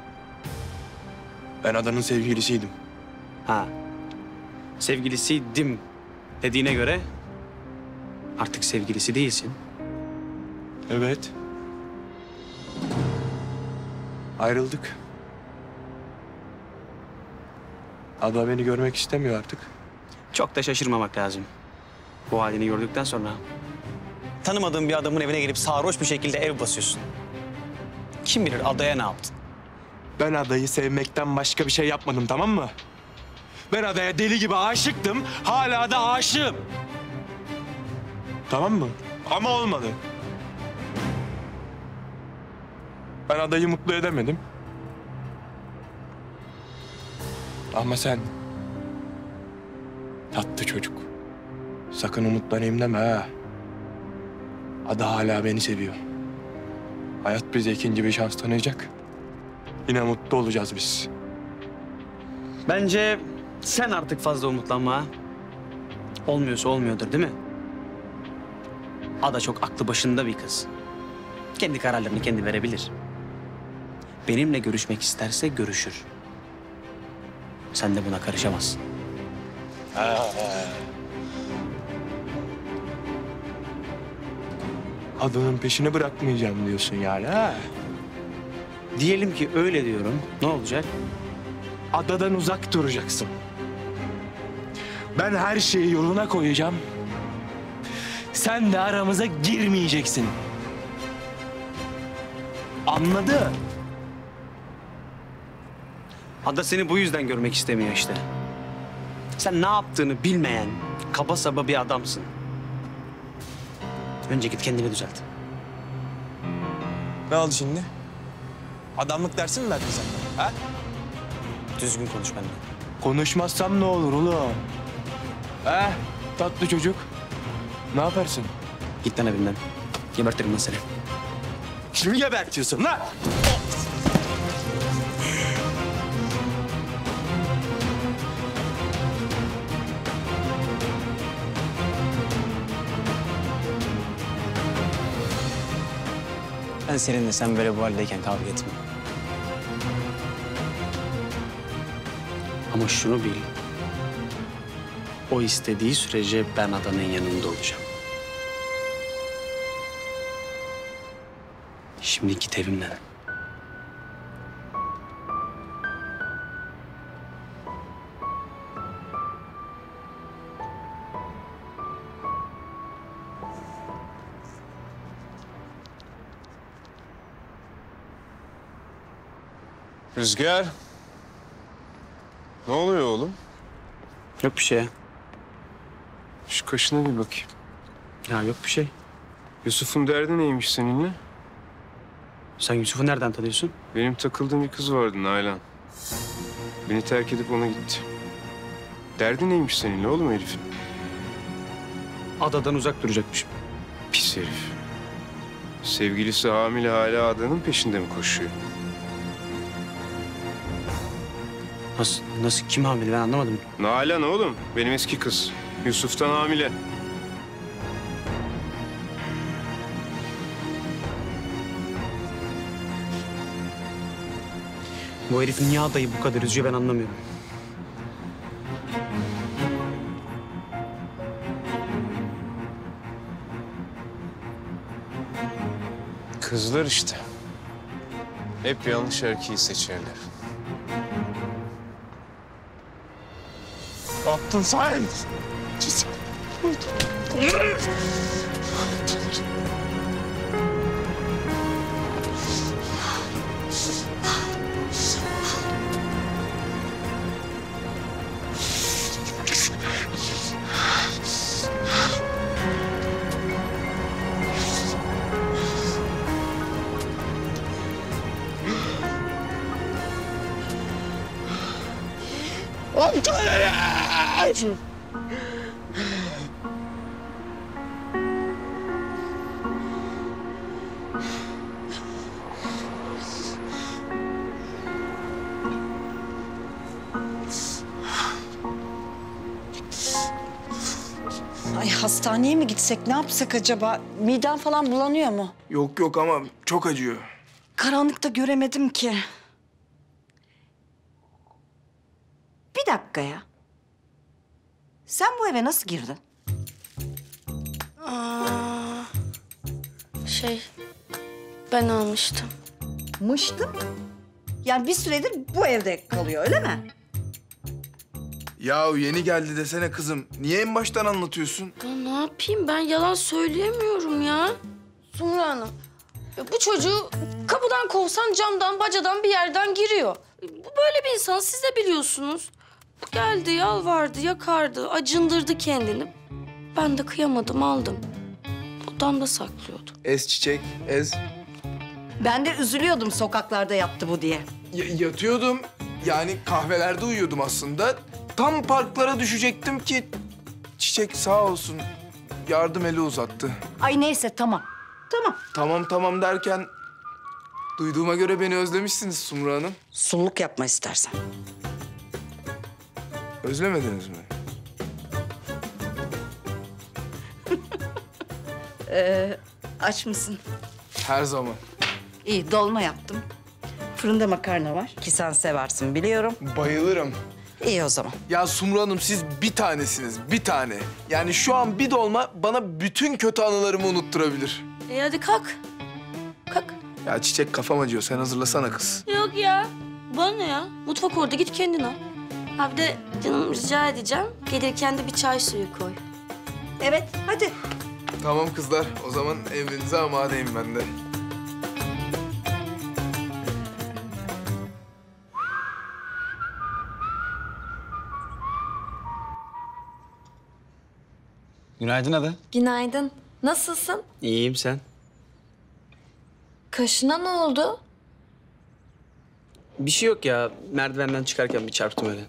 Ben adanın sevgilisiydim. Ha. Sevgilisiydim dediğine göre artık sevgilisi değilsin. Evet. Ayrıldık. Ada beni görmek istemiyor artık. Çok da şaşırmamak lazım. Bu halini gördükten sonra. Tanımadığın bir adamın evine gelip sarhoş bir şekilde ev basıyorsun. Kim bilir adaya ne yaptın? Ben adayı sevmekten başka bir şey yapmadım, tamam mı? Ben adaya deli gibi aşıktım, hala da aşığım. Tamam mı? Ama olmadı. Ben adayı mutlu edemedim. Ama sen... tatlı çocuk. Sakın umutlanayım deme ha. Ada hala beni seviyor. Hayat bize ikinci bir şans tanıyacak. Yine mutlu olacağız biz. Bence sen artık fazla umutlanma ha. Olmuyorsa olmuyordur değil mi? Ada çok aklı başında bir kız. Kendi kararlarını kendi verebilir. Benimle görüşmek isterse görüşür. Sen de buna karışamazsın. Ha. Adanın peşini bırakmayacağım diyorsun yani ha? Diyelim ki öyle diyorum. Ne olacak? Adadan uzak duracaksın. Ben her şeyi yoluna koyacağım. Sen de aramıza girmeyeceksin. Anladın? Ada seni bu yüzden görmek istemiyor işte. Sen ne yaptığını bilmeyen, kaba saba bir adamsın. Önce git kendini düzelt. Ne oldu şimdi? Adamlık dersi mi verdin sen bana, ha? Düzgün konuş benimle. Konuşmazsam ne olur oğlum? Ha? Tatlı çocuk. Ne yaparsın? Git lan evimden. Gebertirim ben seni. Kimi gebertiyorsun lan? Ben seninle sen böyle bu haldeyken kavga etmem. Ama şunu bil. O istediği sürece ben adanın yanında olacağım. Şimdi git evimden. Rüzgar. Ne oluyor oğlum? Yok bir şey. Şu kaşına bir bakayım. Ya yok bir şey. Yusuf'un derdi neymiş seninle? Sen Yusuf'u nereden tanıyorsun? Benim takıldığım bir kız vardı Nalan. Beni terk edip ona gitti. Derdi neymiş seninle oğlum herifin? Adadan uzak duracakmışım. Pis herif. Sevgilisi hamile hala adanın peşinde mi koşuyor? Nasıl, nasıl kim hamile ben anlamadım. Nalan oğlum, benim eski kız. Yusuf'tan hamile. Bu herif niye adayı bu kadar üzüyor ben anlamıyorum. Kızlar işte. Hep yanlış erkeği seçerler. Ne yaptın sen? On taneler! Ay hastaneye mi gitsek, ne yapsak acaba? Miden falan bulanıyor mu? Yok yok ama çok acıyor. Karanlıkta göremedim ki. Bir dakika ya. Sen bu eve nasıl girdin? Aa, şey, ben almıştım. Mıştım? Yani bir süredir bu evde kalıyor, öyle mi? Ya yeni geldi desene kızım. Niye en baştan anlatıyorsun? Ya ne yapayım, ben yalan söyleyemiyorum ya. Sumru Hanım, ya bu çocuğu kapıdan kovsan camdan, bacadan bir yerden giriyor. Bu böyle bir insan, siz de biliyorsunuz. Geldi, yalvardı, yakardı, acındırdı kendini. Ben de kıyamadım, aldım. Odamda saklıyordu. Ez çiçek, ez. Ben de üzülüyordum sokaklarda yattı bu diye. Y- yatıyordum. Yani kahvelerde uyuyordum aslında. Tam parklara düşecektim ki çiçek sağ olsun yardım eli uzattı. Ay neyse, tamam. Tamam. Tamam tamam derken duyduğuma göre beni özlemişsiniz Sumru Hanım. Sulluk yapma istersen. Özlemediniz mi? Ee, aç mısın? Her zaman. İyi, dolma yaptım. Fırında makarna var ki sen seversin biliyorum. Bayılırım. İyi o zaman. Ya Sumru Hanım siz bir tanesiniz, bir tane. Yani şu an bir dolma bana bütün kötü anılarımı unutturabilir. E hadi kalk. Kalk. Ya çiçek kafam acıyor, sen hazırlasana kız. Yok ya. Bana ne ya? Mutfak orada, git kendin al. Ha bir de canım rica edeceğim. Gelirken de bir çay suyu koy. Evet, hadi. Tamam kızlar, o zaman emrinize amadeyim ben de. Günaydın Ada. Günaydın. Nasılsın? İyiyim, sen? Kaşına ne oldu? Bir şey yok ya. Merdivenden çıkarken bir çarptım öyle.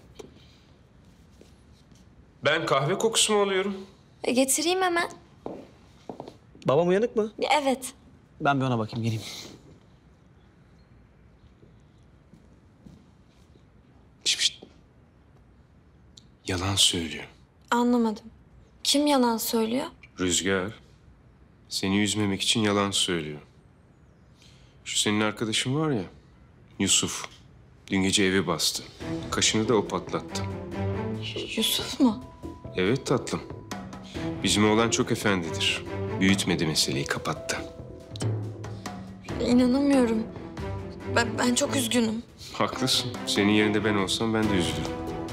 Ben kahve kokusu mu alıyorum? E, getireyim hemen. Babam uyanık mı? Evet. Ben bir ona bakayım, geleyim. Şişt, şişt. Yalan söylüyor. Anlamadım. Kim yalan söylüyor? Rüzgar. Seni üzmemek için yalan söylüyor. Şu senin arkadaşın var ya, Yusuf. Dün gece evi bastı. Kaşını da o patlattı. Yusuf mu? Evet tatlım. Bizim oğlan çok efendidir. Büyütmedi meseleyi, kapattı. İnanamıyorum. Ben, ben çok üzgünüm. Haklısın. Senin yerinde ben olsam ben de üzülürüm.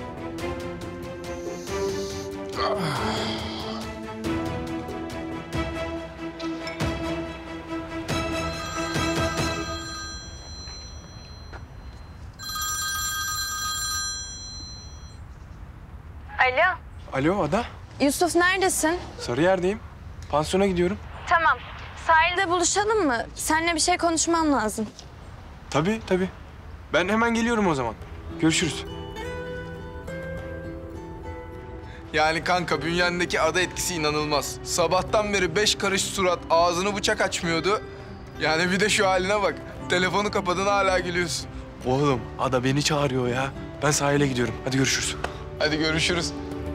Alo. Alo Ada, Yusuf neredesin? Sarıyer'deyim. Pansiyona gidiyorum. Tamam. Sahilde buluşalım mı? Seninle bir şey konuşmam lazım. Tabii tabii. Ben hemen geliyorum o zaman. Görüşürüz. Yani kanka bünyendeki ada etkisi inanılmaz. Sabahtan beri beş karış surat, ağzını bıçak açmıyordu. Yani bir de şu haline bak. Telefonu kapadın hala gülüyorsun. Oğlum ada beni çağırıyor ya. Ben sahile gidiyorum. Hadi görüşürüz. Hadi görüşürüz.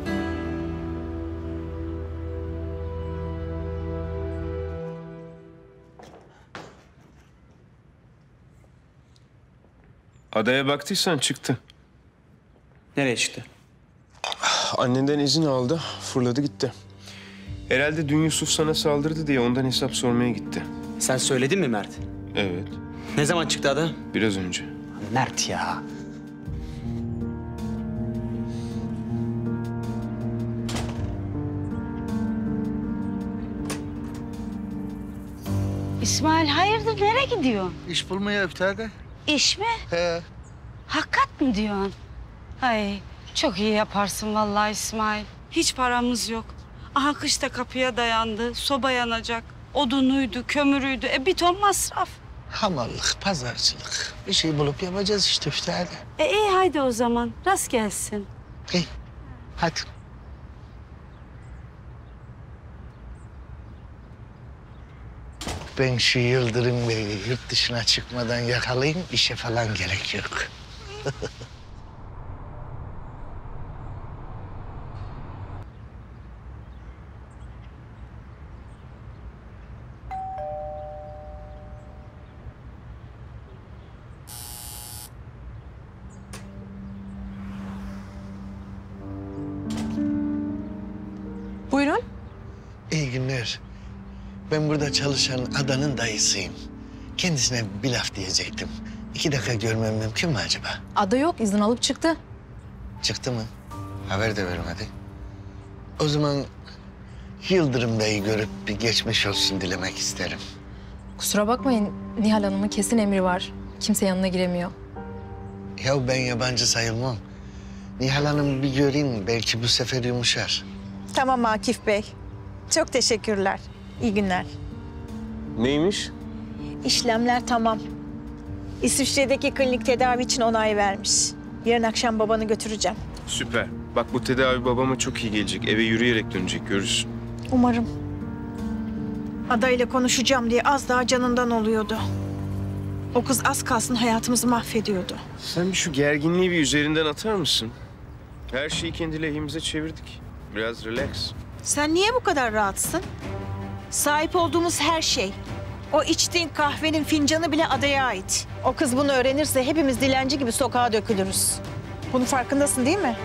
Adaya baktıysan çıktı. Nereye çıktı? Annenden izin aldı, fırladı gitti. Herhalde dün Yusuf sana saldırdı diye ondan hesap sormaya gitti. Sen söyledin mi Mert? Evet. Ne zaman çıktı Ada? Biraz önce. Mert ya. İsmail hayırdır, nereye gidiyorsun? İş bulmaya iftarda. İş mi? He. Hakikat mi diyorsun? Ay çok iyi yaparsın vallahi İsmail. Hiç paramız yok. Aha kış da kapıya dayandı. Soba yanacak. Odunuydu, kömürüydü. E bir ton masraf. Hamallık, pazarcılık. Bir şey bulup yapacağız işte iftarda. E iyi haydi o zaman. Rast gelsin. İyi, hadi. Ben şu Yıldırım Bey'i yurt dışına çıkmadan yakalayayım, işe falan gerek yok. Buyurun. İyi günler. Ben burada çalışan Adan'ın dayısıyım. Kendisine bir laf diyecektim. İki dakika görmem mümkün mü acaba? Ada yok, izin alıp çıktı. Çıktı mı? Haber de vermedi. O zaman Yıldırım Bey'i görüp bir geçmiş olsun dilemek isterim. Kusura bakmayın, Nihal Hanım'ın kesin emri var. Kimse yanına giremiyor. Ya ben yabancı sayılmam. Nihal Hanım'ı bir göreyim, belki bu sefer yumuşar. Tamam Akif Bey. Çok teşekkürler. İyi günler. Neymiş? İşlemler tamam. İsviçre'deki klinik tedavi için onay vermiş. Yarın akşam babanı götüreceğim. Süper. Bak bu tedavi babama çok iyi gelecek. Eve yürüyerek dönecek, görürsün. Umarım. Ada ile konuşacağım diye az daha canından oluyordu. O kız az kalsın hayatımızı mahvediyordu. Sen bir şu gerginliği bir üzerinden atar mısın? Her şeyi kendi lehimize çevirdik. Biraz relax. Sen niye bu kadar rahatsın? Sahip olduğumuz her şey, o içtiğin kahvenin fincanı bile Ada'ya ait. O kız bunu öğrenirse hepimiz dilenci gibi sokağa dökülürüz. Bunun farkındasın değil mi?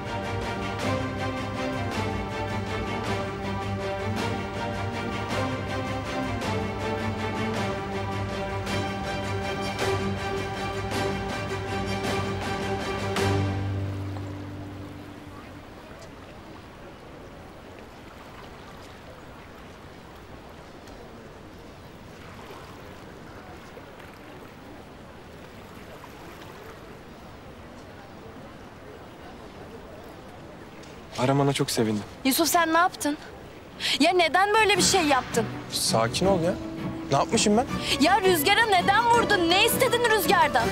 Aramana çok sevindim. Yusuf sen ne yaptın? Ya neden böyle bir şey yaptın? Sakin ol ya. Ne yapmışım ben? Ya Rüzgar'a neden vurdun? Ne istedin Rüzgar'dan?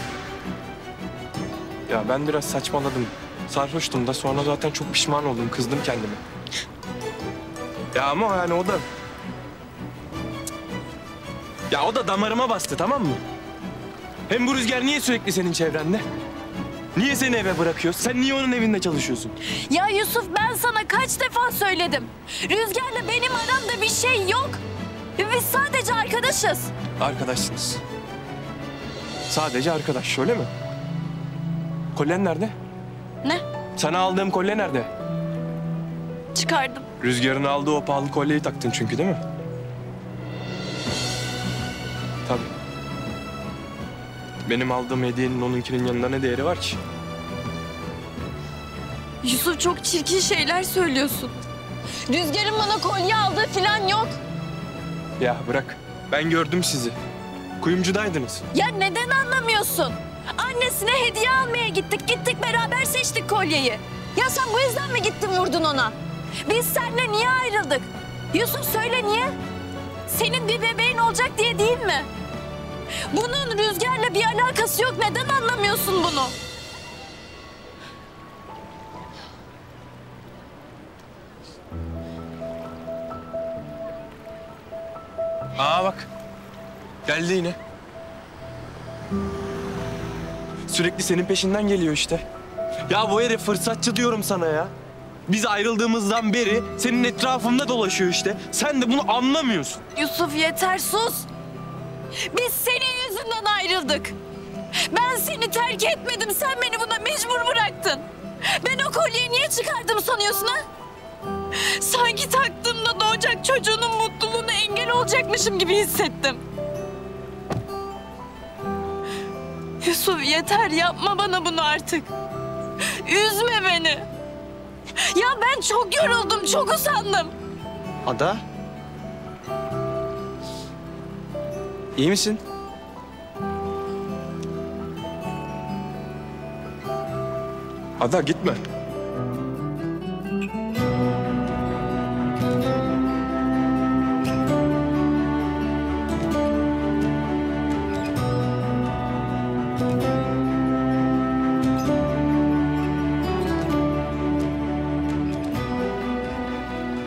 Ya ben biraz saçmaladım. Sarhoştum da sonra zaten çok pişman oldum. Kızdım kendime. Ya ama yani o da... Ya o da damarıma bastı, tamam mı? Hem bu Rüzgar niye sürekli senin çevrende? Niye seni eve bırakıyor? Sen niye onun evinde çalışıyorsun? Ya Yusuf ben sana kaç defa söyledim. Rüzgar'la benim aramda bir şey yok. Biz sadece arkadaşız. Arkadaşsınız. Sadece arkadaş, öyle mi? Kolyen nerede? Ne? Sana aldığım kolye nerede? Çıkardım. Rüzgar'ın aldığı o pahalı kolyeyi taktın çünkü değil mi? Tabii. Benim aldığım hediyenin onunkinin yanında ne değeri var ki? Yusuf çok çirkin şeyler söylüyorsun. Rüzgar'ın bana kolye aldığı falan yok. Ya bırak. Ben gördüm sizi. Kuyumcudaydınız. Ya neden anlamıyorsun? Annesine hediye almaya gittik. Gittik beraber seçtik kolyeyi. Ya sen bu yüzden mi gittin vurdun ona? Biz seninle niye ayrıldık? Yusuf söyle niye? Senin bir bebeğin olacak diye değil mi? Bunun Rüzgar'la bir alakası yok. Neden anlamıyorsun bunu? Aa bak. Geldi yine. Sürekli senin peşinden geliyor işte. Ya bu herif fırsatçı diyorum sana ya. Biz ayrıldığımızdan beri senin etrafında dolaşıyor işte. Sen de bunu anlamıyorsun. Yusuf yeter sus. Biz senin yüzünden ayrıldık. Ben seni terk etmedim. Sen beni buna mecbur bıraktın. Ben o kolyeyi niye çıkardım sanıyorsun ha? Sanki taktığımda doğacak çocuğunun mutluluğuna engel olacakmışım gibi hissettim. Yusuf yeter yapma bana bunu artık. Üzme beni. Ya ben çok yoruldum, çok usandım. Ada? İyi misin? Ada gitme.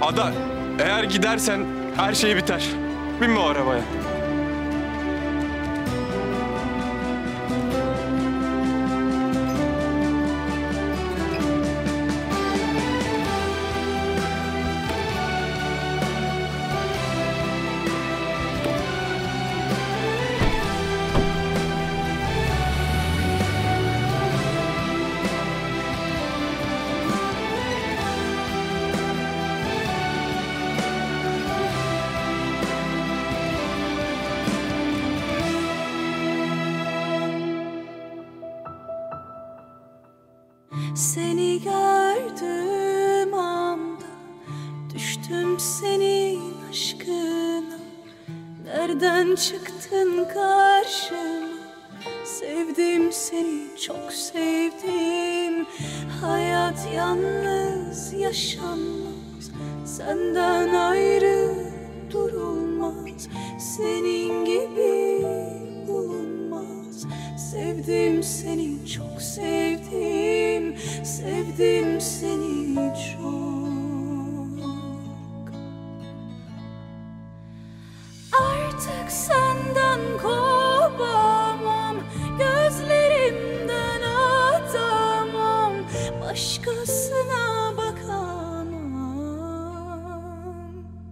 Ada, eğer gidersen her şey biter. Binme o arabaya. Seni gördüğüm anda düştüm senin aşkına. Nereden çıktın karşıma? Sevdim seni, çok sevdim. Hayat yalnız yaşanmaz, senden ayrı durulmaz. Senin gibi bulunmaz. Sevdim seni, çok sevdim. Sevdim seni çok. Artık senden kopamam, gözlerimden atamam. Başkasına bakamam.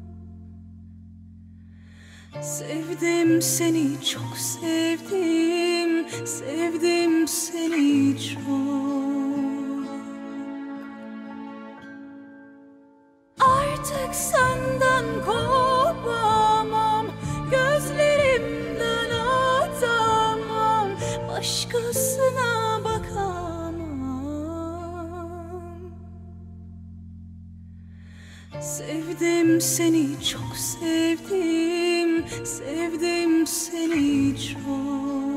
Sevdim seni, çok sevdim. Sevdim seni çok. Artık senden kopamam, gözlerimden atamam. Başkasına bakamam. Sevdim seni, çok sevdim. Sevdim seni çok.